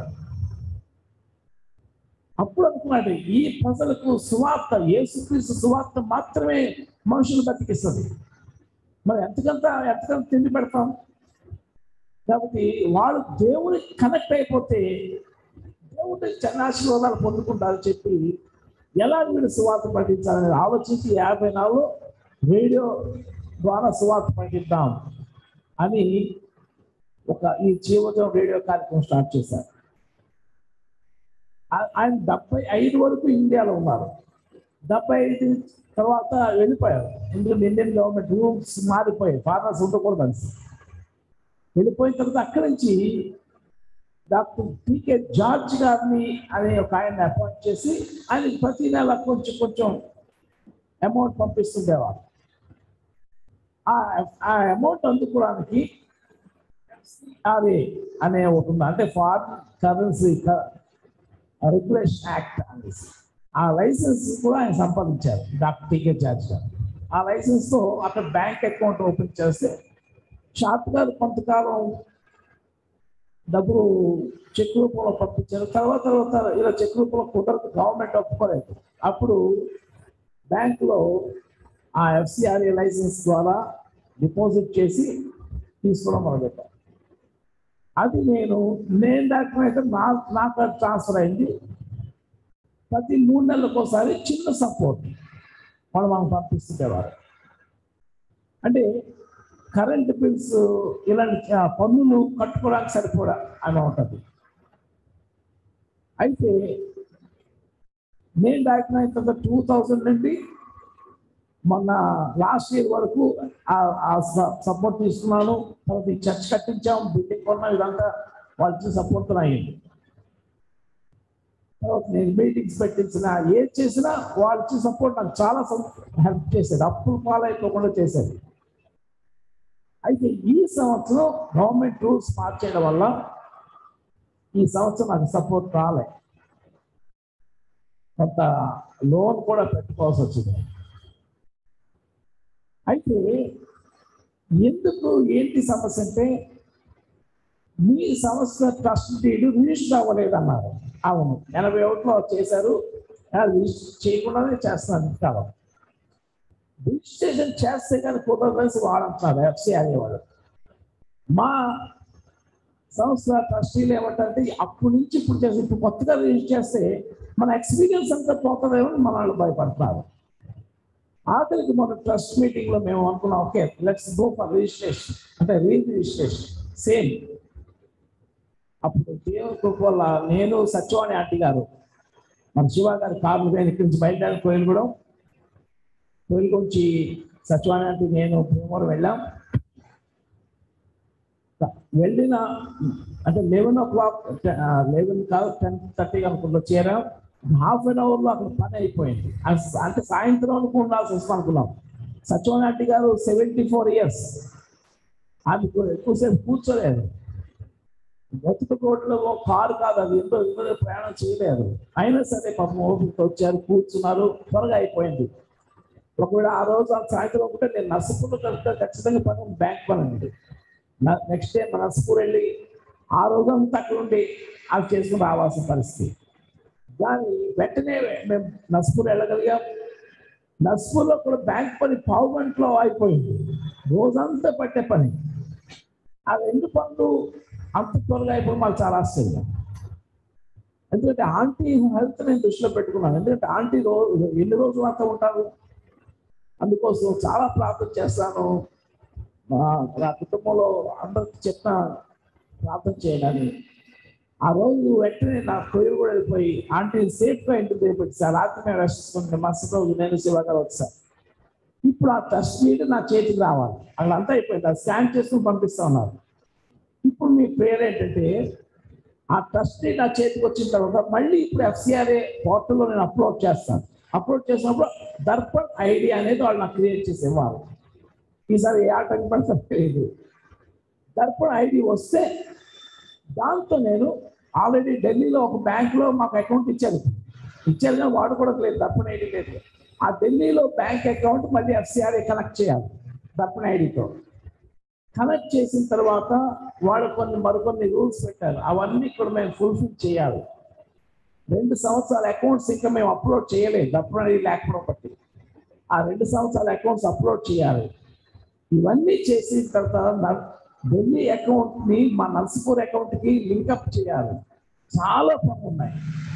అప్పుడు అనుకున్నాడు, ఈ ప్రజలకు సువార్త, యేసుక్రీస్తు సువార్త మాత్రమే మనుషులు బతికిస్తుంది. మరి ఎంతకంత తిండి పెడతాం? కాబట్టి వాళ్ళు దేవునికి కనెక్ట్ అయిపోతే దేవుడి చన్నాశీర్వాదాలు పొందుకుంటారని చెప్పి ఎలా వీడు సువార్త పఠించాలని ఆలోచించి 54లో రేడియో ద్వారా సువార్త పఠిద్దాం అని ఈ జీవజం రేడియో కార్యక్రమం స్టార్ట్ చేశారు. ఆయన 75 వరకు ఇండియాలో ఉన్నారు. 75 తర్వాత వెళ్ళిపోయారు. ఎందుకంటే ఇండియన్ గవర్నమెంట్ రూల్స్ మారిపోయాయి, ఫారినర్స్ ఉండకూడదు అని. వెళ్ళిపోయిన తర్వాత అక్కడి నుంచి డాక్టర్ టీకే జార్జ్ గారిని అనే ఒక ఆయన్ని అపాయింట్ చేసి ఆయన ప్రతి నెల కొంచెం అమౌంట్ పంపిస్తుండేవారు. ఆ అమౌంట్ అందుకోవడానికి FCRA అనే ఒకటి ఉంది, అంటే ఫారిన్ కరెన్సీ రెగ్యులేషన్ యాక్ట్ అనేసి. ఆ లైసెన్స్ కూడా ఆయన సంపాదించారు డాక్టర్ టీకే జార్జ్ గారు. ఆ లైసెన్స్తో అక్కడ బ్యాంక్ అకౌంట్ ఓపెన్ చేస్తే షార్ట్ గారు కొంతకాలం డబ్బులు చెక్ రూపంలో పంపించారు. తర్వాత ఇలా చెక్ రూపంలో కుదరదు, గవర్నమెంట్ ఒప్పుకోలేదు. అప్పుడు బ్యాంకులో ఆ FCRA లైసెన్స్ ద్వారా డిపాజిట్ చేసి తీసుకోవడం మొదలుపెట్టాను. అది నేను డాక్టర్ అయితే నాకు ట్రాన్స్ఫర్ అయింది. ప్రతి 3 నెలలకు ఒకసారి చిన్న సపోర్ట్ మనం పంపిస్తుండేవారు. అంటే కరెంట్ బిల్స్ ఇలాంటి పన్నులు కట్టుకోవడానికి సరిపోడా అమౌంట్ అది. అయితే నేను డాక్టర్ అయిన తర్వాత 2000 నుండి మొన్న లాస్ట్ ఇయర్ వరకు సపోర్ట్ తీసుకున్నాను. తర్వాత ఈ చర్చ్ కట్టించాం, బిల్డింగ్ కొన్నాం, ఇదంతా వాళ్ళు ఇచ్చిన సపోర్ట్తో అయ్యింది. తర్వాత నేను మీటింగ్స్ పెట్టించిన ఏది చేసినా వాళ్ళు ఇచ్చిన సపోర్ట్ నాకు చాలా హెల్ప్ చేసేది, అప్పులు పాలైపోకుండా చేసేది. అయితే ఈ సంవత్సరం గవర్నమెంట్ రూల్స్ మార్చేయడం వల్ల ఈ సంవత్సరం నాకు సపోర్ట్ రాలే, కొంత లోన్ కూడా పెట్టుకోవాల్సి వచ్చింది. అయితే ఎందుకు ఏంటి సమస్య అంటే మీ సంస్థ ట్రస్ట్ డీడ్ రిజిస్టర్ అవ్వలేదన్నారు. అవును, 81లో చేశారు, రిజిస్టర్ చేయకుండానే చేస్తున్నారు. కాలం రిజిస్ట్రేషన్ చేస్తే కానీ కుదరదని వాడంటున్నారు FCRA వాళ్ళు. మా సంస్థ ట్రస్టీలు ఏమంటారంటే అప్పటి నుంచి ఇప్పుడు చేసి ఇప్పుడు కొత్తగా రిజిస్టర్ చేస్తే మన ఎక్స్పీరియన్స్ అంతా పోతుందేమో మన వాళ్ళు భయపడుతున్నారు. ఆఖరికి మన ట్రస్ట్ మీటింగ్లో మేము అనుకున్నాం, okay let's go for registration, అంటే రిజిస్ట్రేషన్ సేమ్. అప్పుడు దేవుని కృప వల్ల నేను సత్యవాణి ఆంటీ గారు మన శివ గారి కార్లు ఇక్కడి నుంచి బయలుదేరి కోయిలగూడెం నుంచి సత్యవాణి ఆంటీ నేను భీమవరం వెళ్ళాం. వెళ్ళిన అంటే 11 o'clock 11 కాదు 10:30 అనుకుంటూ చేరాం. ½ an hourలో అక్కడ పని అయిపోయింది. అంటే సాయంత్రం ఉండాల్సి వస్తుంది అనుకున్నాం. సత్యవాణి ఆంటీ గారు 74 years, ఆమె ఎక్కువసేపు కూర్చోలేదు. బతుకోట్లో కారు కాదు, అది ఎంతో ఇబ్బంది ప్రయాణం చేయలేదు. అయినా సరే పాపం ఓపిక వచ్చారు, కూర్చున్నారు, త్వరగా అయిపోయింది. ఒకవేళ ఆ రోజు ఆ సాయంత్రం ఒకటే నేను నర్సపూర్లో కలిపితే ఖచ్చితంగా పని బ్యాంక్ పని ఉంది. నెక్స్ట్ డే నర్సపూర్ వెళ్ళి ఆ రోజు అంతా అక్కడ ఉండి అది చేసుకుని రావాల్సిన పరిస్థితి. కానీ వెంటనే మేము నర్సపూర్ వెళ్ళగలిగాం. నర్సపూర్లో కూడా బ్యాంక్ పని పావు గంటలో అయిపోయింది. రోజంతా పట్టే పని. ఆ 2 పనులు అంత త్వరగా అయిపోయి మాకు చాలా ఆశ్చర్యం. ఎందుకంటే ఆంటీ హెల్త్ నేను దృష్టిలో పెట్టుకున్నాను. ఎందుకంటే ఆంటీ ఎన్ని రోజులు అంతా ఉంటారు, అందుకోసం చాలా ప్రార్థన చేస్తాను. నా కుటుంబంలో అందరికి చెప్పిన ప్రార్థన చేయడానికి. ఆ రోజు వెంటనే నా కొయ్యలు కూడా వెళ్ళిపోయి ఆంటీ సేఫ్గా ఇంటికి తెప్పించారు. రాత్రి మేము రెస్ట్ మస్తు రోజు నేను శివగా వచ్చాను. ఇప్పుడు ఆ టెస్ట్ షీట్ నా చేతికి రావాలి, అలా అంతా అయిపోయింది. అది స్కాన్ చేసుకుని పంపిస్తా ఉన్నారు. ఇప్పుడు మీ పేరు ఏంటంటే ఆ టెస్ట్ షీట్ నా చేతికి వచ్చిన తర్వాత మళ్ళీ ఇప్పుడు FCRA పోర్టల్లో నేను అప్లోడ్ చేస్తాను. అప్లోడ్ చేసినప్పుడు దర్పణ్ ఐడి అనేది వాళ్ళు నాకు క్రియేట్ చేసి ఇవ్వాలి. ఈసారి ఏ ఆటంకం పడితే తెలియదు. దర్పణ్ ఐడి వస్తే దాంతో నేను ఆల్రెడీ ఢిల్లీలో ఒక బ్యాంకులో మాకు అకౌంట్ ఇచ్చారు కానీ వాడుకోవట్లేదు, దర్పణ్ ఐడి లేదు. ఆ ఢిల్లీలో బ్యాంక్ అకౌంట్ మళ్ళీ FCRA కనెక్ట్ చేయాలి. దర్పణ్ ఐడితో కనెక్ట్ చేసిన తర్వాత వాళ్ళు మరికొన్ని రూల్స్ పెట్టారు. అవన్నీ కూడా మేము ఫుల్ఫిల్ చేయాలి. 2 సంవత్సరాల అకౌంట్స్ ఇంకా మేము అప్లోడ్ చేయలేదు, దర్పణ్ ఐడి లేకపోవడం బట్టి. ఆ 2 సంవత్సరాల అకౌంట్స్ అప్లోడ్ చేయాలి. ఇవన్నీ చేసిన తర్వాత ఢిల్లీ అకౌంట్ని మా నర్సపూర్ అకౌంట్కి లింకప్ చేయాలి. చాలా పనులు ఉన్నాయి.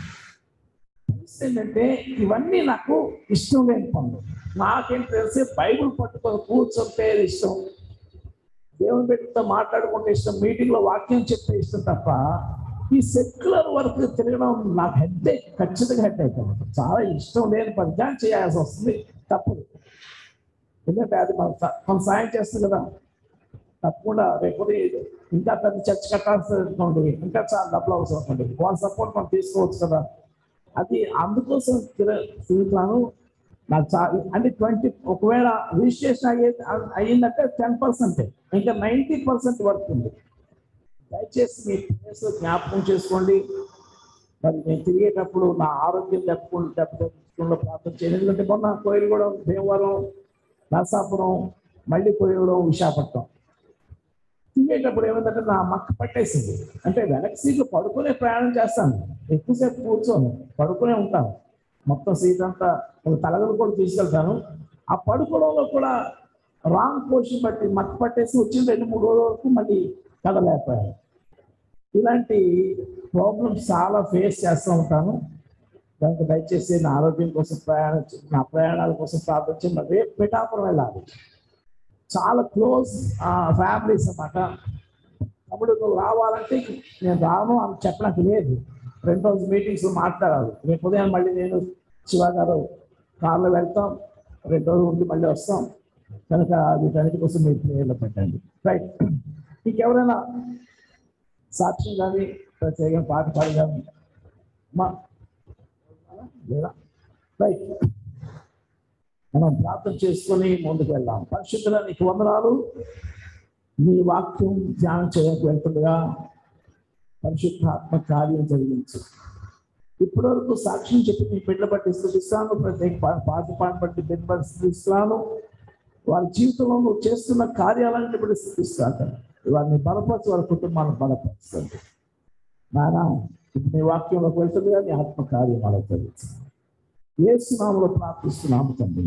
ఏంటంటే ఇవన్నీ నాకు ఇష్టం లేని పనులు. నాకేం తెలిసి బైబుల్ పట్టుకొని కూర్చుంటే ఇష్టం, దేవుని బిడ్డతో మాట్లాడుకుంటే ఇష్టం, మీటింగ్లో వాక్యం చెప్తే ఇష్టం తప్ప ఈ సెక్యులర్ వర్క్ తిరగడం నాకు హెడ్ఏక్, ఖచ్చితంగా హెడ్ఏక్. చాలా ఇష్టం లేని పని కానీ చేయాల్సి వస్తుంది, తప్పదు. ఎందుకంటే అది మనం సాయం చేస్తుంది కదా, తప్పకుండా రేపు ఇంకా పెద్ద చర్చ కట్టాల్సి ఉంటుంది, ఇంకా చాలా డబ్బులు అవసరం ఉంటుంది. వాళ్ళ సపోర్ట్ మనం తీసుకోవచ్చు కదా. అది అందుకోసం తిరుగుతున్నాను. నాకు అంటే 20 ఒకవేళ రిజిస్ట్రేషన్ అయ్యిందంటే 10%, ఇంకా 90% వర్క్ ఉంది. దయచేసి మీ ప్లేస్లో జ్ఞాపకం చేసుకోండి. మరి నేను తిరిగేటప్పుడు నా ఆరోగ్యం దెబ్బతింలో ప్రార్థన చేయండి. ఎందుకంటే మొన్న కోయిలగూడెం, భీమవరం, నరసాపురం, మళ్ళీ కోయిలగూడెం, విశాఖపట్నం తిరిగేటప్పుడు ఏమైందంటే నా మక్క పట్టేసింది. అంటే వెనక్కి సీట్లు పడుకునే ప్రయాణం చేస్తాను, ఎక్కువసేపు కూర్చోను, పడుకునే ఉంటాను. మొత్తం సీట్ అంతా తలగలు కూడా తీసుకెళ్తాను. ఆ పడుకోవడంలో కూడా రాంగ్ పొజిషన్ బట్టి మక్క పట్టేసి వచ్చిన 2-3 రోజుల వరకు మళ్ళీ కదలేకపోయాను. ఇలాంటి ప్రాబ్లమ్స్ చాలా ఫేస్ చేస్తూ ఉంటాను. దానికి దయచేసి నా ఆరోగ్యం కోసం నా ప్రయాణాల కోసం ప్రార్థించి మరి రేపు పిఠాపురం వెళ్ళాలి. చాలా క్లోజ్ ఫ్యామిలీస్ అన్నమాట. అప్పుడు నువ్వు రావాలంటే నేను రాను అని చెప్పడానికి లేదు. 2 రోజు మీటింగ్స్ మాట్లాడాలి. రేపు ఉదయం మళ్ళీ నేను శివ గారు కార్లో వెళ్తాం, 2 రోజులు ఉండి మళ్ళీ వస్తాం. కనుక వీటన్నిటి కోసం మీరు ప్రేయర్లో పెట్టండి. రైట్, ఇంకెవరైనా సాక్ష్యం కానీ ప్రత్యేకంగా పాట పాడు కానీ లేదా? రైట్, మనం ప్రార్థన చేసుకొని ముందుకు వెళ్దాం. పరిశుద్ధుల నీకు వందనాలు. నీ వాక్యం ధ్యానం చేయడానికి వెళ్తుండగా పరిశుద్ధాత్మ కార్యం జరిగించు. ఇప్పటి వరకు సాక్ష్యం చెప్పి నీ బిడ్డల బట్టి స్థుతిస్తాను. ప్రత్యేక పాట బట్టి బిడ్డ బట్టి స్థుతిస్తాను. వారి జీవితంలో నువ్వు చేస్తున్న కార్యాలన్నింటి బట్టి స్థుతిస్తాను. వారిని బలపరచు, వారి కుటుంబాన్ని బలపరుస్తుంది. నాయన ఇప్పుడు నీ వాక్యంలోకి వెళ్తుండగా నీ ఆత్మ కార్యం అలా జరుగుతుంది. యేసు నామములో ప్రార్థిస్తున్నాము తండ్రి.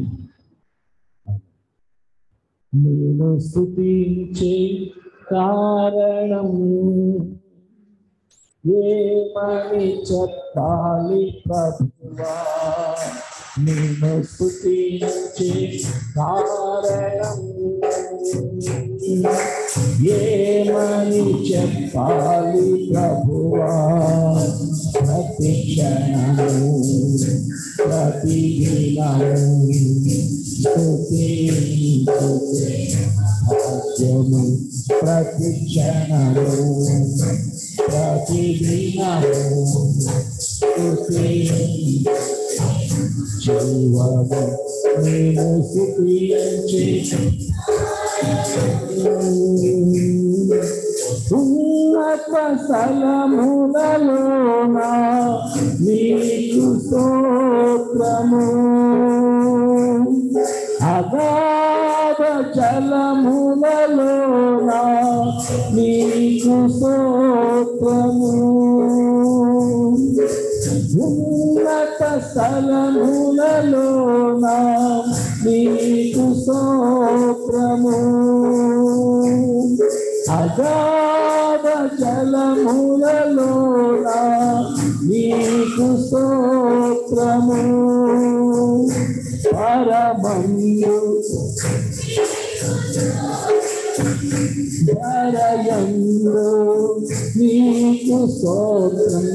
నేను స్తుతించే కారణం ఏమని చెప్పాలి ప్రభువా? నేను స్తుతించే కారణం ఏమని చెప్పాలి ప్రభువా? ప్రతి క్షణము ప్రతి దినము స్తుతించు ప్రతి క్షణము ప్రతి దినము జీవము నేను స్తుతించే ఉన్నత స్థలములలోన నీకు స్తోత్రము అగాధ జలములలోన నీకు స్తోత్రము ఉన్నత స్థలములలోన నీకు స్తోత్రము అగాధ జలములలోన నీకు స్తోత్రము పరమందు పరయందు నీకు స్తోత్రం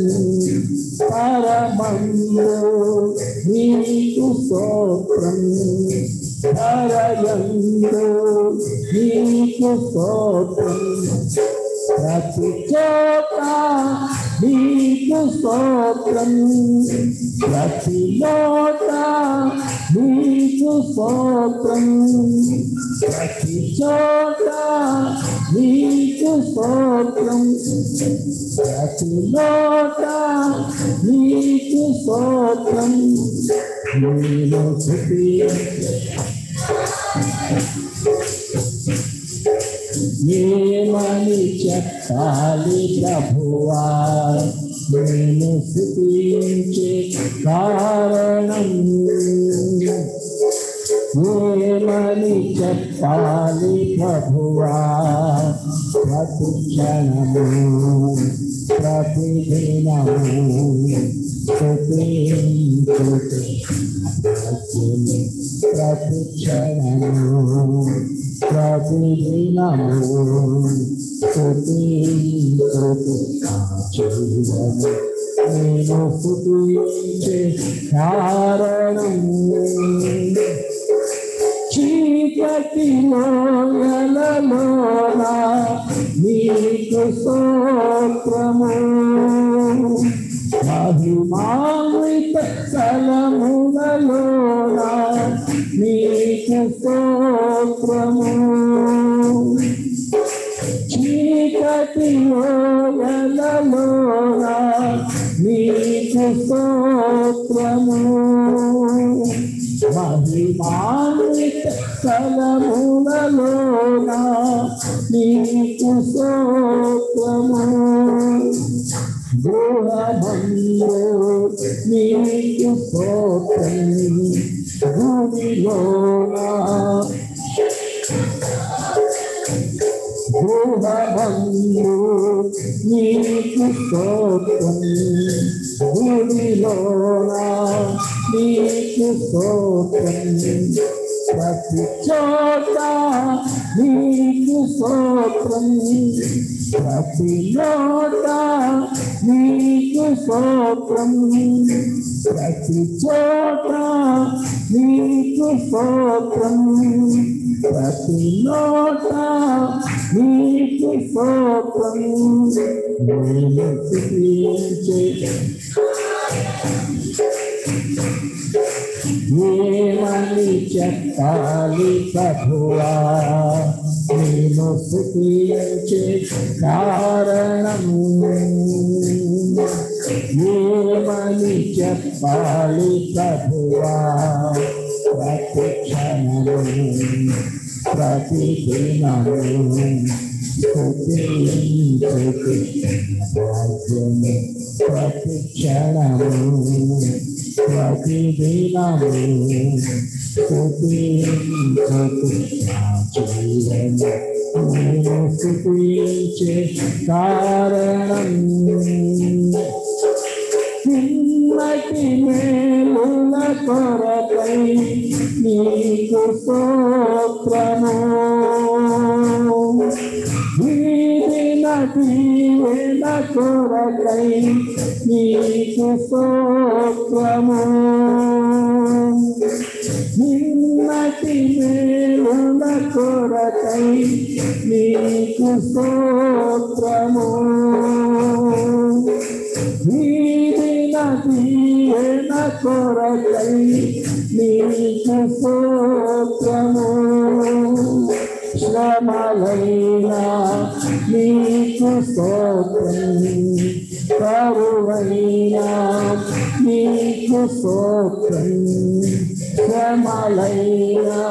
పరమందు నీకు స్తోత్రం పరయందు నీకు స్తోత్రం ప్రతి చోట నీకు స్తోత్రం ప్రతి నోట నీకు స్తోత్రం ప్రతి చోట నీకు స్తోత్రం ప్రతి నోట నీకు స్తోత్రం నేను ఏమని చెప్పాలి ప్రభువా నేను స్తుతించే కారణం ఏమని చెప్పాలి ప్రభువా ప్రతి క్షణము ప్రతి దినము స్తుతించుటే ప్రతి క్షణము ప్రతి దినము స్తుతించుటే జీవము నేను స్తుతించే కారణం చీకటి లోయలలోన నీకు స్తోత్రము మహిమాన్విత స్థలములలోన నీకు స్తోత్రము చీకటి లోయలలోన నీకు స్తోత్రము మహిమాన్విత స్థలములలోన నీకు స్తోత్రము గృహమందు నీకు స్తోత్రం భూమిలోన గృహమందు నీకు స్తోత్రం భూమిలోన నీకు స్తోత్రం ప్రతి చోట నీకు స్తోత్రం ప్రతి నోట నీకు స్తోత్రం ప్రతి చోట నీకు స్తోత్రం ప్రతి నోట నీకు స్తోత్రం నేను స్తుతించే ఏమని చెప్పాలి ప్రభువా నేను స్తుతించే కారణము ఏమని చెప్పాలి ప్రభువా ప్రతి క్షణము ప్రతి దినము స్తుతించుటే భాగ్యము ప్రతి క్షణము ప్రతి దినము స్తుతించుటే జీవము నేను స్తుతించే కారణం నిన్నటి మేలుల కొరకై నీకు స్తోత్రము దీవెన కొరకై నీకు స్తోత్రము నిన్నటి మేలుల కొరకై నీకు స్తోత్రము దీవెన కొరకై నీకు స్తోత్రము శ్రమలైనా నీకు నీకు స్తోత్రం కరువైనా నీకు స్తోత్రం శ్రమలైనా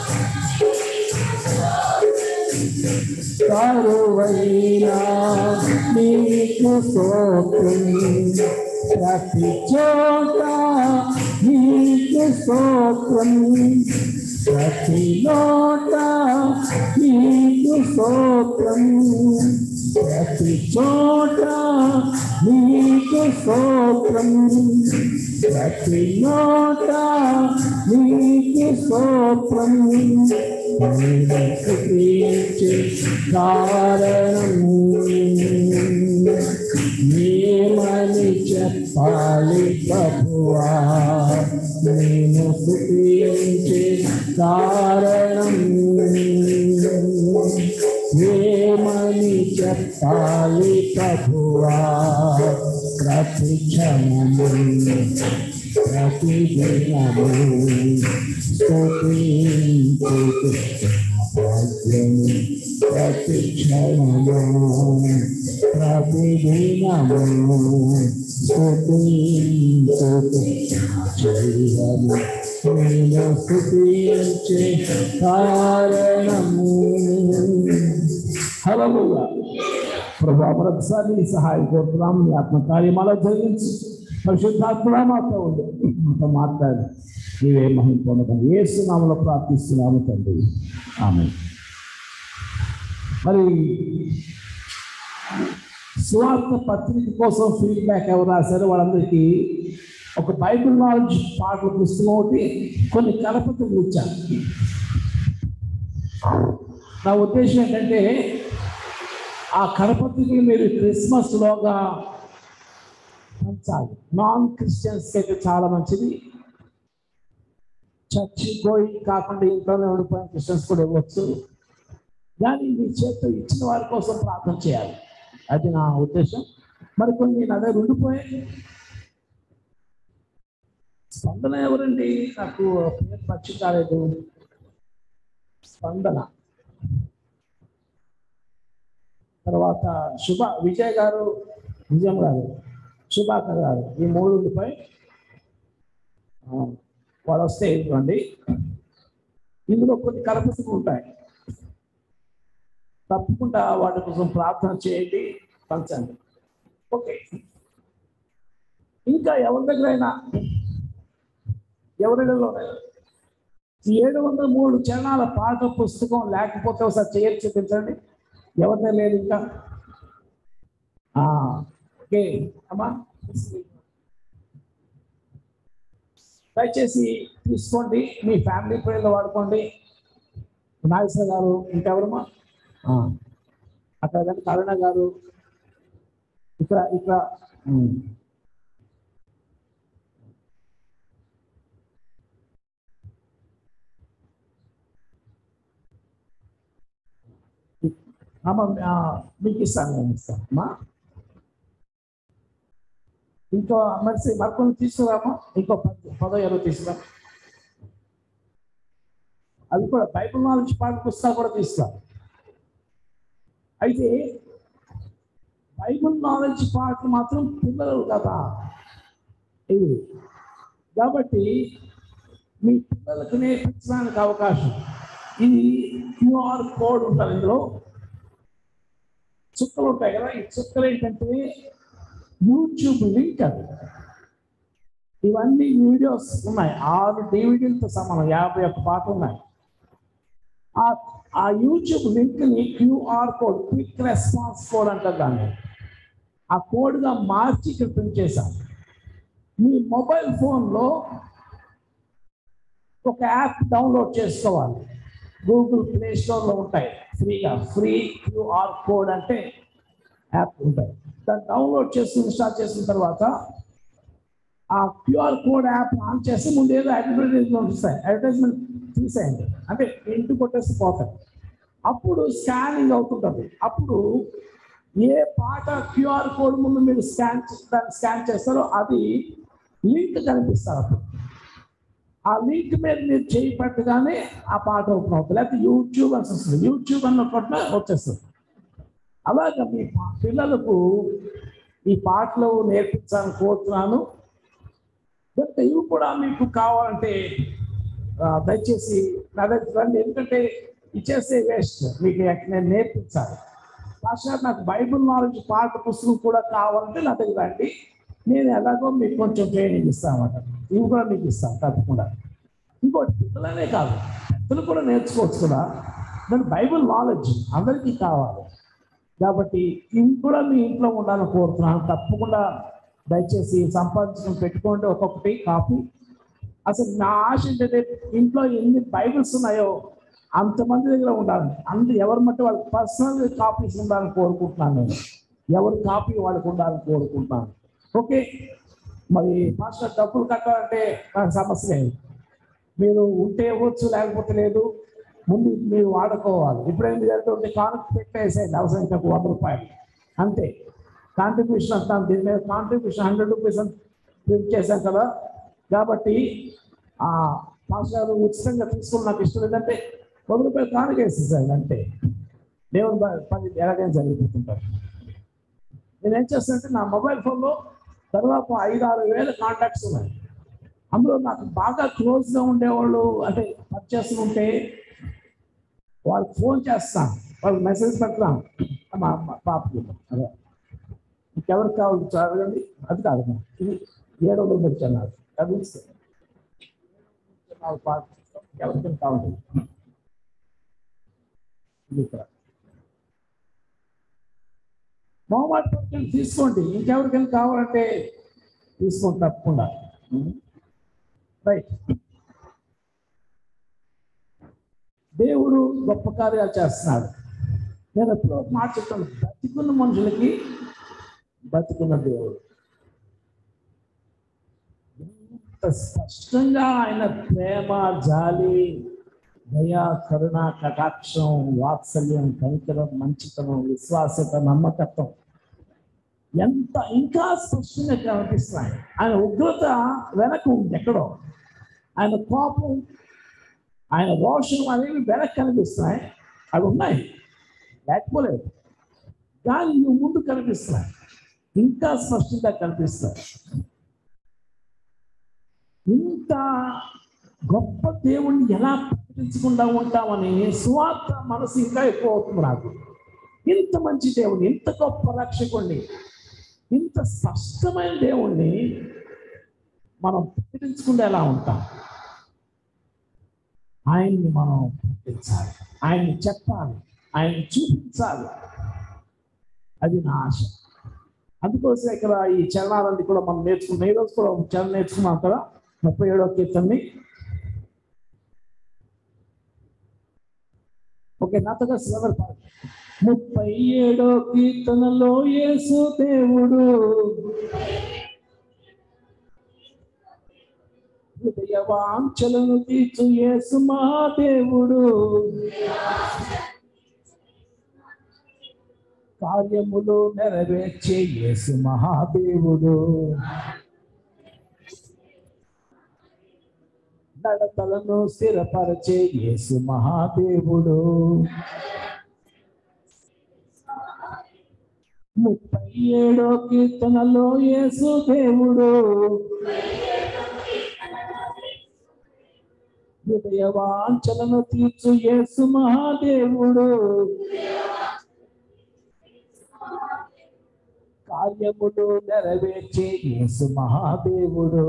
కరువైనా నీకు స్తోత్రం ప్రతి చోట నీకు స్తోత్రం ప్రతి నోట నీకు స్తోత్రం ప్రతి చోట నీకు స్తోత్రం ప్రతి నోట నీకు స్తోత్రం నేను స్తుతించే కారణము ఏమని చెప్పాలి ప్రభువా నేను స్తుతించే కారణం ఏమని చెప్పాలి ప్రభువా ప్రతి క్షణము ప్రతి దినము స్తుతించు భాగ్యము ప్రతి క్షణము ప్రతి దినము స్తుతించు జీవము నేను స్తుతించే కారణము హల్లెలూయా ప్రభువా మరొకసారి సహాయం కోరుతున్నాం మీ ఆత్మ కార్యమాలో జరిగించి పరిశుద్ధాత్మ మాతో ఉండి మాతో మాట్లాడి నీవే మహిమ పొందడం యేసు నామములో ప్రార్థిస్తున్నాము తండ్రి ఆమేన్. మరి సువార్త పత్రిక కోసం ఫీడ్బ్యాక్ ఎవరు రాశారో వాళ్ళందరికీ ఒక బైబిల్ నాలెడ్జ్ పాటల పుస్తకం ఒకటి కొన్ని కరపత్రికలు ఇచ్చాను. నా ఉద్దేశం ఏంటంటే ఆ కరపత్రికలు మీరు క్రిస్మస్లోగా పంచాలి. నాన్ క్రిస్టియన్స్కి అయితే చాలా మంచిది. చర్చి గోయింగ్ కాకుండా ఇంట్లోనే ఉండిపోయిన క్రిస్టియన్స్ కూడా ఇవ్వచ్చు. కానీ మీ చేతితో ఇచ్చిన వారి కోసం ప్రార్థన చేయాలి, అది నా ఉద్దేశం. మరి కొన్ని నా దగ్గర ఉండిపోయాయి. స్పందన ఎవరండి? నాకు పేరు పచ్చి కాలేదు. స్పందన తర్వాత శుభ విజయ్ గారు, విజయం గారు, శుభాకర్ గారు, ఈ మూడు ఉండిపోయి వాళ్ళు వస్తే ఇవ్వండి. ఇందులో కొన్ని కలపసులు ఉంటాయి, తప్పకుండా వాటి కోసం ప్రార్థన చేయండి, పంచండి. ఓకే, ఇంకా ఎవరి దగ్గరైనా ఎవరిలో 703 చరణాల పాట పుస్తకం లేకపోతే ఒకసారి చేయొచ్చు, చూపించండి. ఎవరినే లేదు ఇంకా. ఓకే అమ్మా, దయచేసి తీసుకోండి, మీ ఫ్యామిలీ ప్రేయర్లో వాడుకోండి. నాగేశ్వర గారు, ఇంకెవరమ్మా అక్కడ కానీ కరుణ గారు, ఇక్కడ ఇక్కడ అమ్మ మీకు ఇస్తాను, నేను ఇస్తాను అమ్మా. ఇంకో మరికొన్ని తీసుకురామా, ఇంకో 10 తీసుకురా. అది కూడా బైబిల్ నాలెడ్జ్ పాఠ పుస్తకాలు కూడా తీసుకురా. అయితే బైబిల్ నాలెడ్జ్ పాటలు మాత్రం పిల్లలు కదా ఇవి, కాబట్టి మీ పిల్లలకు నేర్పించడానికి అవకాశం. ఇది QR కోడ్ ఉంటుంది, ఇందులో చుక్కలు ఉంటాయి కదా. ఈ చుక్కలు ఏంటంటే యూట్యూబ్ లింక్. అది ఇవన్నీ వీడియోస్ ఉన్నాయి, 6 DVDలతో సమానం, 51 పాటలు ఉన్నాయి. ఆ యూట్యూబ్ లింక్ని QR code, quick response code అంటారు దాన్ని. ఆ కోడ్గా మార్చి ఇక్కడ ప్రింట్ చేశాను. మీ మొబైల్ ఫోన్లో ఒక యాప్ డౌన్లోడ్ చేసుకోవాలి. గూగుల్ ప్లే స్టోర్లో ఉంటాయి ఫ్రీగా, ఫ్రీ QR కోడ్ అంటే యాప్ ఉంటాయి. దాన్ని డౌన్లోడ్ చేసి ఇన్స్టాల్ చేసిన తర్వాత ఆ QR కోడ్ యాప్ ఆన్ చేసి ముందు ఏదో అడ్వర్టైజ్మెంట్ వస్తాయి, అడ్వర్టైజ్మెంట్ తీసేయండి, అంటే ఇంటి కొట్టేసి పోతాయి. అప్పుడు స్కానింగ్ అవుతుంటుంది. అప్పుడు ఏ పాట QR కోడ్ ముందు మీరు స్కాన్ చేస్తారో అది లింక్ కనిపిస్తారు. అప్పుడు ఆ లింక్ మీద మీరు చేయి పెట్టగానే ఆ పాట ఓపెన్ అవుతుంది. లేకపోతే యూట్యూబ్ అని వస్తుంది, యూట్యూబ్ అన్న కొట్టిన వచ్చేస్తుంది. అలాగే మీ పిల్లలకు ఈ పాటలు నేర్పించాలని కోరుతున్నాను. ఇవి కూడా మీకు కావాలంటే దయచేసి నా దగ్గర రండి. ఎందుకంటే ఇచ్చేస్తే వేస్ట్, మీకు నేను నేర్పించాలి. పాస్టర్ నాకు బైబిల్ నాలెడ్జ్ పాఠ పుస్తకం కూడా కావాలంటే నా దగ్గర రండి, నేను ఎలాగో మీకు కొంచెం ట్రైనింగ్ ఇస్తానమాట. ఇవి కూడా మీకు ఇస్తాను తప్పకుండా. ఇంకోటి పిల్లలనే కాదు, పెద్దలు కూడా నేర్చుకోవచ్చు కదా. దాని బైబిల్ నాలెడ్జ్ అందరికీ కావాలి కాబట్టి ఇవి కూడా మీ ఇంట్లో ఉండాలని కోరుతున్నాను. తప్పకుండా దయచేసి సంపాదించుకొని పెట్టుకోండి ఒక్కొక్కటి కాపీ. అసలు నా ఆశ ఏంటంటే ఇంట్లో ఎన్ని బైబిల్స్ ఉన్నాయో అంతమంది దగ్గర ఉండాలి. ఎవరి మట్టి వాళ్ళకి పర్సనల్ కాపీస్ ఉండాలని కోరుకుంటున్నాను. నేను ఎవరి కాపీ వాళ్ళకి ఉండాలని కోరుకుంటున్నాను. ఓకే, మరి మాస్టర్ డబ్బులు కట్టాలంటే నాకు సమస్య లేదు. మీరు ఉంటే ఇవ్వచ్చు, లేకపోతే లేదు. ముందు మీరు వాడుకోవాలి. ఇప్పుడేంటి జరుగుతుంటే కానుక పెట్టేసేయండి, అవసరం నాకు 100 రూపాయలు అంతే. కాంట్రిబ్యూషన్ అంటాను, దీని మీద కాంట్రిబ్యూషన్ 100 రూపీస్ అని ప్రింట్ చేశాం కదా. కాబట్టి మాస్టర్ ఉచితంగా తీసుకుని నాకు ఇష్టం ఏంటంటే 100 రూపాయలు కానుక వేసేసాను అంటే దేవుని పని ఎలాగైనా జరిగిపోతుంటారు. నేనేం చేస్తానంటే నా మొబైల్ ఫోన్లో దాదాపు 5-6 వేల కాంటాక్ట్స్ ఉన్నాయి. అందులో నాకు బాగా క్లోజ్గా ఉండేవాళ్ళు అంటే పర్చేస్ ఉంటే వాళ్ళకి ఫోన్ చేస్తాను, వాళ్ళకి మెసేజ్ పెడతాను. మా పాపకి అదే ఇంకెవరికి కావాలి అడగండి. అది కాదు, ఇది 700 పెట్టాను నాకు. అది ఎవరికైనా కావాలి ఇక్కడ మొహమాట పట్టుకొని తీసుకోండి. ఇంకెవరికైనా కావాలంటే తీసుకోండి తప్పకుండా. రైట్, దేవుడు గొప్ప కార్యాలు చేస్తున్నాడు. నేను ఎప్పుడో మాట చెప్తాను, బతికున్న మనుషులకి బతికున్న దేవుడు ఎంత స్పష్టంగా ఆయన ప్రేమ, జాలి, దయా, కరుణ, కటాక్షం, వాత్సల్యం, కనికరం, మంచితనం, విశ్వాసత, నమ్మకత్వం ఎంత ఇంకా స్పష్టంగా కనిపిస్తున్నాయి. ఆయన ఉగ్రత వెనక ఉంది ఎక్కడో, ఆయన కోపం, ఆయన రోషం అనేవి వెనక్కి కనిపిస్తున్నాయి. అవి ఉన్నాయి, లేకపోలేదు, కానీ నువ్వు ముందు కనిపిస్తున్నాయి, ఇంకా స్పష్టంగా కనిపిస్తాయి. ఇంత గొప్ప దేవుణ్ణి ఎలా ప్రకటించకుండా ఉంటామని సువార్త మనసు ఇంకా ఎక్కువ అవుతుంది నాకు. ఇంత మంచి దేవుణ్ణి, ఇంత గొప్ప రక్షకుణ్ణి, ఇంత స్పష్టమైన దేవుణ్ణి మనం ప్రకటించకుండా ఎలా ఉంటాం? ఆయన్ని మనం ప్రకటించాలి, ఆయన్ని చెప్పాలి, ఆయన్ని చూపించాలి. అది నా ఆశ. అందుకోసం ఇక్కడ ఈ చరణాలన్నీ కూడా మనం నేర్చుకున్నాం. ఈరోజు కూడా చరణం నేర్చుకున్నాం కదా, 37వ కీర్తనని. ఓకే, నాతో కలిసి 37వ కీర్తనలో యేసు దేవుడు హృదయ వాంఛలను తీర్చు యేసు మహాదేవుడు, కార్యములు నెరవేర్చే యేసు మహాదేవుడు, నడతలను స్థిరపరచే యేసు మహాదేవుడు. 37వ కీర్తనలో యేసు దేవుడు హృదయ వాంఛలను తీర్చు యేసు మహాదేవుడు, కార్యములు నెరవేర్చే యేసు మహాదేవుడు,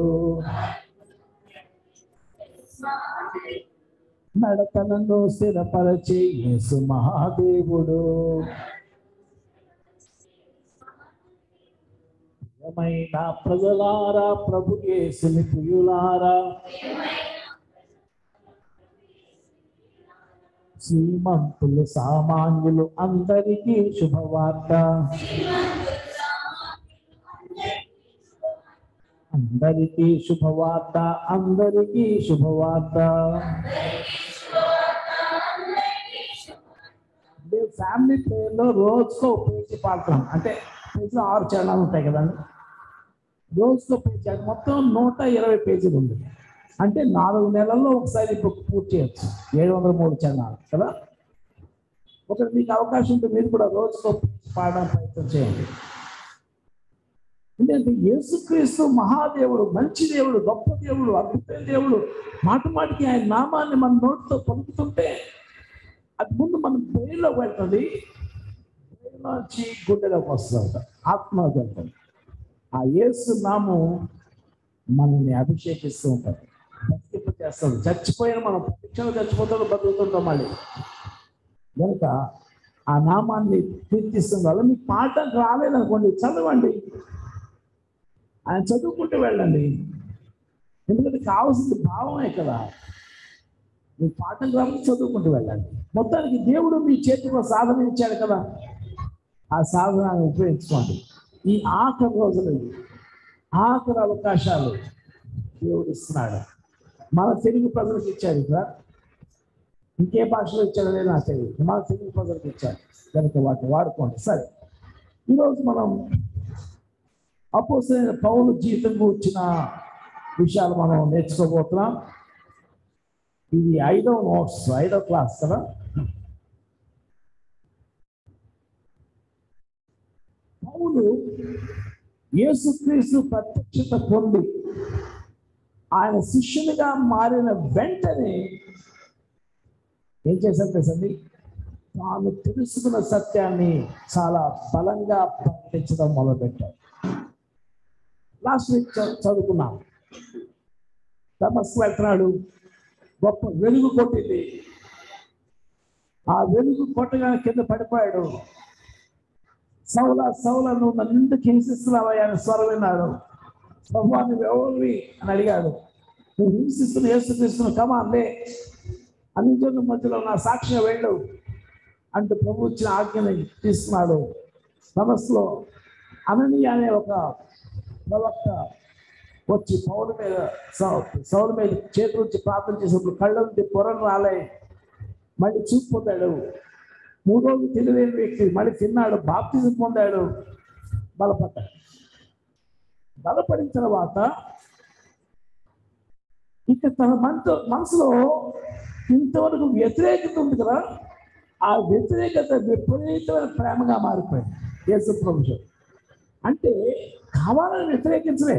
నడతలను స్థిరపరచే యేసు మహాదేవుడు. ప్రియమైన ప్రజలారా, ప్రభు యేసుని ప్రియులారా, శ్రీమంతులు సామాన్యులు అందరికీ శుభవార్త, అందరికీ శుభవార్త, అందరికీ శుభవార్త. ఫ్యామిలీ ప్రేయర్లో రోజుకో పేజీ పాడుతున్నాం. అంటే పేజీలో 6 చరణాలు ఉంటాయి కదండి. రోజుకో పేజీ, అది మొత్తం 120 పేజీలు ఉంది. అంటే 4 నెలల్లో ఒకసారి పూర్తి చేయొచ్చు. 703 చరణాలు కదా. ఒకటి మీకు అవకాశం ఉంటే మీరు కూడా రోజుకో పాడడం ప్రయత్నం చేయండి. ఎందుకంటే యేసుక్రీస్తు మహాదేవుడు, మంచి దేవుడు, గొప్ప దేవుడు, అద్భుతమైన దేవుడు. మాటికి ఆయన నామాన్ని మన నోటితో పలుకుతుంటే అది ముందు మన బ్రెయిన్లోకి వెళ్తుంది, బ్రెయిన్లోంచి గుండెలోకి వస్తుంది, ఆత్మలోకి వెళ్తుంది. ఆ యేసు నామం మనల్ని అభిషేకిస్తూ ఉంటుంది, బతికింప చేస్తుంది. చచ్చిపోయిన మనం ప్రతిక్షణం చచ్చిపోతాడు, బతుకుతుంటాం మళ్ళీ. కనుక ఆ నామాన్ని కీర్తిస్తుంది. వల్ల మీకు పాఠం రాలేదనుకోండి, చదవండి, ఆయన చదువుకుంటూ వెళ్ళండి. ఎందుకంటే కావాల్సింది భావమే కదా. మీకు పాఠం రావాలి, చదువుకుంటూ వెళ్ళండి. మొత్తానికి దేవుడు మీ చేతిలో సాధన ఇచ్చాడు కదా, ఆ సాధనాన్ని ఉపయోగించుకోండి. ఈ ఆఖరి రోజులు, ఆఖరి అవకాశాలు దేవుడు ఇస్తున్నాడు. మన తెలుగు ప్రజలకు ఇచ్చాడు ఇక్కడ, ఇంకే భాషలో ఇచ్చాడో లేదు నాకు తెలియదు, మన తెలుగు ప్రజలకు ఇచ్చాడు. కనుక వాటిని వాడుకోండి. సరే, ఈరోజు మనం అపోస్తలుడైన పౌలు జీవితం గురించిన విషయాలు మనం నేర్చుకోబోతున్నాం. ఇది 5వ నోట్స్, 5వ క్లాస్ కదా. పౌలు యేసుక్రీస్తు ప్రత్యక్షత పొంది ఆయన శిష్యునిగా మారిన వెంటనే ఏం చేశారు తెలుసండి? తాను తెలుసుకున్న సత్యాన్ని చాలా బలంగా ప్రకటించడం మొదలుపెట్టాడు. లాస్ట్ వీక్ చదువుకున్నాం. దమస్కు వెళ్తున్నాడు, గొప్ప వెలుగు కొట్టింది. ఆ వెలుగు కొట్టగానే కింద పడిపోయాడు. సౌలా సౌలా, నువ్వు నన్ను ఎందుకు హింసిస్తున్నావా అని స్వరం విన్నాడు. ప్రభువా నువ్వు ఎవరివి అని అడిగాడు. నువ్వు హింసిస్తున్న యేసుక్రీస్తును, కమాన్లే అన్ని మధ్యలో నా సాక్షిగా వెళ్ళు అంటూ ప్రభు ఇచ్చిన ఆజ్ఞని తీసుకున్నాడు. దమస్కులో అననీయ అనే ఒక ప్రవక్త వచ్చి సౌలు మీద చేతుల నుంచి ప్రార్థన చేసినప్పుడు కళ్ళ నుంచి పొరలు రాలే, మళ్ళీ చూపు పొందాడు. 3 రోజులు తెలియలేని వ్యక్తి మళ్ళీ తిన్నాడు, బాప్తిజం పొందాడు, బలపడ్డాడు. బలపడిన తర్వాత ఇక తన మనసులో ఇంతవరకు వ్యతిరేకత ఉంది కదా, ఆ వ్యతిరేకత విపరీతమైన ప్రేమగా మారిపోయింది. యేసు ప్రభువు అంటే కావాలని వ్యతిరేకించలే,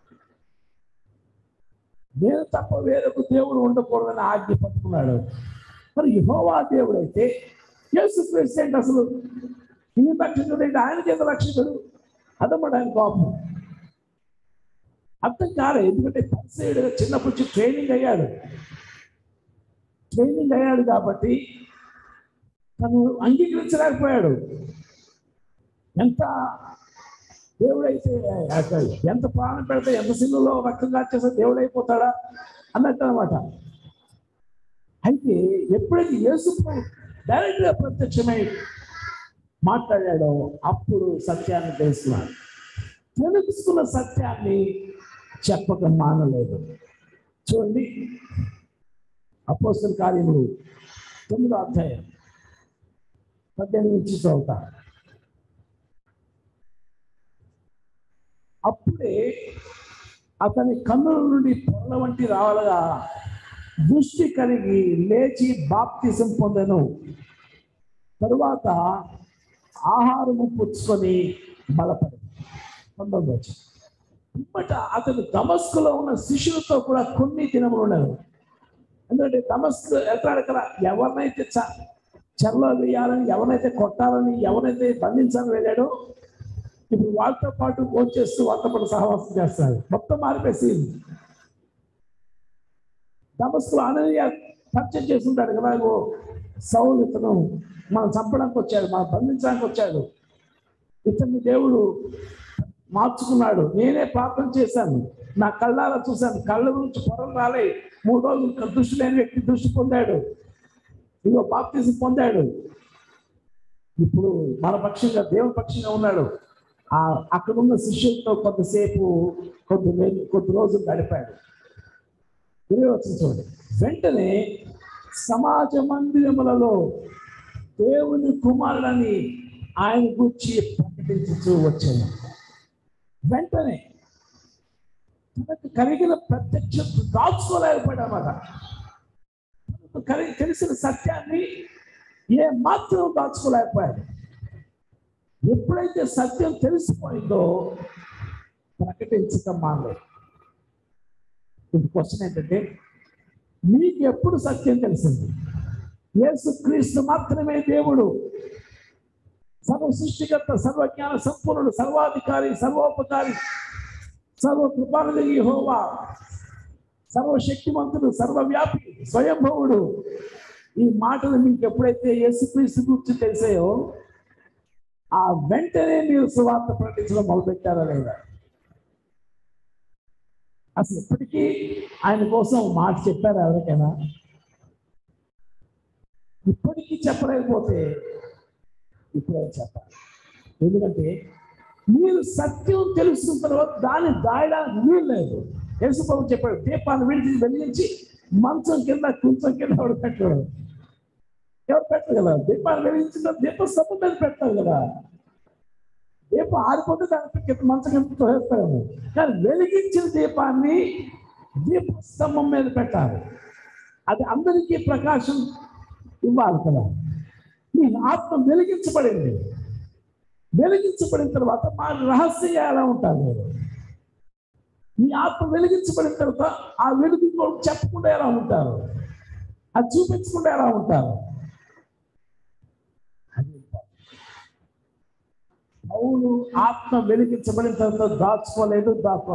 నేను తప్ప వేరొక దేవుడు ఉండకూడదని ఆజ్ఞ పట్టుకున్నాడు. మరి యెహోవా దేవుడు అయితే యేసుక్రీస్తు అంటే అసలు ఈ రక్షకుడు అంటే ఆయనకి ఎంత రక్షకుడు అదమ్మడు. ఆయన కోపం అర్థం కాలే, ఎందుకంటే పరిసయుడు చిన్నప్పటి నుంచి ట్రైనింగ్ అయ్యాడు కాబట్టి తను అంగీకరించలేకపోయాడు. ఎంత దేవుడైతే ఎంత ప్రాణం పెడితే, ఎంత సిల్లులో రక్తం కాచేస్తే దేవుడు అయిపోతాడా అన్నట్టు అనమాట. అయితే ఎప్పుడైతే యేసు డైరెక్ట్గా ప్రత్యక్షమై మాట్లాడాడో అప్పుడు సత్యాన్ని తెలుసుకున్నాడు. తెలుసుకున్న సత్యాన్ని చెప్పక మానలేదు. చూడండి, అపోస్తలుల కార్యములు 9వ అధ్యాయం 18 నుంచి చదువుతా. అప్పుడే అతని కన్నుల నుండి పొరల వంటి రావాలగా దృష్టి కలిగి లేచి బాప్తిజం పొందెను. తరువాత ఆహారము పుచ్చుకొని బలపడి 19వ వచనం. ఇప్పట అతను దమస్కులో ఉన్న శిష్యులతో కూడా కొన్ని దినములు ఉండదు. ఎందుకంటే దమస్కు ఎక్కడ ఎవరినైతే చెరలో వేయాలని, ఎవరినైతే కొట్టాలని, ఎవరైతే బంధించాలని వెళ్ళాడో ఇప్పుడు వాళ్ళతో పాటు ఫోన్ చేస్తూ వాళ్ళతో పాటు సహవాసం చేస్తున్నాడు. మొత్తం మారిపేసి దమస్కులో అననీయ పరిచయం చేస్తుంటాడు కదా, సౌలు ఇతను మనం చంపడానికి వచ్చాడు, మనం బంధించడానికి వచ్చాడు, ఇతన్ని దేవుడు మార్చుకున్నాడు, నేనే ప్రార్థన చేశాను, నా కళ్ళారా చూశాను, కళ్ళ నుంచి పొరలు రాలే, 3 రోజులు దృష్టి లేని వ్యక్తి దృష్టి పొందాడు, ఇదిగో బాప్తిజం పొందాడు, ఇప్పుడు మన పక్షంగా దేవుని పక్షంగా ఉన్నాడు. అక్కడున్న శిష్యులతో కొంతసేపు కొద్ది రోజులు గడిపాడు. చూడండి, వెంటనే సమాజ మందిరములలో దేవుని కుమారుడని ఆయన గురించి ప్రకటించుతూ వచ్చాను. వెంటనే తనకు కలిగిన ప్రత్యక్షత దాచుకోలేకపోయాడు అన్నమాట. తనకు తెలిసిన సత్యాన్ని ఏ మాత్రం దాచుకోలేకపోయాడు. ఎప్పుడైతే సత్యం తెలిసిపోయిందో ప్రకటించటం మానలేదు. ఇప్పుడు క్వశ్చన్ ఏంటంటే, మీకు ఎప్పుడు సత్యం తెలిసింది? యేసుక్రీస్తు మాత్రమే దేవుడు, సర్వ సృష్టికర్త, సర్వజ్ఞాన సంపూర్ణుడు, సర్వాధికారి, సర్వోపకారి, సర్వకృపానిధి యెహోవా, సర్వశక్తిమంతుడు, సర్వవ్యాపి, స్వయంభవుడు. ఈ మాటలు మీకు ఎప్పుడైతే యేసుక్రీస్తు గురించి తెలిసాయో ఆ వెంటనే మీరు సువార్త ప్రకటించడం మొదలుపెట్టారా లేదా? అసలు ఇప్పటికీ ఆయన కోసం మాట చెప్పారా ఎవరికైనా? ఇప్పటికీ చెప్పలేకపోతే ఇప్పుడే చెప్పాలి. ఎందుకంటే మీరు సత్యం తెలుసుకున్న తర్వాత దాన్ని దాయడానికి వీలు లేదు. యేసుప్రభు చెప్పాడు, దీపాన్ని వెలిగించి మంచం కింద కుంచం కింద ఎవరు పెట్టాడు? ఎవరు పెట్టరు కదా. దీపాన్ని వెలిగించిన దీపం స్తంభం మీద పెట్టారు కదా. దీపం ఆరిపోతే దానికి మంచం కింద తోసేస్తారేమో, కానీ వెలిగించిన దీపాన్ని దీప స్తంభం మీద పెట్టాలి. అది అందరికీ ప్రకాశం ఇవ్వాలి కదా. మీ ఆత్మ వెలిగించబడింది. వెలిగించబడిన తర్వాత మా రహస్యంగా ఎలా ఉంటారు మీరు? మీ ఆత్మ వెలిగించబడిన తర్వాత ఆ వెలుగు చెప్పకుండా ఎలా ఉంటారు? అది చూపించకుండా ఎలా ఉంటారు? పౌలు ఆత్మ వెలిగించబడిన తర్వాత దాచుకోలేదు.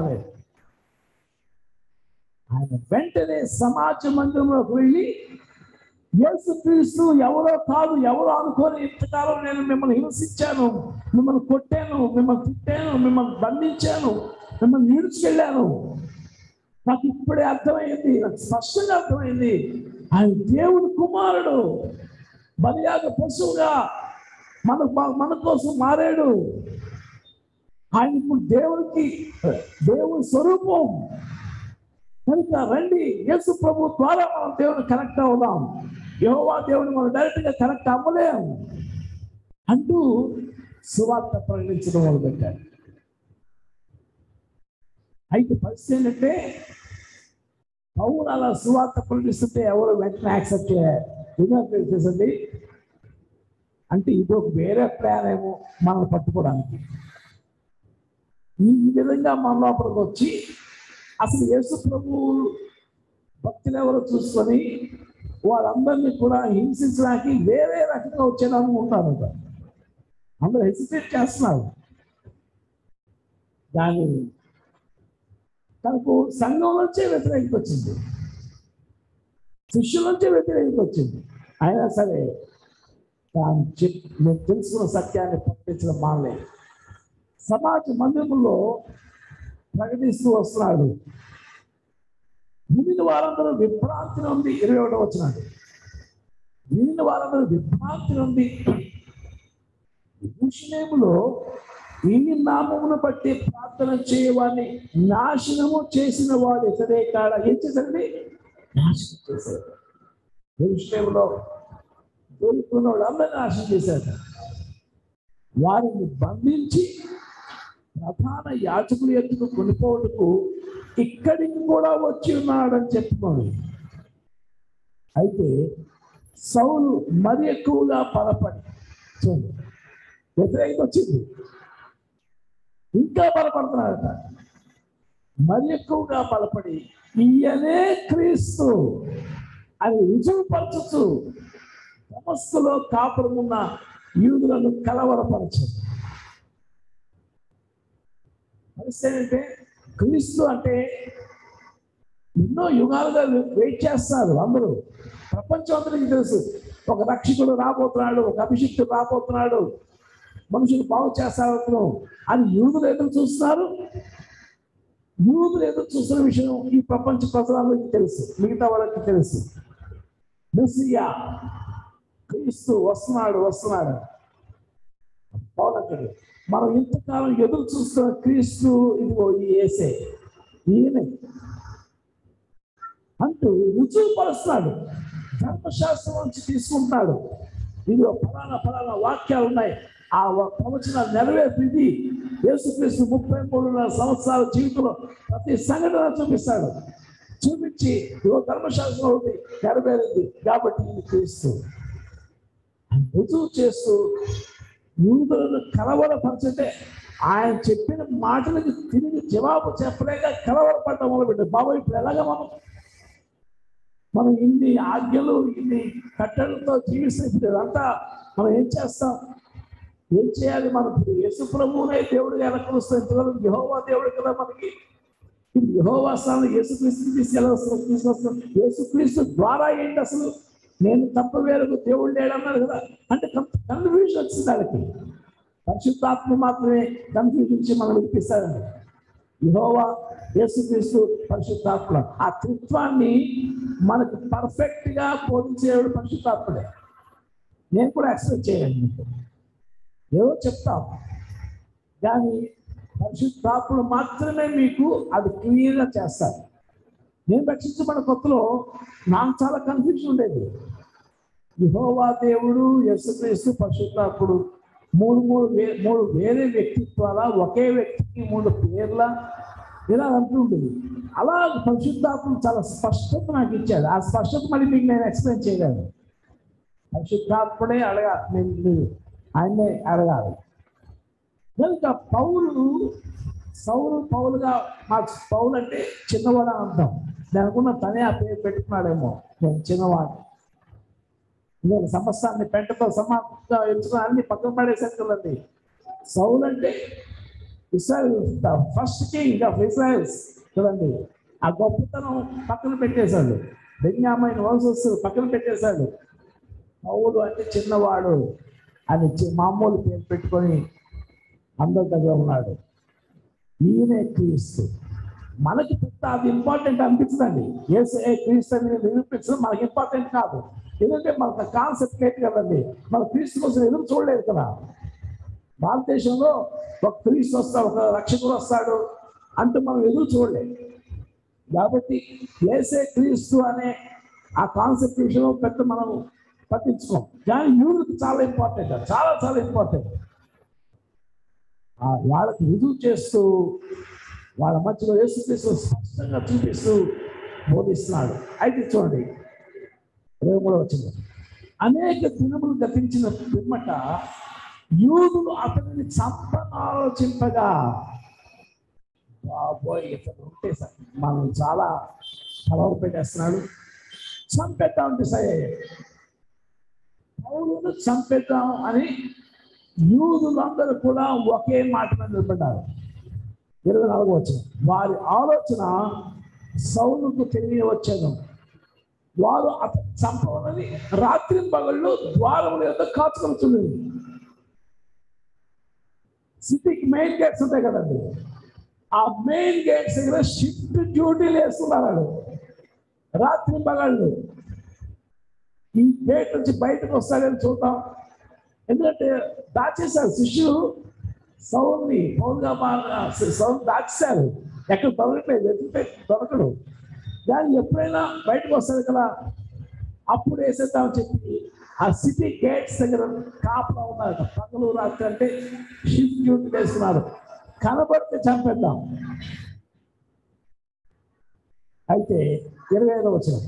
ఆయన వెంటనే సమాజ మందిరంలోకి వెళ్ళి, యేసుక్రీస్తు ఎవరో కాదు, ఎవరో అనుకోని ఇంతకాలం నేను మిమ్మల్ని హింసించాను, మిమ్మల్ని కొట్టాను, మిమ్మల్ని తిట్టాను, మిమ్మల్ని బంధించాను, మిమ్మల్ని ఈడ్చుకెళ్ళాను. నాకు ఇప్పుడే అర్థమైంది, నాకు స్పష్టంగా అర్థమైంది, ఆయన దేవుని కుమారుడు, బలియాగ పశువుగా మన కోసం మారాడు. ఆయన ఇప్పుడు దేవుని స్వరూపం. కనుక రండి, యేసు ప్రభు ద్వారా మనం దేవుని కనెక్ట్ అవుదాం. యెహోవా దేవుని మనం డైరెక్ట్ గా కనెక్ట్ అవ్వలేం అంటూ సువార్త ప్రకటించడం మొదలుపెట్టాడు. అయితే పరిస్థితి ఏంటంటే, పౌలు అలా సువార్త ప్రకటిస్తుంటే ఎవరు వెంటనే యాక్సెప్ట్ చేయాలి అంటే ఇది ఒక వేరే ప్లాన్ ఏమో మనల్ని పట్టుకోవడానికి. ఈ విధంగా మన లోపలికి వచ్చి అసలు యేసు ప్రభు భక్తులు ఎవరో చూసుకొని వాళ్ళందరినీ కూడా హింసించడానికి వేరే రకంగా వచ్చేదాన్ని ఉంటారు. అందరూ హెసిటేట్ చేస్తున్నారు. దాని తనకు సంఘం నుంచే వ్యతిరేకత వచ్చింది, శిష్యుల నుంచే వ్యతిరేకత వచ్చింది. అయినా సరే నేను తెలుసుకున్న సత్యాన్ని ప్రకటించడం మానలేదు. సమాజ మందిరంలో ప్రకటిస్తూ వస్తున్నాడు. వినిన వారందరూ విభ్రాంతి నుండి 21వ వచనం, వినిన వారందరూ విభ్రాంతి నుండి యెరూషలేములో ఈ నామమును బట్టి ప్రార్థన చేయవాడిని నాశనము చేసిన వాడు ఇతడే కాడ. ఏం చేశారండి? నాశనం చేశారు. యెరూషలేములో దొరుకుతున్న వాళ్ళందరినీ నాశనం చేశారు. వారిని బంధించి ప్రధాన యాజకుల ఎత్తుకు కొనిపోవటకు ఇక్కడికి కూడా వచ్చి ఉన్నాడని చెప్తున్నాడు. అయితే సౌలు మరి ఎక్కువగా బలపడి, చూడండి వ్యతిరేకత వచ్చింది, ఇంకా బలపడుతున్నాడట. మరి ఎక్కువగా బలపడి ఈయనే క్రీస్తు అని రుజువుపరచుతూ దమస్కులో కాపురమున్న యూదులను కలవరపరచదు. పరిస్థితి ఏంటంటే, క్రీస్తు అంటే ఎన్నో యుగాలుగా వెయిట్ చేస్తున్నారు అందరూ. ప్రపంచం అందరికీ తెలుసు, ఒక రక్షకుడు రాబోతున్నాడు, ఒక అభిషిక్తుడు రాబోతున్నాడు, మనుషులు బాగు చేస్తారు అని యూదులు ఎదురు చూస్తున్నారు. యూదులు ఎదురు చూస్తున్న విషయం ఈ ప్రపంచ ప్రజలందరికీ తెలుసు, మిగతా వాళ్ళకి తెలుసు. మెస్సియా క్రీస్తు వస్తున్నాడు. పౌలంటాడు, మనం ఇంతకాలం ఎదురు చూస్తున్న క్రీస్తు ఇదిగో ఈ యేసే, ఈయనే అంటూ రుజువుపరుస్తున్నాడు. ధర్మశాస్త్రం నుంచి తీసుకుంటున్నాడు. ఇదిగో ఫలానా వాక్యాలు ఉన్నాయి, ఆ ప్రవచనాలు నెరవేర్పింది. యేసుక్రీస్తు 33 సంవత్సరాల జీవితంలో ప్రతి సంఘటన చూపిస్తాడు. చూపించి ఇదిగో ధర్మశాస్త్రం ఒకటి నెరవేరింది కాబట్టి ఇది క్రీస్తు రుజువు చేస్తూ యూదులను కలవరపరచటే ఆయన చెప్పిన మాటలకి తిరిగి జవాబు చెప్పలేక కలవరపడటం మొదలుపెట్టారు. బాబు ఇప్పుడు ఎలాగా మనం ఇన్ని ఆజ్ఞలు ఇన్ని కట్టడలతో జీవిస్తే ఇప్పుడు ఇదంతా మనం ఏం చేస్తాం? ఏం చేయాలి? మనం ఇప్పుడు యేసు ప్రభువునే దేవుడిగా ఎలా కొలుస్తాం? ఇంతవరకు యెహోవా దేవుడు కదా మనకి. ఇప్పుడు యెహోవా స్థానం యేసుక్రీస్తుని తీసి ఎలా తీసుకొస్తాం? యేసుక్రీస్తు ద్వారా ఏంటి అసలు? నేను తప్ప వేరకు దేవుడు లేడన్నాడు కదా. అంటే కన్ఫ్యూజన్ వచ్చింది వాళ్ళకి. పరిశుద్ధాత్మ మాత్రమే కన్ఫ్యూజన్ నుంచి మనం వినిపిస్తారండి. యెహోవా, యేసుక్రీస్తు, పరిశుద్ధాత్మ ఆ త్రిత్వాన్ని మనకు పర్ఫెక్ట్ గా బోధించేవాడు పరిశుద్ధాత్ముడే. నేను కూడా ఎక్స్ప్లెయిన్ చేయాలి మీకు, ఏదో చెప్తాం కానీ పరిశుద్ధాత్ముడు మాత్రమే మీకు అది క్లియర్గా చేస్తారు. నేను రక్షించబడిన కొత్తలో నాకు చాలా కన్ఫ్యూజన్ ఉండేది. యెహోవా దేవుడు, యేసుక్రీస్తు, పరిశుద్ధాత్ముడు మూడు వేరే వ్యక్తిత్వాల ఒకే వ్యక్తికి 3 పేర్ల ఇలా అంటుండేది. అలా పరిశుద్ధాత్మ చాలా స్పష్టత నాకు ఇచ్చాడు. ఆ స్పష్టత మళ్ళీ మీకు నేను ఎక్స్ప్లెయిన్ చేయలేను. పరిశుద్ధాత్ముడే అడగాలి, నేను ఆయన్నే అడగాలి. కనుక పౌలుగా మాకు పౌలు అంటే చిన్నవాడు అంటాం. నేను అనుకున్న తనే ఆ పేరు పెట్టుకున్నాడేమో, నేను చిన్నవాడిని, నేను సమస్తాన్ని పెంటతో సమానంగా ఎంచుకుని అన్ని పక్కన పడేసాను కదండి. సౌలు అంటే Israel first king of Israels కదండి. ఆ గొప్పతనం పక్కన పెట్టేశాడు. బెన్యామీను వంశస్థులు పక్కన పెట్టేశాడు. పౌలు అంటే చిన్నవాడు అని మామూలు పేరు పెట్టుకొని అందరి దగ్గర ఉన్నాడు. ఈయనే క్రీస్తు. మనకి పెద్ద అది ఇంపార్టెంట్ అనిపించదండి. యేసే క్రీస్తు అని నిరూపించడం మనకి ఇంపార్టెంట్ కాదు. ఎందుకంటే మనకు కాన్సెప్ట్ లేదు కదండి. మన క్రీస్తు కోసం ఎదురు చూడలేదు కదా. భారతదేశంలో ఒక క్రీస్తు వస్తాడు, ఒక రక్షకుడు వస్తాడు అంటూ మనం ఎదురు చూడలేదు. కాబట్టి యేసే క్రీస్తు అనే ఆ కాన్సెప్ట్ విషయంలో పెద్ద మనం పట్టించుకోం. కానీ యూదులకు చాలా ఇంపార్టెంట్, చాలా చాలా ఇంపార్టెంట్. వాళ్ళకి రుజువు చేస్తూ వాళ్ళ మధ్యలో యేసుక్రీస్తు స్పష్టంగా చూపిస్తూ బోధిస్తున్నాడు. అయితే చూడండి 23వ వచనం. అనేక దినములు గతించిన పిమ్మట యూదులు అతనిని చంపనాలోచింపగా, బాబోయ్ ఇతను ఉంటే మనం చాలా కలవర పెట్టేస్తున్నాడు, చంపేద్దాం డిసైడ్ అయ్యాడు. పౌలును చంపేద్దాం అని యూదులందరూ కూడా ఒకే మాట మీద నిలబడ్డారు. 24వ వచనం. వారి ఆలోచన సౌలుకు తెలియవచ్చెను. వారు అతను చంపవాలని రాత్రి పగళ్ళు ద్వారముల యొక్క కాచుకొనుచున్నది. సిటీకి మెయిన్ గేట్స్ ఉంటాయి కదండి. ఆ మెయిన్ గేట్స్ దగ్గర షిఫ్ట్ డ్యూటీలు వేస్తున్నారు రాత్రి పగళ్ళు. ఈ గేట్ నుంచి బయటకు వస్తాడని చూద్దాం. ఎందుకంటే దాచేశారు శిష్యులు సౌల్ని, సౌలు దాచేశారు. ఎక్కడ దొరకట్లేదు, వెతికితే దొరకడు. కానీ ఎప్పుడైనా బయటకు వస్తాడు కదా, అప్పుడు వేసేద్దామని చెప్పి ఆ సిటీ గేట్స్ దగ్గర కాపలా ఉన్నారు. పగలు రాత్రి అంటే షిఫ్ట్ డ్యూటీ వేస్తున్నారు. కనబడితే చంపేద్దాం. అయితే 25వ వచనం.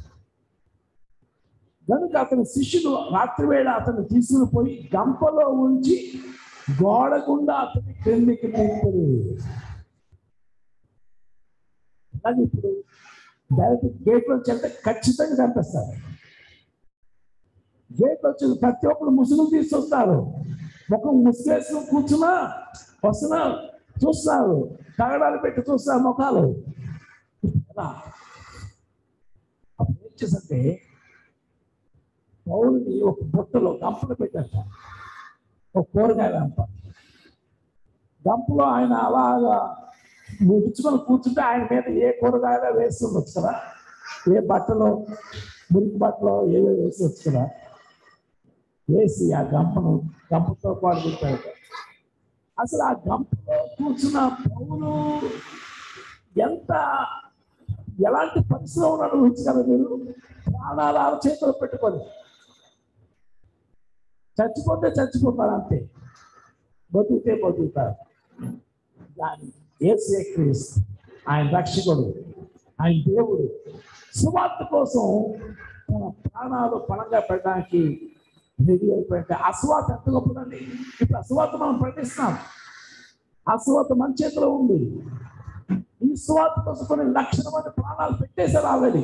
కనుక అతని శిష్యులు రాత్రివేళ అతన్ని తీసుకుని పోయి గంపలో ఉంచి గోడ గుండా అతని క్రిందికి నింపుడు. అది ఇప్పుడు డైరెక్ట్ గేట్ నుంచి వెళ్తే ఖచ్చితంగా చంపేస్తారు. గేట్ వచ్చి ప్రతి ఒక్కరు ముసుగులు తీసుకొస్తారు. ముఖం ముసుగేసుకుని కూర్చున్నా వస్తున్నా చూస్తున్నారు, కగడాలు పెట్టి చూస్తున్నారు ముఖాలు. అప్పుడు ఏం చేసంటే పౌలుని ఒక బుట్టలో గంపలు పెట్టాట, ఒక కూరగాయ గంపలో ఆయన అలాగా ముడుచుకొని కూర్చుంటే ఆయన మీద ఏ కూరగాయలో వేస్తుండొచ్చు కదా, ఏ బట్టలో మురికి బట్టలో ఏవో వేసి కదా, వేసి ఆ గంపతో పాటు పెట్టాడు. అసలు ఆ గంపలో కూర్చున్న పౌలు ఎలాంటి పరిశ్రమ అనుభవించగలరు మీరు? ప్రాణాలు అరచేతులు పెట్టుకొని చచ్చిపోతే చచ్చిపోతారు, అంతే. బతుకుతే బతుకుతారు. కానీ యేసే క్రీస్తు ఆయన రక్షకుడు, ఆయన దేవుడు సువార్త కోసం తన ప్రాణాలు పణంగా పెట్టడానికి రెడీ అయిపోయింది. అస్వాత ఎంత గొప్పదండి. ఇప్పుడు అస్వాత మనం ప్రకటిస్తున్నాం. అస్వాత మన చేతిలో ఉంది. ఈ స్వాత కోసం కొన్ని లక్షల మంది ప్రాణాలు పెట్టేశారు ఆల్రెడీ.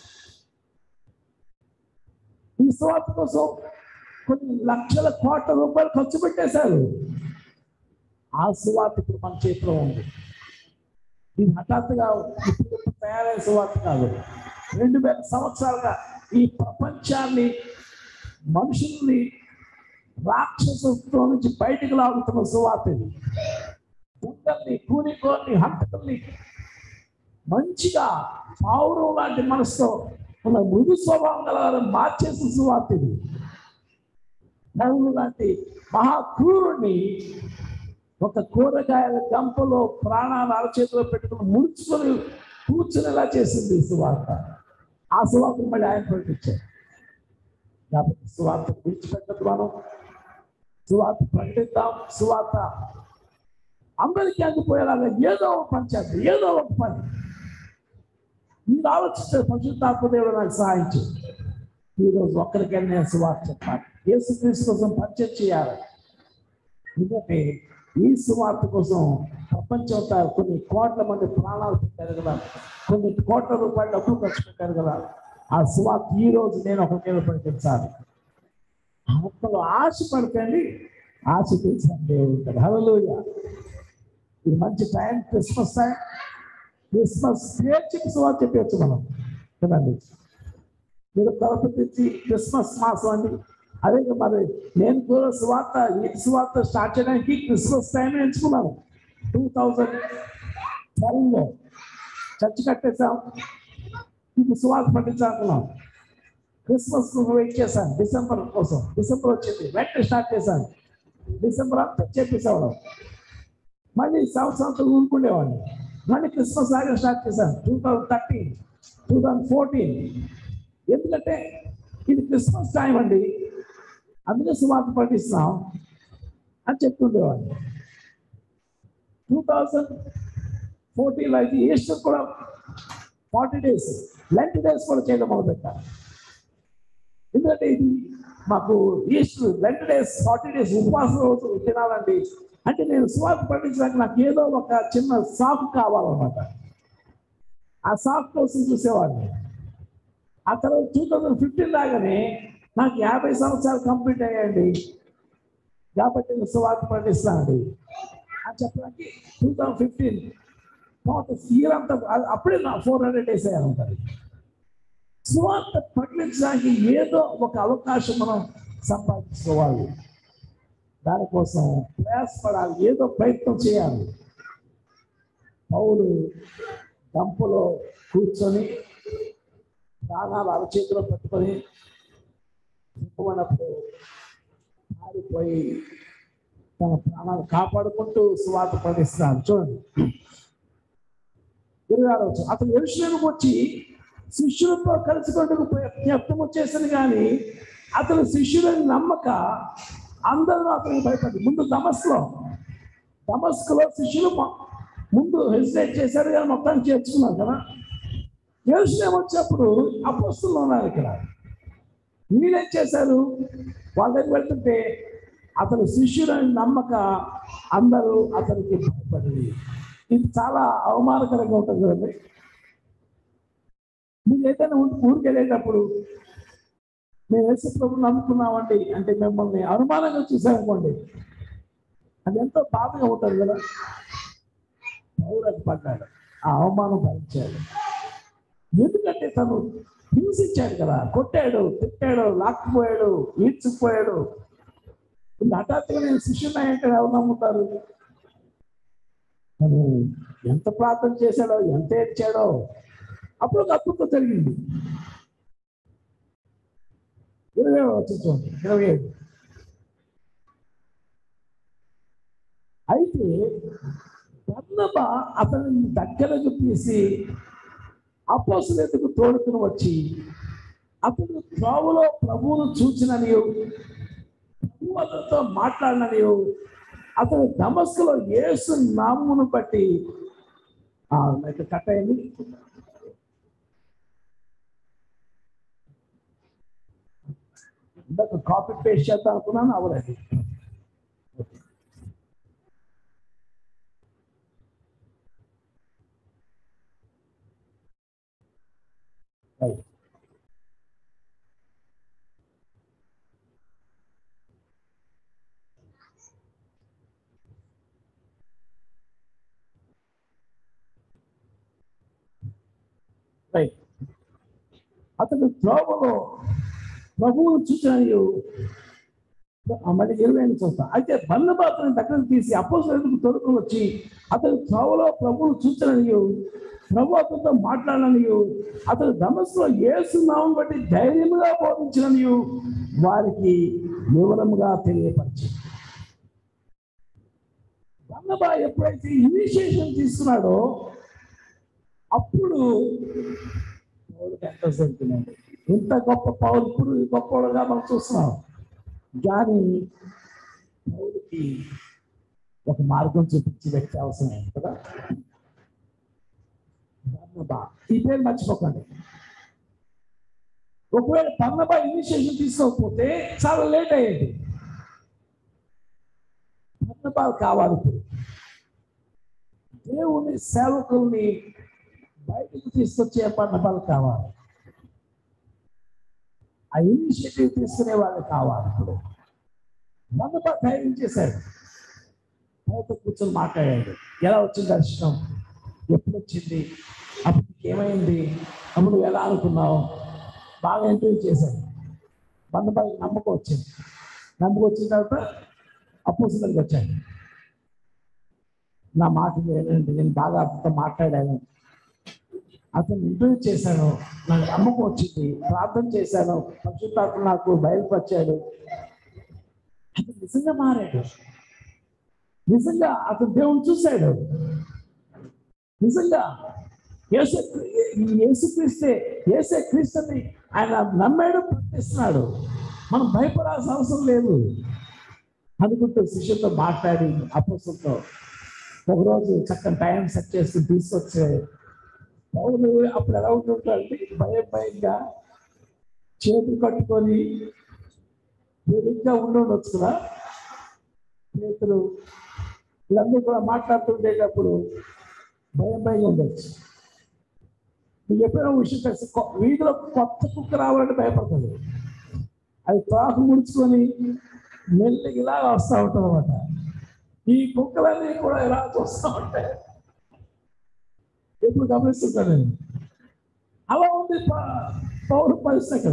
ఈ స్వాత కోసం కొన్ని లక్షల కోట్ల రూపాయలు ఖర్చు పెట్టేశారు. ఆ సువార్త ఇప్పుడు మన చేతిలో ఉంది. ఇది హఠాత్తుగా ఇప్పుడు తయారైన సువార్త కాదు. 2000 సంవత్సరాలుగా ఈ ప్రపంచాన్ని, మనుషుల్ని రాక్షసత్వం నుంచి బయటికి లాగుతున్న సువార్త ఇది. దొంగల్ని, కూలికోల్ని, హంతకుల్ని మంచిగా పౌరం లాంటి మనసుతో ఉన్న మృదు స్వభావం కలగాలని మార్చేసిన సువార్త ఇది. పౌరులు లాంటి మహాక్రూరుణ్ణి ఒక కూరగాయల గంపలో ప్రాణాలు అరచేతిలో పెట్టుకుని ముడుచుకొని కూర్చునేలా చేసింది ఈ సువార్త. ఆ సువార్తను మళ్ళీ ఆయన ప్రకటించారు. కాబట్టి సువార్త విడిచిపెట్టదు. మనం సువార్త ప్రకటిద్దాం. సువార్త అందరికీ అందిపోయేలాగా ఏదో ఒక పని చేద్దాం. ఏదో ఒక పని మీరు ఆలోచిస్తే పరిశుద్ధాత్మదేవుడు నాకు సహాయం చేయండి. ఈరోజు ఒక్కరికైనా నేను సువార్త చెప్పాలి. యేసుక్రీస్తు కోసం పరిచయం చేయాలి. ఎందుకంటే ఈ సువార్త కోసం ప్రపంచంతో కొన్ని కోట్ల మంది ప్రాణాలు పెట్టారు కదా, కొన్ని కోట్ల రూపాయలు డబ్బులు ఖర్చు పెట్టారు కదా. ఆ సువార్త ఈ రోజు నేను ఒకరికైనా ప్రకటించాలి. ఆత్మలో ఆశ పడకండి, ఆశ తెలిసిన దేవుడు. హల్లెలూయా. ఇది మంచి టైం, క్రిస్మస్ టైం. క్రిస్మస్ పేర్చికి సువార్త చెప్పవచ్చు మనం కదండి. మీరు ప్రవర్తించి క్రిస్మస్ మాసం అండి. అదే మరి నేను కూడా సువార్త స్టార్ట్ చేయడానికి క్రిస్మస్ టైం ఎంచుకున్నాను. 2012లో చర్చ్ కట్టేసాం. ఇప్పుడు సువార్త పట్టించాలనుకున్నాం. క్రిస్మస్ వెయిట్ చేశాను డిసెంబర్ కోసం. డిసెంబర్ వచ్చింది, వెంటనే స్టార్ట్ చేశాను. డిసెంబర్ అంతా చెప్పేసేవాళ్ళం. మళ్ళీ సంవత్సరంతో ఊరుకుండేవాడిని. మళ్ళీ క్రిస్మస్ లాగా స్టార్ట్ చేశాను 2013, 2014. ఎందుకంటే ఇది క్రిస్మస్ టైం అండి, అందుకే సువార్త పఠిస్తున్నాం అని చెప్తుండేవాడిని. 2014లో అయితే ఈస్టర్ కూడా 40 days లెంట్ డేస్ కూడా చేయడం మొదలుపెట్టాను. ఎందుకంటే ఇది మాకు ఈస్టర్ లెంట్ డేస్ 40 days ఉపవాస రోజు తినాలండి. అంటే నేను సువార్త పఠించడానికి నాకు ఏదో ఒక చిన్న సాకు కావాలన్నమాట. ఆ సాకు కోసం చూసేవాడిని. ఆ తర్వాత 2015 లాగానే నాకు 50 సంవత్సరాలు కంప్లీట్ అయ్యాయండి. కాబట్టి నేను సువార్త పఠిస్తానండి అని చెప్పడానికి 2015 ఇయర్ అంతా అప్పుడే నా 400 days అయ్యాను. సువార్త పఠించడానికి ఏదో ఒక అవకాశం మనం సంపాదించుకోవాలి. దానికోసం ప్రయాసపడాలి, ఏదో ప్రయత్నం చేయాలి. పౌలు గంపలో కూర్చొని ప్రాణాలు అరచేతిలో పట్టుకొని చెప్పమన్నప్పుడు పారిపోయి తన ప్రాణాలు కాపాడుకుంటూ సువార్త పఠిస్తున్నాడు. చూడండి 26 అతను యెరూషలేముకు వచ్చి శిష్యులతో కలిసికొంటకు ప్రయత్నం చేశాను, కానీ అతను శిష్యులని నమ్మక అందరూ అతనికి భయపడి. ముందు దమస్కులో శిష్యులు ముందు హెసిటేట్ చేశారు, కానీ మొత్తాన్ని చేర్చుకున్నారు కదా. యెరూషలేము వచ్చేప్పుడు అపోస్తలులు ఉన్నారు ఇక్కడ. వీళ్ళేం చేశారు, వాళ్ళ దగ్గర వెళ్తుంటే అతను శిష్యులని నమ్మక అందరూ అతనికి భయపడి. ఇది చాలా అవమానకరంగా ఉంటుంది కదండి. మీరు ఏదైనా ఊరికి వెళ్ళేటప్పుడు మేము యేసు ప్రభువుని నమ్ముకున్నామండి అంటే మిమ్మల్ని అనుమానంగా చూసామనుకోండి, అది ఎంతో బాధగా ఉంటుంది కదా. పౌరులకు పడ్డాడు, ఆ అవమానం భరించాడు. ఎందుకంటే తను హింసించాడు కదా, కొట్టాడు, తిట్టాడు, లాక్కుపోయాడు, ఈడ్చుకుపోయాడు. హఠాత్తుగా నేను శిష్యున్నాయంటే ఎవరు నమ్ముతారు? తను ఎంత ప్రార్థన చేశాడో, ఎంత ఏడ్చాడో. అప్పుడు ఒక అద్భుతం జరిగింది. 27 అయితే బర్నబా అతనిని దగ్గరకు తీసి అపోస్తలులకు తోడుకుని వచ్చి అతను త్రోవలో ప్రభువును చూచిననియు ప్రభు అతనితో మాట్లాడిననియు అతను దమస్కులో యేసు నామమును బట్టి కట్ అయింది. ఇందాక కాపీ పేస్ట్ చేద్దాం అనుకున్నాను, అవ్వలేదు. రైట్. రైట్. అతడు త్రోవలో ప్రభువు చూసినయు, మళ్ళీ 20 చూస్తా. అయితే బర్నబాను దగ్గరకు తీసి అపోస్తలులకు తోడుకొని వచ్చి అతడు త్రోవలో ప్రభువు చూసినయు, ప్రభు అతనితో మాట్లాడనయు, అతడు దమస్కులో యేసు నామమును బట్టి ధైర్యముగా బోధించినయు వారికి వివరముగా తెలియపరిచి. బర్నబా ఎప్పుడైతే ఇనిషియేషన్ తీసుకున్నాడో అప్పుడు పౌలుకి ఎంత జరుగుతుందండి. ఇంత గొప్ప పౌలు ఇప్పుడు గొప్పగా మనం చూస్తున్నాం. కానీ పౌలుకి ఒక మార్గం చూపించి వ్యక్తి అవసరమైంది కదా. బర్నబా, ఈ పేరు మర్చిపోకండి. ఒకవేళ బర్నబా ఇనిషియేషన్ తీసుకోకపోతే చాలా లేట్ అయ్యేది. బర్నబా కావాలి. ఇప్పుడు దేవుని సేవకుల్ని బయటకు తీసుకొచ్చే బర్నబాలు కావాలి. ఆ ఇనిషియేటివ్ తీసుకునే వాళ్ళు కావాలి. ఇప్పుడు బర్నబా ధైర్యం చేశాడు, పౌలుతో కూర్చొని మాట్లాడాడు. ఎలా వచ్చింది దర్శనం, ఎప్పుడు వచ్చింది, అప్పుడు ఏమైంది, అప్పుడు నువ్వు ఎలా అనుకున్నావు, బాగా ఇంటర్వ్యూ చేశాడు. బర్నబాకి నమ్మకం వచ్చింది. నమ్మకం వచ్చిన తర్వాత అపోస్తలులకు వచ్చాడు. నా మాట ఏంటంటే నేను బాగా అతనితో మాట్లాడాను, అతను ఇంటర్వ్యూ చేశాను, నాకు నమ్మకం వచ్చింది, ప్రార్థన చేశాను, పరిశుద్ధాత్మ నాకు బయలుపరిచాడు. అతను నిజంగా మారాడు. నిజంగా అతను దేవుని చూశాడు. నిజంగా యేసుక్రీస్తే, యేసే క్రీస్తుని ఆయన నమ్మాడు, ప్రకటిస్తున్నాడు. మనం భయపడాల్సిన అవసరం లేదు అనుకుంటూ శిష్యులతో మాట్లాడి అపోస్తలులతో ఒకరోజు చక్కని టైం సెట్ చేసి తీసుకొచ్చే పౌలు అప్పుడు ఎలా ఉంటుంటారంటే భయంగా చేతులు కట్టుకొని ఇంకా ఉండవచ్చు కదా. చేతులు వీళ్ళందరూ కూడా మాట్లాడుతుండేటప్పుడు భయంగా ఉండొచ్చు. మీకు ఎప్పుడైనా విషయం తెలిసి వీధిలో కొత్త కుక్క రావాలంటే భయపడుతుంది. అది తోక ముడుచుకొని మెల్లిగా ఇలా వస్తూ ఉంటుంది అన్నమాట. ఈ కుక్కలన్నీ కూడా ఎలా చూస్తూ ఉంటాయి, ఎప్పుడు గమనిస్తుంటాను నేను. అలా ఉంది పౌరు పరిస్థితి అక్కడ.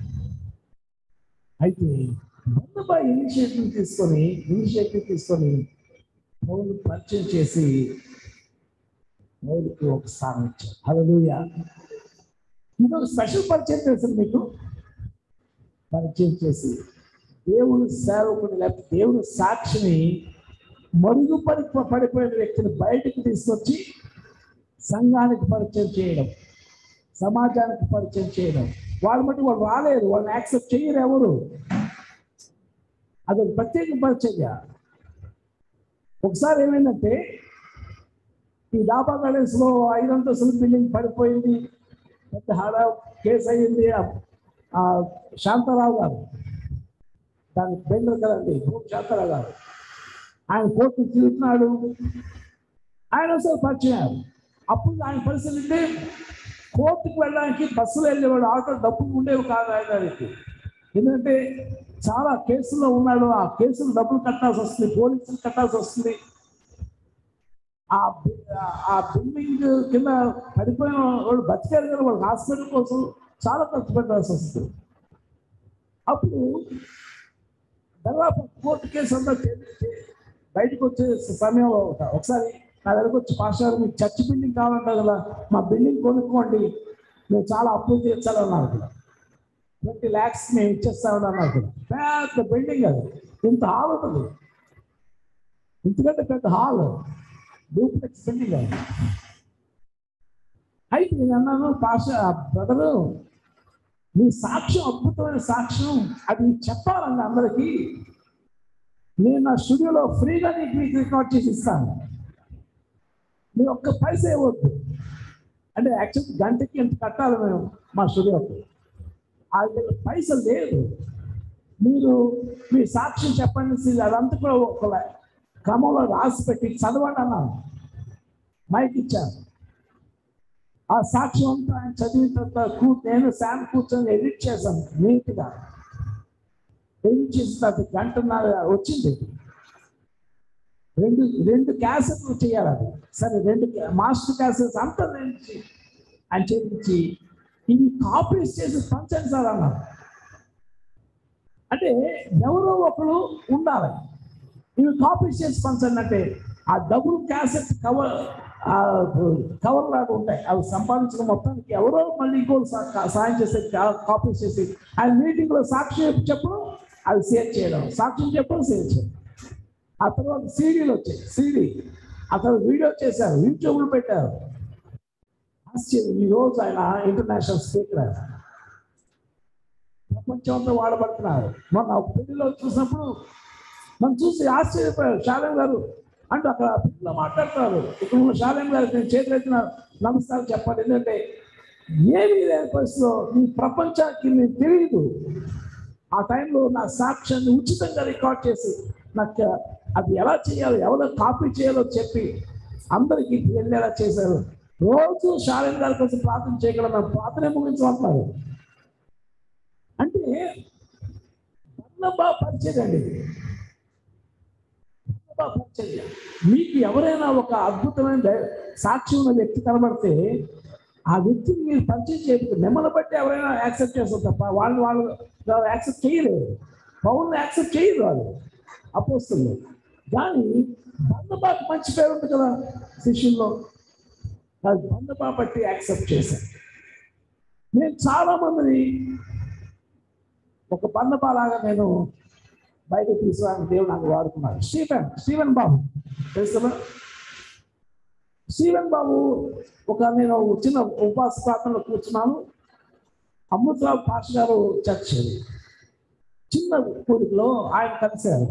అయితే బర్నబా ఇనిషియేటివ్ తీసుకొని పౌలు పరిచయం చేసి పౌలుకి ఒక స్థానం ఇచ్చారు. హల్లెలూయా. ఇంకొక స్పెషల్ పరిచయం చేశారు మీకు. పరిచయం చేసి దేవుని సేవకుని లేకపోతే దేవుని సాక్షిని పడిపోయిన వ్యక్తిని బయటకు తీసుకొచ్చి సంఘానికి పరిచయం చేయడం, సమాజానికి పరిచయం చేయడం. వాళ్ళు మట్టి వాళ్ళు రాలేరు, వాళ్ళని యాక్సెప్ట్ చేయరు ఎవరు. అదొక ప్రత్యేక పరిచర్య. ఒకసారి ఏమైందంటే ఈ డాబా గార్డెన్స్లో 5 అంతస్తుల బిల్డింగ్ పడిపోయింది, పెద్ద కేసు అయ్యింది. శాంతారావు గారు, దానికి బెండర్ కదండి, శాంతారావు గారు, ఆయన కోర్టుకు తిరుగుతున్నాడు. ఆయన ఒకసారి పరిచయం. అప్పుడు ఆయన పరిస్థితి అంటే కోర్టుకు వెళ్ళడానికి బస్సులో వెళ్ళేవాడు, ఆటో డబ్బులు ఉండేవి కాదు ఆయనకి. ఎందుకంటే చాలా కేసుల్లో ఉన్నాడు. ఆ కేసులు డబ్బులు కట్టాల్సి వస్తుంది, పోలీసులు కట్టాల్సి వస్తుంది. ఆ బిల్డింగ్ కింద పడిపోయిన వాళ్ళు బతికారు కానీ వాళ్ళు హాస్పిటల్ కోసం చాలా ఖర్చు పెట్టాల్సి వస్తుంది. అప్పుడు దాదాపు కోర్టు కేసు అంతా బయటకు వచ్చే సమయంలో ఒకసారి నా దగ్గరకు వచ్చి, పాస్టర్ మీకు చర్చ్ బిల్డింగ్ కావాలంటారు కదా, మా బిల్డింగ్ కొనుక్కోండి, మేము చాలా అప్రూవ్ చేయించాలన్నారు కదా, 20 lakhs మేము ఇచ్చేస్తామని అన్నారు కదా. పెద్ద బిల్డింగ్ అది, ఇంత హాల్ ఉంటుంది, ఇంతకంటే పెద్ద హాల్, డూప్లెక్స్ బిల్డింగ్ అది. అయితే నేను అన్నాను, బ్రదరు మీ సాక్ష్యం అద్భుతమైన సాక్ష్యం, అది చెప్పాలండి అందరికీ. నేను నా స్టూడియోలో ఫ్రీగా మీకు రికార్డ్ చేసి ఇస్తాను, మీరు ఒక్క పైసా ఇవ్వద్దు. అంటే యాక్చువల్ గంటకి ఎంత కట్టాలి మేము మా స్టూడియోకి, ఆ దగ్గర పైసలు లేదు. మీరు మీ సాక్ష్యం చెప్పండి, అదంతా కూడా ఒక క్రమంలో రాసి పెట్టి చదవండి అన్నాను. మైక్ ఇచ్చాను. ఆ సాక్ష్యం అంతా ఆయన చదివిన తర్వాత నేను శామ్ కూర్చొని ఎడిట్ చేశాను నీట్గా. ఎడిట్ చేసిన తర్వాత గంటన్నర వచ్చింది. రెండు క్యాసెట్లు చేయాలి అది. సరే, 2 మాస్టర్ క్యాసెట్స్ అంతా ఆయన చేయించి ఇవి కాపీస్ చేసి పంచండి సార్ అన్నారు. అంటే ఎవరో ఒకరు ఉండాలి, ఇవి కాపీస్ చేసి పంచండి అంటే ఆ డబుల్ క్యాసెట్ కవర్ లాగా ఉంటాయి. అవి సంపాదించిన మొత్తానికి ఎవరో మళ్ళీ ఇంకోటి సాయం చేసే కాపీస్ చేసి ఆయన మీటింగ్లో సాక్ష్యం చెప్పడం, అది షేర్ చేయడం, సాక్ష్యం చెప్పడం, షేర్ చేయడం. ఆ తర్వాత సీడీలు వచ్చాయి. సీడీ ఆ తర్వాత వీడియో చేశారు, యూట్యూబ్లో పెట్టారు. ఆశ్చర్యం, ఈరోజు ఆయన ఇంటర్నేషనల్ స్పీకర్, ఆయన ప్రపంచం అంతా వాడబడుతున్నారు. మొన్న ఒక పెళ్లిలో చూసినప్పుడు మనం చూసి ఆశ్చర్యపోయారు. శాలేం గారు అంటూ అక్కడ పెళ్లిలో మాట్లాడుతున్నారు. ఇక్కడ ఉన్న శాలేం గారు నేను చేతులు ఎత్తిన నమస్కారం చెప్పండి, ఎందుకంటే ఏమీ లేని పరిస్థితిలో ఈ ప్రపంచానికి నేను తెలియదు. ఆ టైంలో నా సాక్ష్యాన్ని ఉచితంగా రికార్డ్ చేసి నాకు అది ఎలా చేయాలో, ఎవరో కాపీ చేయాలో చెప్పి అందరికీ వెళ్ళేలా చేశారు. రోజు శాలేం గారి కోసం ప్రార్థన చేయగలం, ప్రార్థన ముగించమంటున్నారు. అంటే బర్నబా పరిచయం అండి. బర్నబా పరిచర్య. మీకు ఎవరైనా ఒక అద్భుతమైన సాక్షి ఉన్న వ్యక్తి కనబడితే ఆ వ్యక్తిని మీరు పరిచయం చేయకపోతే మిమ్మల్ని బట్టి ఎవరైనా యాక్సెప్ట్ చేస్తారు తప్ప వాళ్ళు యాక్సెప్ట్ చేయలేరు. పౌరులు యాక్సెప్ట్ చేయరు వాళ్ళు అపోస్తలులు. కానీ బర్నబాకు మంచి పేరు ఉంది కదా శిష్యుల్లో, అది బర్నబా బట్టి యాక్సెప్ట్ చేశాను. నేను చాలా మందిని ఒక బర్నబా లాగా నేను బయటకు తీసుకోవడానికి దేవుడు నాకు వాడుకున్నాడు. స్టీవెన్ బాబు తెలుసు. స్టీవెన్ బాబు నేను చిన్న ఉపవాస ప్రార్థనలో కూర్చున్నాను. అమృతరావు పాష గారు చర్చ్ చిన్న కూడికలో ఆయన కలిశారు.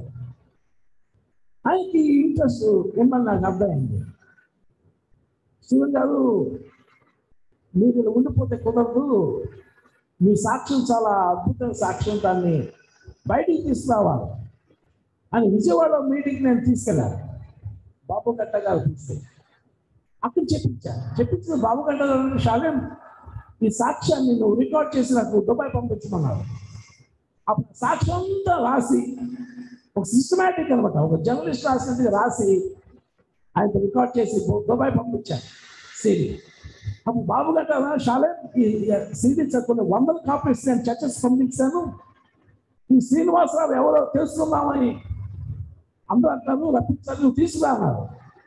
ఆయనకి ఇంట్రెస్ట్ ఉందని నాకు అర్థమైంది. స్టీవెన్ గారు, మీరు ఉండిపోతే కుదరదు, మీ సాక్ష్యం చాలా అద్భుతమైన సాక్ష్యం, దాన్ని బయటికి తీసుకురావాలి అని విజయవాడ మీటింగ్ నేను తీసుకెళ్ళాను. బాబు గట్ట గారు తీసుకెళ్ళి అక్కడ చెప్పించిన బాబు గట్ట గారు, శాలేం ఈ సాక్ష్యాన్ని నువ్వు రికార్డ్ చేసి నాకు దుబాయ్ పంపించమన్నారు. అప్పుడు సాక్ష్యం అంతా రాసి ఒక సిస్టమేటిక్ అనమాట, ఒక జర్నలిస్ట్ రాసినట్టుగా రాసి ఆయనతో రికార్డ్ చేసి దుబాయ్ పంపించాను సీడీ. అప్పుడు బాబు గట్ట శాలేం ఈ సీడీ కొన్ని 100 కాపీస్ నేను చర్చస్ పంపించాను. ఈ శ్రీనివాసరావు ఎవరో తెలుసుకుందామని అందరూ అంటారు, రప్పించారు, నువ్వు తీసుకురా అన్నారు.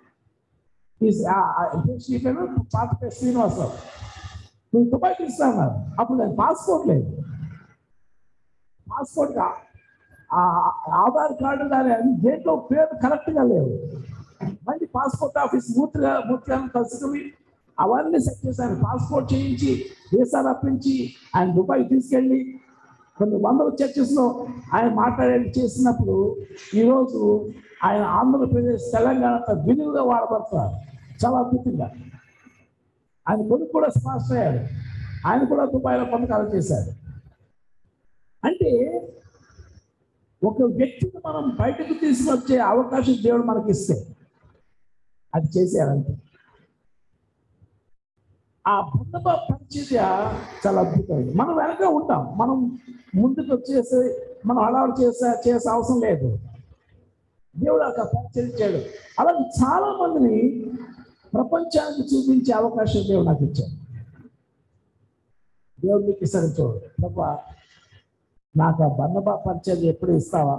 పాత పేరు శ్రీనివాసరావు, నువ్వు దుబాయ్ తీసుకురా అన్నారు. అప్పుడు నేను పాస్పోర్ట్ లేదు, పాస్పోర్ట్ ఆధార్ కార్డు కానీ దేంట్లో పేరు కరెక్ట్గా లేవు. మళ్ళీ పాస్పోర్ట్ ఆఫీస్ మూర్తిగా కలుసుకుని అవన్నీ సెట్ చేశాను. పాస్పోర్ట్ చేయించి వీసా రప్పించి ఆయన దుబాయ్ తీసుకెళ్ళి కొన్ని 100 చర్చెస్లో ఆయన చేసినప్పుడు ఈరోజు ఆయన ఆంధ్రప్రదేశ్, తెలంగాణ విలువగా వాడబడుతున్నారు చాలా అద్భుతంగా. ఆయన కొడుకు కూడా స్పాన్సర్ అయ్యాడు, ఆయన కూడా దుబాయ్లో పొందకాలం చేశాడు. అంటే ఒక వ్యక్తిని మనం బయటకు తీసుకొచ్చే అవకాశం దేవుడు మనకి ఇస్తే అది చేసేయాలంటే ఆ బర్నబా పరిచర్య చాలా అద్భుతమైంది. మనం వెనక ఉంటాం, మనం ముందుకు వచ్చేసి మనం హడావుడి చేసే అవసరం లేదు. దేవుడు అక్కడ పరిచయించాడు. అలాగే చాలా మందిని ప్రపంచానికి చూపించే అవకాశం దేవుడు నాకు ఇచ్చాడు. దేవుడు మీకు ఇస్తాడు. చూడు ప్రభా, నాకు ఆ బర్నబా పరిచయం ఎప్పుడు ఇస్తావా?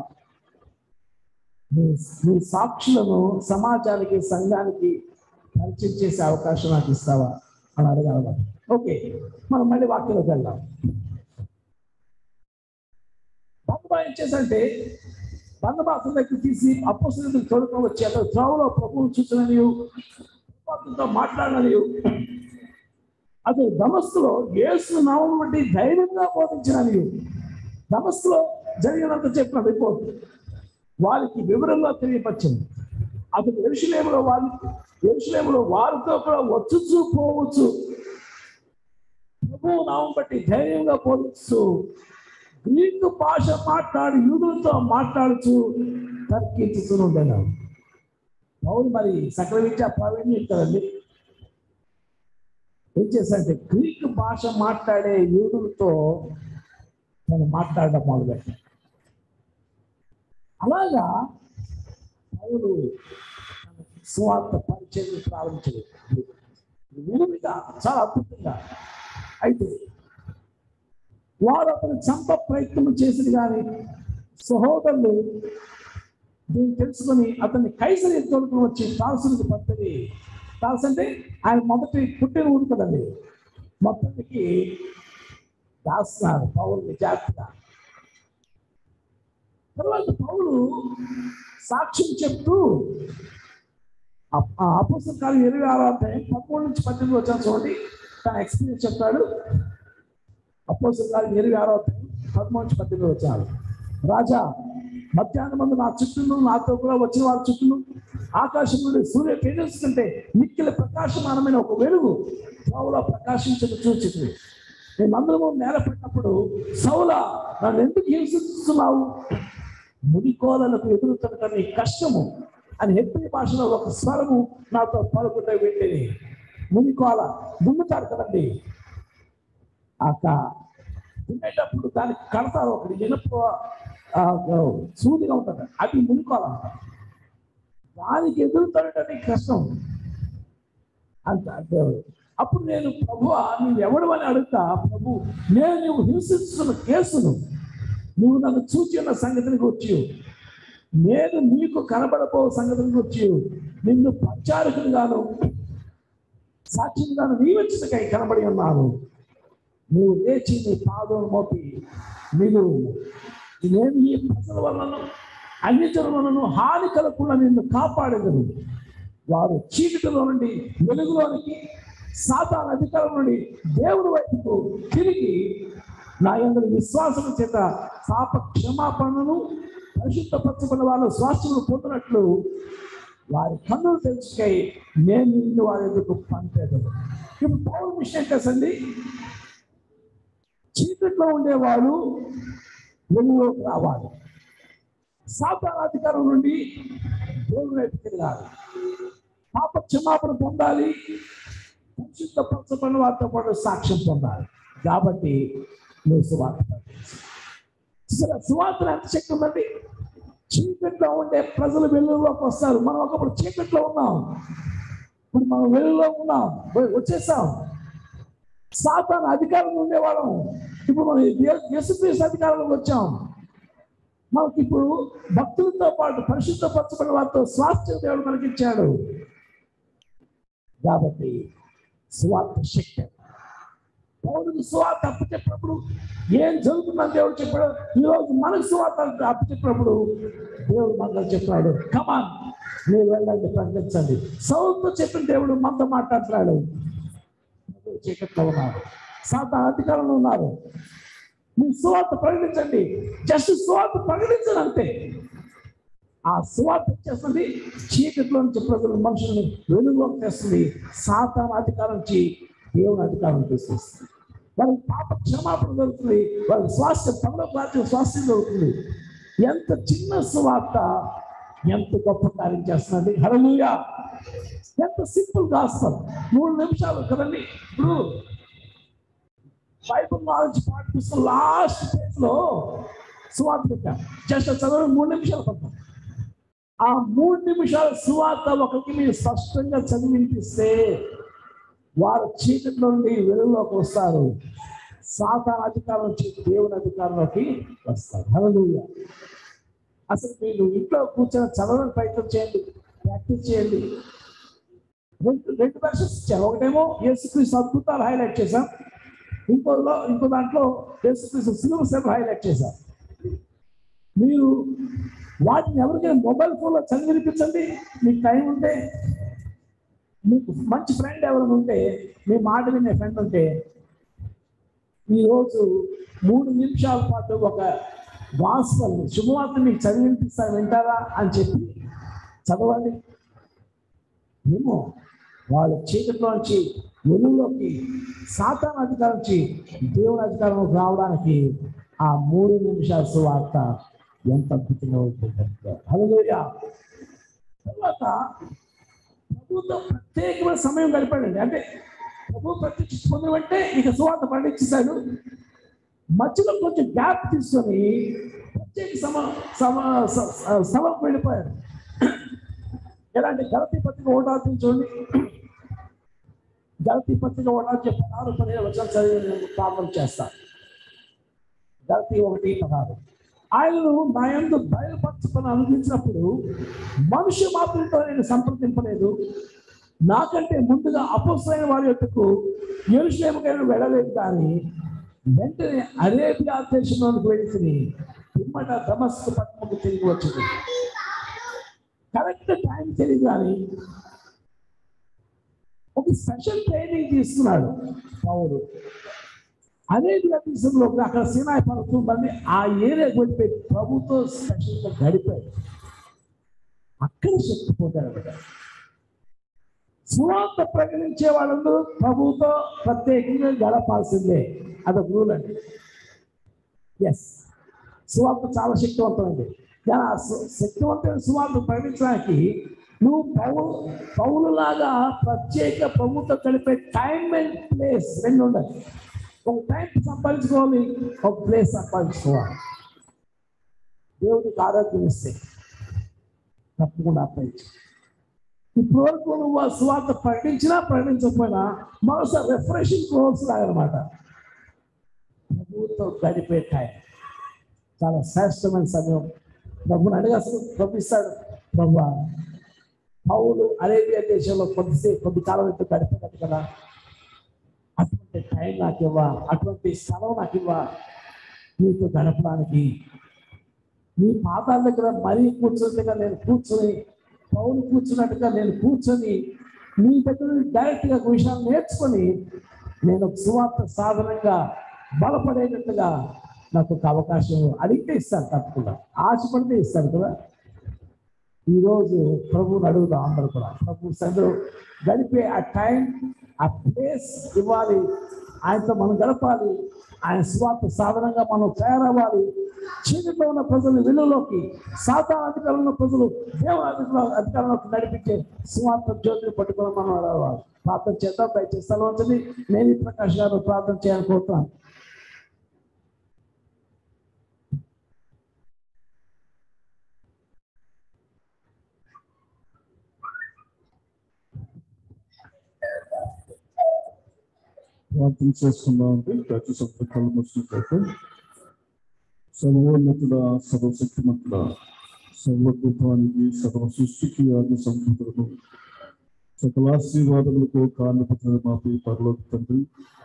నీ సాక్షులను సమాజానికి, సంఘానికి పరిచయం చేసే అవకాశం నాకు ఇస్తావా అని అడగాలి. ఓకే, మనం మళ్ళీ వాక్యంలోకి వెళ్దాం. బర్నబా ఏం చేశాడంటే బర్నబా దగ్గర తీసి అపోస్తలులకు తోడుకొని వచ్చి అతను త్రోవలో ప్రభువును చూసిననియు మాట్లాడిననియు అతను దమస్కులో యేసు నామమును బట్టి ధైర్యంగా బోధించిననియు దమస్కులో జరిగినంత చెప్పిన రిపోర్ట్ వారికి వివరంగా తెలియపరిచింది. అతను యెరూషలేములో వారితో కూడా వచ్చుచూ పోవచ్చు ప్రభువు నామం బట్టి ధైర్యంగా బోధిస్తూ గ్రీకు భాష మాట్లాడి యూదులతో మాట్లాడుతూ తర్కించుతూ ఉండేను. పౌలు మరి సకల విద్యా ప్రావీణ్యం కదండి. ఏం చేశాడంటే గ్రీకు భాష మాట్లాడే యూదులతో తను మాట్లాడడం మొదలుపెట్టాడు. అలాగా పౌలు సువార్త పరిచయం ప్రారంభించాడు. విలువగా చాలా అద్భుతంగా. అయితే వారు అతను చంప ప్రయత్నం చేసింది కానీ సహోదరులు దీన్ని తెలుసుకొని అతన్ని కైసరి తోలుకుని వచ్చి తారసునికి పంపిణీ. తారసు అంటే ఆయన మొదటి పుట్టిన ఊరు కదండి. మొత్తానికి రాస్తున్నారు పౌరుని జాగ్రత్తగా. తర్వాత పౌలు సాక్ష్యం చెప్తూ అపోస్తలుల కార్యం 26వ అధ్యాయం 13 నుంచి 18 వచ్చాను చూడండి. తన ఎక్స్పీరియన్స్ చెప్తాడు. అపోస్తలుల కార్యం 26వ అధ్యాయం 13 నుంచి 18 వచ్చాను. రాజా, మధ్యాహ్నం మందు నా చుట్టూను నాతో కూడా వచ్చిన వారి చుట్టూను ఆకాశం నుండి సూర్య తేజస్సుకుంటే మిక్కిలి ప్రకాశమానమైన ఒక వెలుగు సౌల ప్రకాశించడం చూచింది. మేమందరము నేల పెట్టినప్పుడు సౌలా, నన్ను ఎందుకు హింసిస్తున్నావు? ముడికోలకు ఎదురుతున్న నీ కష్టము అని హెబ్రీ భాషలో ఒక స్వరము నాతో పలుకుంటే వెళ్ళేది. మునికోల దున్నుతారు కదండి. దున్నేటప్పుడు దానికి కడతారు, ఒకటి ఇనుప సూదిగా ఉంటుంది, అది మునికోల అంటారు. దానికి ఎదురుతాడని కష్టం అంట దేవుడు. అప్పుడు నేను ప్రభువా నువ్వు ఎవడు అని అడుగుతా, ప్రభు నేను నువ్వు హింసిస్తున్న కేసును నువ్వు నన్ను చూచి ఉన్న సంగతిని గురించి, నేను నీకు కనబడబో సంగతిని గురించి నిన్ను ప్రచారకునిగాను సాక్షిగాను నీవచ్చినకై కనబడి ఉన్నాను. నువ్వు లేచి నీ పాదం మోపి నేను ఈ ప్రజల వలన అన్ని జనులను హాని కలగకుండా నిన్ను కాపాడేదను. వారు చీకటిలో నుండి వెలుగులోనికి, సాతాను అధికారం నుండి దేవుడి వైపుకు తిరిగి నా యందు విశ్వాసం చేత పాప క్షమాపణను పరిశుద్ధపరచబడిన వాళ్ళు స్వాస్థ్యములు పొందినట్లు వారి కన్నులు తెలుసుకై నేను నిన్ను వారి ఎందుకు పంపేదను. ఇప్పుడు పౌరు విషయం కదండి, చీకట్లో ఉండేవాళ్ళు వెలుగులోకి రావాలి, సాతాను అధికారం నుండి దేవుడి వైపు తిరగాలి, పాప క్షమాపణ పొందాలి, పరిశుద్ధపరచబడిన వారితో పాటు సాక్ష్యం పొందాలి. కాబట్టి నువ్వు సువార్త సువార్తను ఎంత శక్తి ఉందండి. చీకట్లో ఉండే ప్రజలు వెలుగులోకి వస్తారు. మనం ఒకప్పుడు చీకట్లో ఉన్నాం, ఇప్పుడు మనం వెలుగులో ఉన్నాం, వచ్చేసాం. సాతాను అధికారంలో ఉండేవాళ్ళం, ఇప్పుడు మనం యేసుక్రీస్తు అధికారంలోకి వచ్చాం. మనకి ఇప్పుడు భక్తులతో పాటు పరిశుద్ధపరచబడిన వారితో స్వాస్థ్యం దేవుడు మనకి ఇచ్చాడు. కాబట్టి సువార్త శక్తి. పౌరుడు సువార్త అప్పచెప్పినప్పుడు ఏం జరుగుతుందని దేవుడు చెప్పాడు. ఈరోజు మనకు సువార్త అప్పచెప్పినప్పుడు దేవుడు మనకు చెప్పాడు, కమాన్ మీరు వెళ్ళండి ప్రకటించండి. సౌలుతో చెప్పిన దేవుడు మనతో మాట్లాడుతున్నాడు. చీకట్లో ఉన్నారు, సాతాను అధికారంలో ఉన్నారు, మీరు సువార్త ప్రకటించండి. జస్ట్ సువార్త ప్రకటించండి అంతే. ఆ సువార్త చేస్తుంది, చీకట్లో నుంచి ప్రజలు మనుషుల్ని వెలుగులోకి తెస్తుంది. సాతాను అధికారం నుంచి దేవుని అధికారం తీసుకొస్తుంది. వాళ్ళకి పాప క్షమాపణ దొరుకుతుంది, వాళ్ళకి స్వాస్థ్యం తమలో స్వాస్థ్యం దొరుకుతుంది. ఎంత చిన్న సువార్త ఎంత గొప్ప కార్యం చేస్తున్నది. హల్లెలూయా. ఎంత సింపుల్ గాస్పెల్, 3 నిమిషాలు కదండి. ఇప్పుడు బైబుల్ నాలెడ్జ్ పార్ట్ పుస్తకం లాస్ట్ పేజ్ లో సువార్త పెట్టాం. జస్ట్ చదవడం 3 నిమిషాలు పడతాం. ఆ 3 నిమిషాల సువార్త ఒకరికి మీరు స్పష్టంగా చదివినిపిస్తే వారు చీకట్లో నుండి వెలుగులోకి వస్తారు, సాతాను అధికారం నుంచి దేవుని అధికారంలోకి వస్తారు. హల్లెలూయా. అసలు మీరు ఇంట్లో కూర్చొని చదవడానికి ప్రయత్నం చేయండి, ప్రాక్టీస్ చేయండి. రెండు వెర్షన్స్ ఇచ్చారు. ఒకటేమో యేసుక్రీస్తు అద్భుతాలు హైలైట్ చేశాం, ఇంకో దాంట్లో యేసుక్రీస్తు సిలువ సేవ హైలైట్ చేశాం. మీరు వాటిని ఎవరికైనా మొబైల్ ఫోన్లో చదివి వినిపించండి. మీకు టైం ఉంటే, మీకు మంచి ఫ్రెండ్ ఎవరైనా ఉంటే, మీ మాట వినే ఫ్రెండ్ ఉంటే, ఈరోజు 3 నిమిషాల పాటు ఒక గాస్పెల్ శుభవార్త మీకు చదివి వినిపిస్తా, వింటారా అని చెప్పి చదవండి. ఏమో వాళ్ళ చీకట్లో నుంచి వెలుగులోకి, సాతాను అధికారం నుంచి దేవుని అధికారంలోకి రావడానికి ఆ 3 నిమిషాల సువార్త ఎంత అద్భుతంగా ఉంటుందంటే హల్లెలూయా. తర్వాత ప్రభుతో ప్రత్యేకమైన సమయం గడిపాడండి. అంటే ప్రభు ప్రత్యక్ష పొందడం అంటే ఇక సువార్త ప్రకటించేశాడు. మధ్యలో కొంచెం గ్యాప్ తీసుకొని ప్రత్యేక సభకు వెళ్ళిపోయాడు. ఎలాంటి గలతీ పత్రిక 1 చూడండి. గలతీ పత్రిక 1:16-17 వచనం చదివి నేను ప్రార్థన చేస్తాను. గలతీ 1:16. ఆయనను నా యందు బయలుపరచుకొని అనుభవించినప్పుడు మనుష్య మాత్రంతో నేను సంప్రదింపలేదు. నాకంటే ముందుగా అపోస్తలైన వారి యొక్కకు యెరూషలేముకైనా వెళ్ళలేదు. కానీ వెంటనే అరేబియా దేశంలోకి వెళ్ళి పిమ్మట దమస్కు పట్టణముకు తిరిగి వచ్చింది. కరెక్ట్ టైం తెలియదు కానీ ఒక స్పెషల్ ట్రైనింగ్ తీసుకున్నాడు పౌలు. అరేబియా దేశంలో అక్కడ సీనాయి పర్వతం బండి ఆ ఏరియాకి వెళ్ళిపోయి ప్రభుతో స్పెషల్గా గడిపాడు. అక్కడ శక్తి పొందాడు. సువార్త ప్రకటించే వాళ్ళందరూ ప్రభుతో ప్రత్యేకంగా గడపాల్సిందే. అదొక రూల్ అండి. ఎస్, సువార్త చాలా శక్తివంతమైంది. కానీ ఆ శక్తివంతమైన సువార్త ప్రకటించడానికి నువ్వు పౌలులాగా ప్రత్యేక ప్రభుత్వం కలిపే టైం అండ్ ప్లేస్ 2 ఉండాలి. ఒక టైం సంపాదించుకోవాలి, ఒక ప్లేస్ సంపాదించుకోవాలి. దేవుడికి ఆరోగ్యం ఇస్తే తప్పకుండా అప్పగించు. ఇప్పుడు వరకు నువ్వు ఆ సువార్త ప్రకటించినా ప్రకటించకపోయినా మరోసారి రిఫ్రెషింగ్ కోర్స్ లాగనమాట. ప్రభుత్వం గడిపే టైం చాలా శ్రేష్టమైన సమయం. ప్రభుని అడిగారు, ప్రభు ఇస్తాడు. ప్రభు పౌలు అరేబియా దేశంలో కొద్ది కాలం అయితే గడిపేది కదా, అటువంటి టైం నాకు ఇవ్వ, అటువంటి స్థలం నాకు ఇవ్వ, నీతో గడపడానికి. నీ పాదాల దగ్గర మరీ కూర్చున్నట్టుగా నేను కూర్చొని, పౌలు కూర్చున్నట్టుగా నేను కూర్చొని, నీ దగ్గర డైరెక్ట్గా విషయాలు నేర్చుకొని నేను ఒక సువార్త సాధనంగా బలపడేటట్టుగా నాకు ఒక అవకాశం అడిగితే ఇస్తాను. తప్పకుండా ఆశపడితే ఇస్తాను కదా. ఈరోజు ప్రభువుని అడుగుదాం అందరూ కూడా. ప్రభు సందులో గడిపే ఆ టైం, ఆ ప్లేస్ ఇవ్వాలి. ఆయనతో మనం గడపాలి. ఆయన స్వార్థ సాధనంగా మనం తయారవ్వాలి. చీకట్లో ఉన్న ప్రజలు వెలుగులోకి, సాతాను అధికారంలో ఉన్న ప్రజలు దేవుని అధికారంలోకి నడిపించే స్వార్థ జ్యోతిని పట్టుకొని మనం అడగాలి. ప్రార్థన చేద్దాం. దయచేసి స్థలం ఉంటుంది. నేను ప్రకాష్ గారు ప్రార్థన చేయాలని కోరుతున్నాను. ప్రార్థన చేసుకుందామంటే ప్రతి సొంత కళ్ళు మూసినట్లయితే సర్వోన్నతుడ, సర్వశక్తిమంతుడ, సర్వకృపానికి, సర్వ సృష్టికి ఆది సంపదలకు సకలాశీర్వాదములకు కారణపత్ర మాపి పరలోక తండ్రి,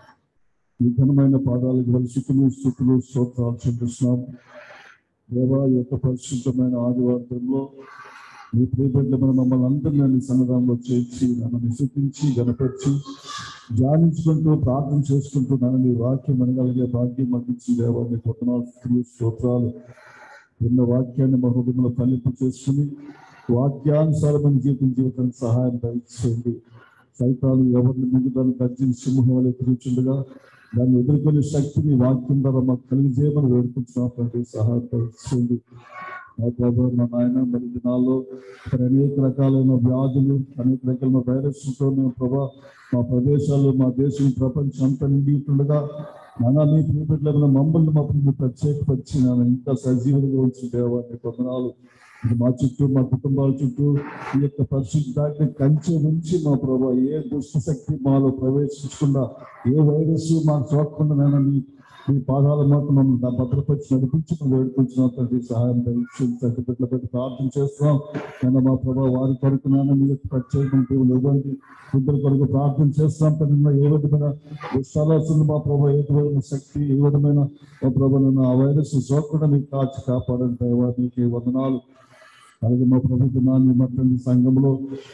ఈ ఘనమైన పాదాలకు వలసికులు స్థుతులు స్తోత్రాలు చెల్లిస్తున్నాం. దేవా, ఈ యొక్క పరిశుద్ధమైన ఆదివారంలో మీ ప్రియబిడ్డలమైన మమ్మల్ని అందరినీ నీ సన్నిధానంలో చేర్చి నన్ను విశ్వసించి గణపరిచి ధ్యానించుకుంటూ ప్రార్థన చేసుకుంటూ నన్ను నీ వాక్యం అనగలిగే భాగ్యం అందించి దేవా, మీ పొందనాలు స్తోత్రాలు. ఉన్న వాక్యాన్ని మా హృదయంలో ఫలింపు చేసుకుని వాక్యానుసారమైన జీవితానికి సహాయం దయచేయండి. సైతాలు ఎవరిని ముందుదాన్ని గర్జించి సింహం వల్ల తిరుగుతుండగా దాన్ని ఎదుర్కొనే శక్తిని వాక్యం ద్వారా మాకు కలిగజేయమని వేడుకుంటున్నాం. సహాయం దయచేయండి. మా ప్రభు, మా నాయన, మరి దినాల్లో అనేక రకాలైన వ్యాధులు, అనేక రకాలైన వైరస్లతో మేము ప్రభా మా ప్రదేశాల్లో, మా దేశం, ప్రపంచం అంతా నిండిస్తుండగా నానా మీ ప్రియబిడ్డలైన మమ్మల్ని మాకు ప్రత్యేకపరిచి నేను ఇంకా సజీవులుగా ఉంచి దేవాన్ని పొందనాలు. మా చుట్టూ, మా కుటుంబాల చుట్టూ ఈ యొక్క పరిశుద్ధాన్ని కంచె నుంచి మా ప్రభా ఏ దుష్ట శక్తి మాలో ప్రవేశించకుండా, ఏ వైరస్ మాకు సోకకుండా నేను మీ పాదాల మాత్రం మమ్మల్ని భద్రపరిచి నడిపించుకుని వేడుకుంటున్నాం. తండ్రి సహాయం తండ్రి బిడ్డల పెట్టి ప్రార్థన చేస్తున్నాం. నేను మా ప్రభావ వారి కొరకు నాన్న మీ యొక్క ప్రత్యేకంగా ఇవ్వండి. ఇద్దరు కొరకు ప్రార్థన చేస్తున్నాం. తండ్రి ఏ విధమైన దుష్టాలోచనలు మా ప్రభావ, ఏ విధమైన శక్తి, ఏ విధమైన మా ప్రభావ ఆ వైరస్ సోకకుండా మీకు కాచి కాపాడండి. దైవా మీకు వందనాలు. అలాగే మా ప్రభుత్వాన్ని మొత్తం సంఘంలో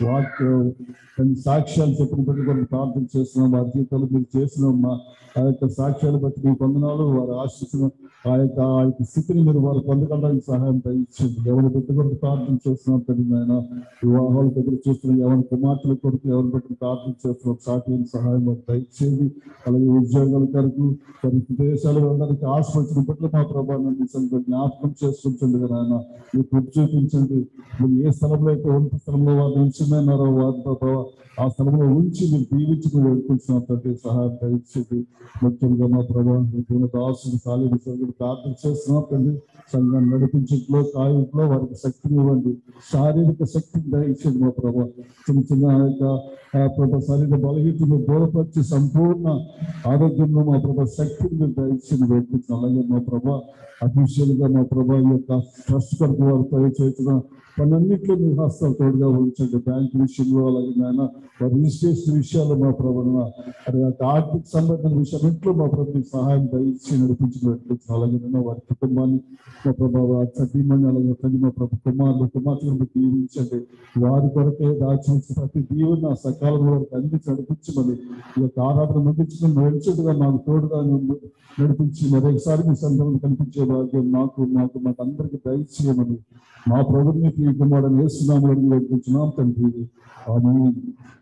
సాక్ష్యాలు చెప్పిన బట్టి కొన్ని ప్రార్థన చేస్తున్నాం. వారి జీవితాలు మీరు చేసిన మా ఆ యొక్క సాక్ష్యాలు బట్టి మీకు వందనాలు. వారు ఆశిస్తున్న ఆ యొక్క స్థితిని మీరు వాళ్ళు పొందగలడానికి సహాయం దయచేయండి. ఎవరి బిడ్డ కొరకు ప్రార్థన చేస్తున్నాం తండ్రి నాయన, వివాహాల దగ్గర చూస్తున్నాం, ఎవరి కుమార్తెల కొరకు ఎవరి బిడ్డ ప్రార్థన చేస్తున్నాం, సాటి సహాయం దయచేయండి. అలాగే ఉద్యోగాల కొరకు కొన్ని దేశాలు వెళ్ళడానికి ఆశపడిన పట్ల మా ప్రభావాన్ని జ్ఞాపకం చేసుకుంటుంది కదా ఆయన, మీరు కృప చూపించండి. మీరు ఏ స్థలంలో అయితే ఒంటి స్థలంలో వారు నిలిచిన్నారో వారి ప్రభావ ఆ స్థలంలో ఉంచి మీరు దీవించుకుని వేడుకుంటున్నాం తండ్రి, సహాయం దయచేది. ముఖ్యంగా మా ప్రభావం దాసులు ఖాళీ సభ్యులు ప్రార్థన చేస్తున్నాం తండ్రి, సంఘాన్ని నడిపించట్లో కాయంలో వారికి శక్తిని ఇవ్వండి, శారీరక శక్తిని దయచేది మా ప్రభావ. చిన్న చిన్న ప్రభావ శరీర బలహీనతను దూరపరిచి సంపూర్ణ ఆరోగ్యంలో మా ప్రభావ శక్తిని మీరు దయచేది వేడుకుంటున్నాం. అలాగే మా ప్రభావ అఫీషియల్గా మా ప్రభావ యొక్క ట్రస్ట్ కొరకు వారు పనిచేస్తున్న పనులన్నింటిలో మీ హస్తాలు తోడుగా ఉంచండి. బ్యాంక్ విషయంలో అలాగే నాయన రిజిస్ట్రేషన్ విషయాల్లో మా ప్రభుత్వ అది ఆర్థిక సంబంధమైన విషయాలన్నింటిలో మా ప్రభుత్వ సహాయం దయచేసి నడిపించి పెట్టుకుంటున్నాం. అలాగే నేను వారి కుటుంబాన్ని మా ప్రభావ సతీమణి అలాగే తల్లి మా ప్రభు కుమార్తెలను దీవించండి. వారి కొరకే దాచిన ప్రతి దీవుని ఆ సకాలంలో వారికి అందించి నడిపించమని ఈ యొక్క ఆరాధన ముగించడం నడిచేట్టుగా మాకు తోడుగా నడిపించి మరొకసారి మీ సందర్భం కనిపించే భాగ్యం మాకు అందరికీ దయచేయమని మా ప్రభుత్వ కుమారుడు యేసునామములో వేడుకుంటున్నాం తండ్రి, ఆమేన్.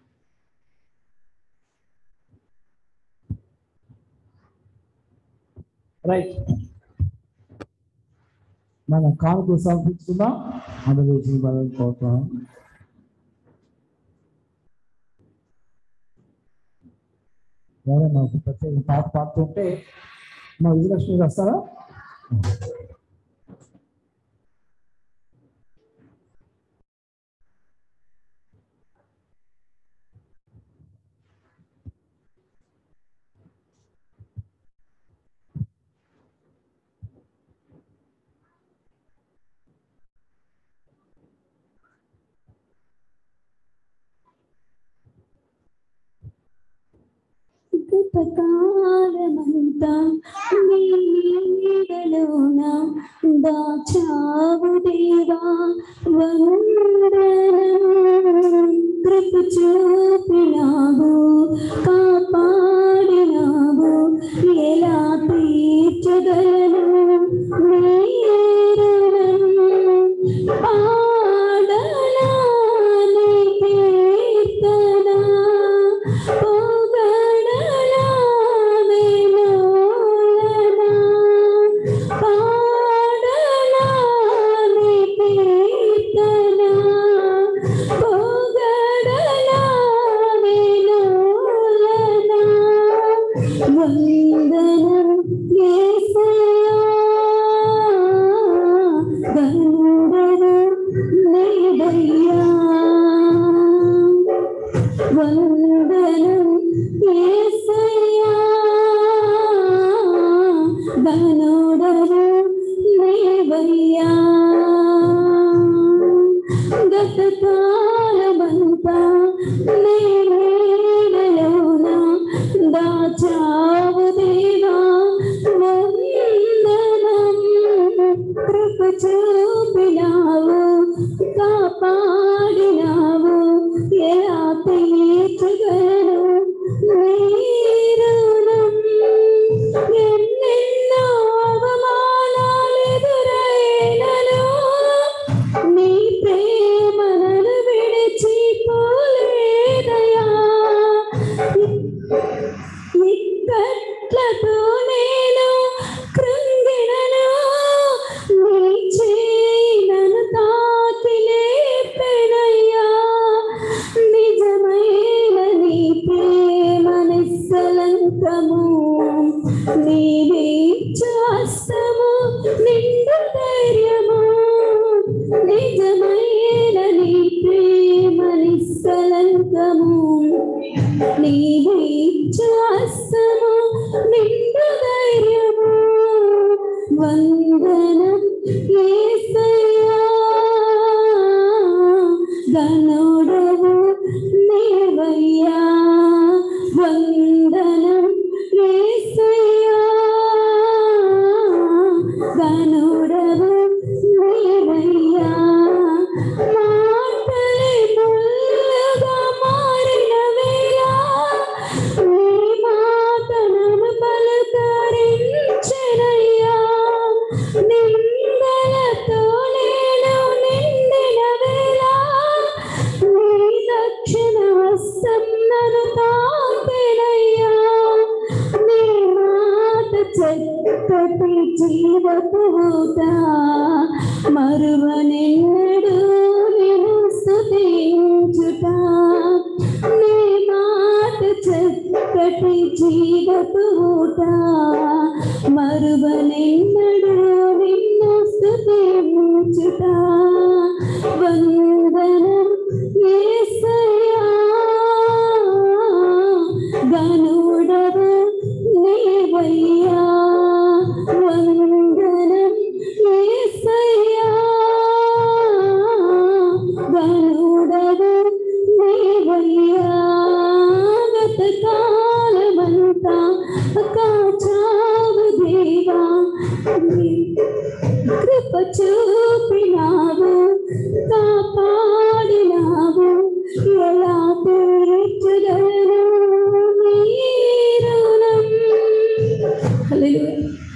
రైట్, మన కానుకలు సమర్పించుకుందాం. అందరూ కోరుతాం. ఎవరైనా ప్రత్యేక పాట పాడుతుంటే మా విజయలక్ష్మి వస్తారా? కాలమంతా నీ నీడలోన దాచావు దేవా, వందనం. కృప చూపినావు, కాపాడినావు, ఎలా తీర్చగలను నీ రుణం. పాడనా నీ కీర్తన, గతకాలమంతా నీ నీడలోన దాచావు దేవా, వందనం. కృప చూపినావు, కాపాడినావు, ఎలా తీర్చగలను నీ రుణం. ఎన్నెన్నో అవమానాలెదురైనను నీ ప్రేమను విడిచిపోలేదయా. ఇక్కట్లతో నేను కృంగినను, నీ చేయి నన్ను తాకి లేపెనయ్యా. నిజమైన నీ ప్రేమ నిస్సలంకము, నీవే హస్తము నిండు ధైర్యము. నిజమైన నీ ప్రేమ నిస్సలంకము, నీవే హస్తము నిండు ధైర్యము. వందనం యేసయ్యా, ఘనుడవు నీవయ్యా. వందనం యేసయ్యా, ఘనుడవు నీవయ్యా. మాటలే ముళ్ళుగా మారిన వేళ నీ మాట నన్ను పలకరించెనయ్యా. కృప చూపినావు కాపాడినావు ఎలా తీర్చగలను నీ రుణం. హల్లెలూయా.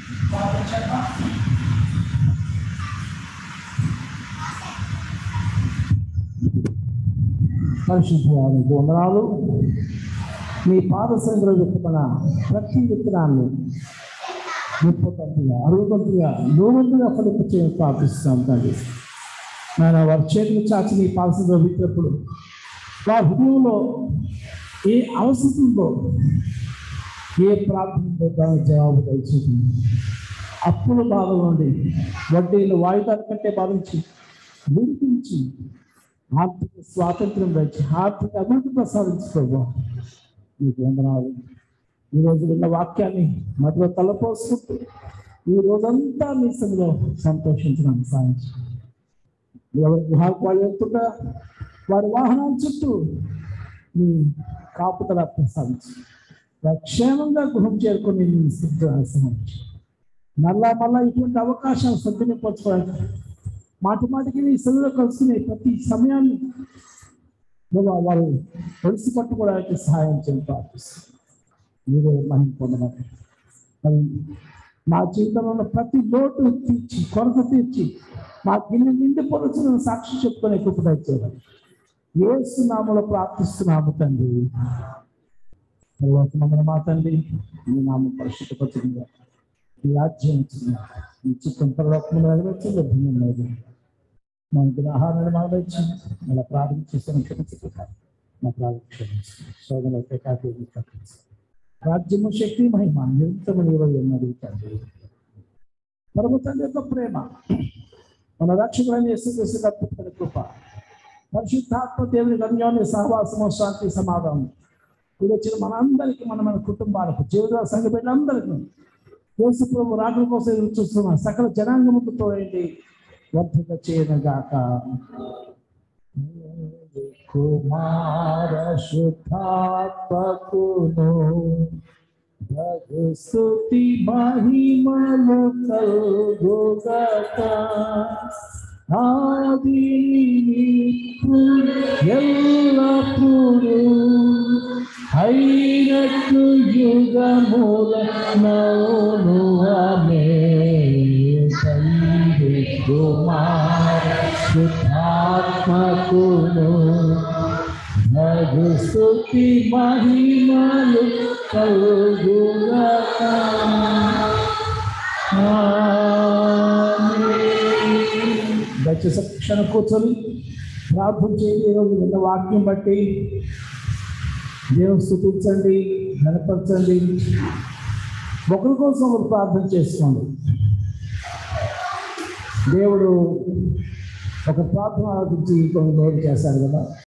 పరిశుద్ధానికి వందనాలు. మీ పాద సంఖ్యలో చెప్పుకున్న ప్రతి విత్తనాన్ని 30 60 100 ఫలింప చేయని ప్రార్థిస్తున్నాం తండ్రి. ఆయన వారి చేతులు చాచి మీ పాద సంఖ్యలో పెట్టినప్పుడు వారి హృదయంలో ఏ అవసరం ఉందో, ఏ ప్రార్థనతో దాని జవాబు దయచేసింది. అప్పుల బాధ నుండి, వడ్డీలు వాయిదాల కంటే బాధించి విడిపించి ఆర్థిక స్వాతంత్రం వచ్చి ఆర్థిక అభివృద్ధి ప్రసాదించుకోవా మీకు వందనాలు. ఈరోజు విన్న వాక్యాన్ని మధ్యలో తలపోసుకుంటూ ఈ రోజంతా మీ సభలో సంతోషించడానికి సాధించి ఎవరి గృహాలకు వాళ్ళు వెళ్తుంటా వారి వాహనాల చుట్టూ మీ కాపుదల ప్రసాదించి క్షేమంగా గృహం చేరుకొని మీ సిద్ధాంచి మళ్ళా ఇటువంటి అవకాశాలు సద్వినియోగపరచుకోవడానికి మాటికి నీ సెలవులో కలుసుకునే ప్రతి సమయాన్ని వారు పొడిసి పట్టుకోవడానికి సహాయం చేయడం ప్రార్థిస్తారు. మీరే మహిమ పొందడానికి మరి మా జీవితంలో ఉన్న ప్రతి లోటు తీర్చి కొరత తీర్చి మా గిన్నె నిండి పొలుచున్న సాక్షి చెప్పుకొని కృప చేయాలి. యేసు నామములో ప్రార్థిస్తున్నాము తండ్రి. మమ్మల్ని మా తండ్రి మీ నామం పరిశుద్ధపరచుగా ఈ రాజ్యం వచ్చింది ఈ చిత్తం పరలోకములో నెరవేర్చింది భిన్నమైనది. మా ఇంటి ఆహారాన్ని మాట్లాడి మళ్ళీ ప్రార్థన చేసిన క్షమించుకుంటారు. మా ప్రార్థన క్షమించండి. శోధనైతే కాకి రాజ్యము శక్తి మహిమ నిరంతరం ఉన్నది తండ్రి. పరమ తండ్రి యొక్క ప్రేమ, మన రక్షకులైన యేసుక్రీస్తు అద్భుతమైన కృప, పరిశుద్ధాత్మ దేవుని గమ్యాన్ని సహవాసము శాంతి సమాధానం ఇది వచ్చిన మనందరికీ మన కుటుంబాలకు జీవిత సంఘ బిడ్డలందరికీ యేసు ప్రభు రాకడ కోసం ఎదురు చూస్తున్న సకల జనాంగముకు తోడండి వర్ధక చేయనుగాక. కుమార శుద్ధాత్మకును స్తుతి మహిమలు కలుగుగాక. ఎల్లప్పుడూ అయినట్లు యుగములనౌను ఆమేన్. తండ్రి కుమార శుద్ధాత్మకును స్తుతి మహిమలు కలుగుగాక. దయచేసి క్షణం కూర్చొని ప్రార్థన చేయండి. ఈరోజు విన్న వాక్యం బట్టి దేవుని స్తుతించండి, గణపరచండి. ఒకరి కోసం ఒకరు ప్రార్థన చేసుకోండి. దేవుడు ఒక ప్రార్థన ఆలోచించి కొన్ని రోజులు చేశారు కదా.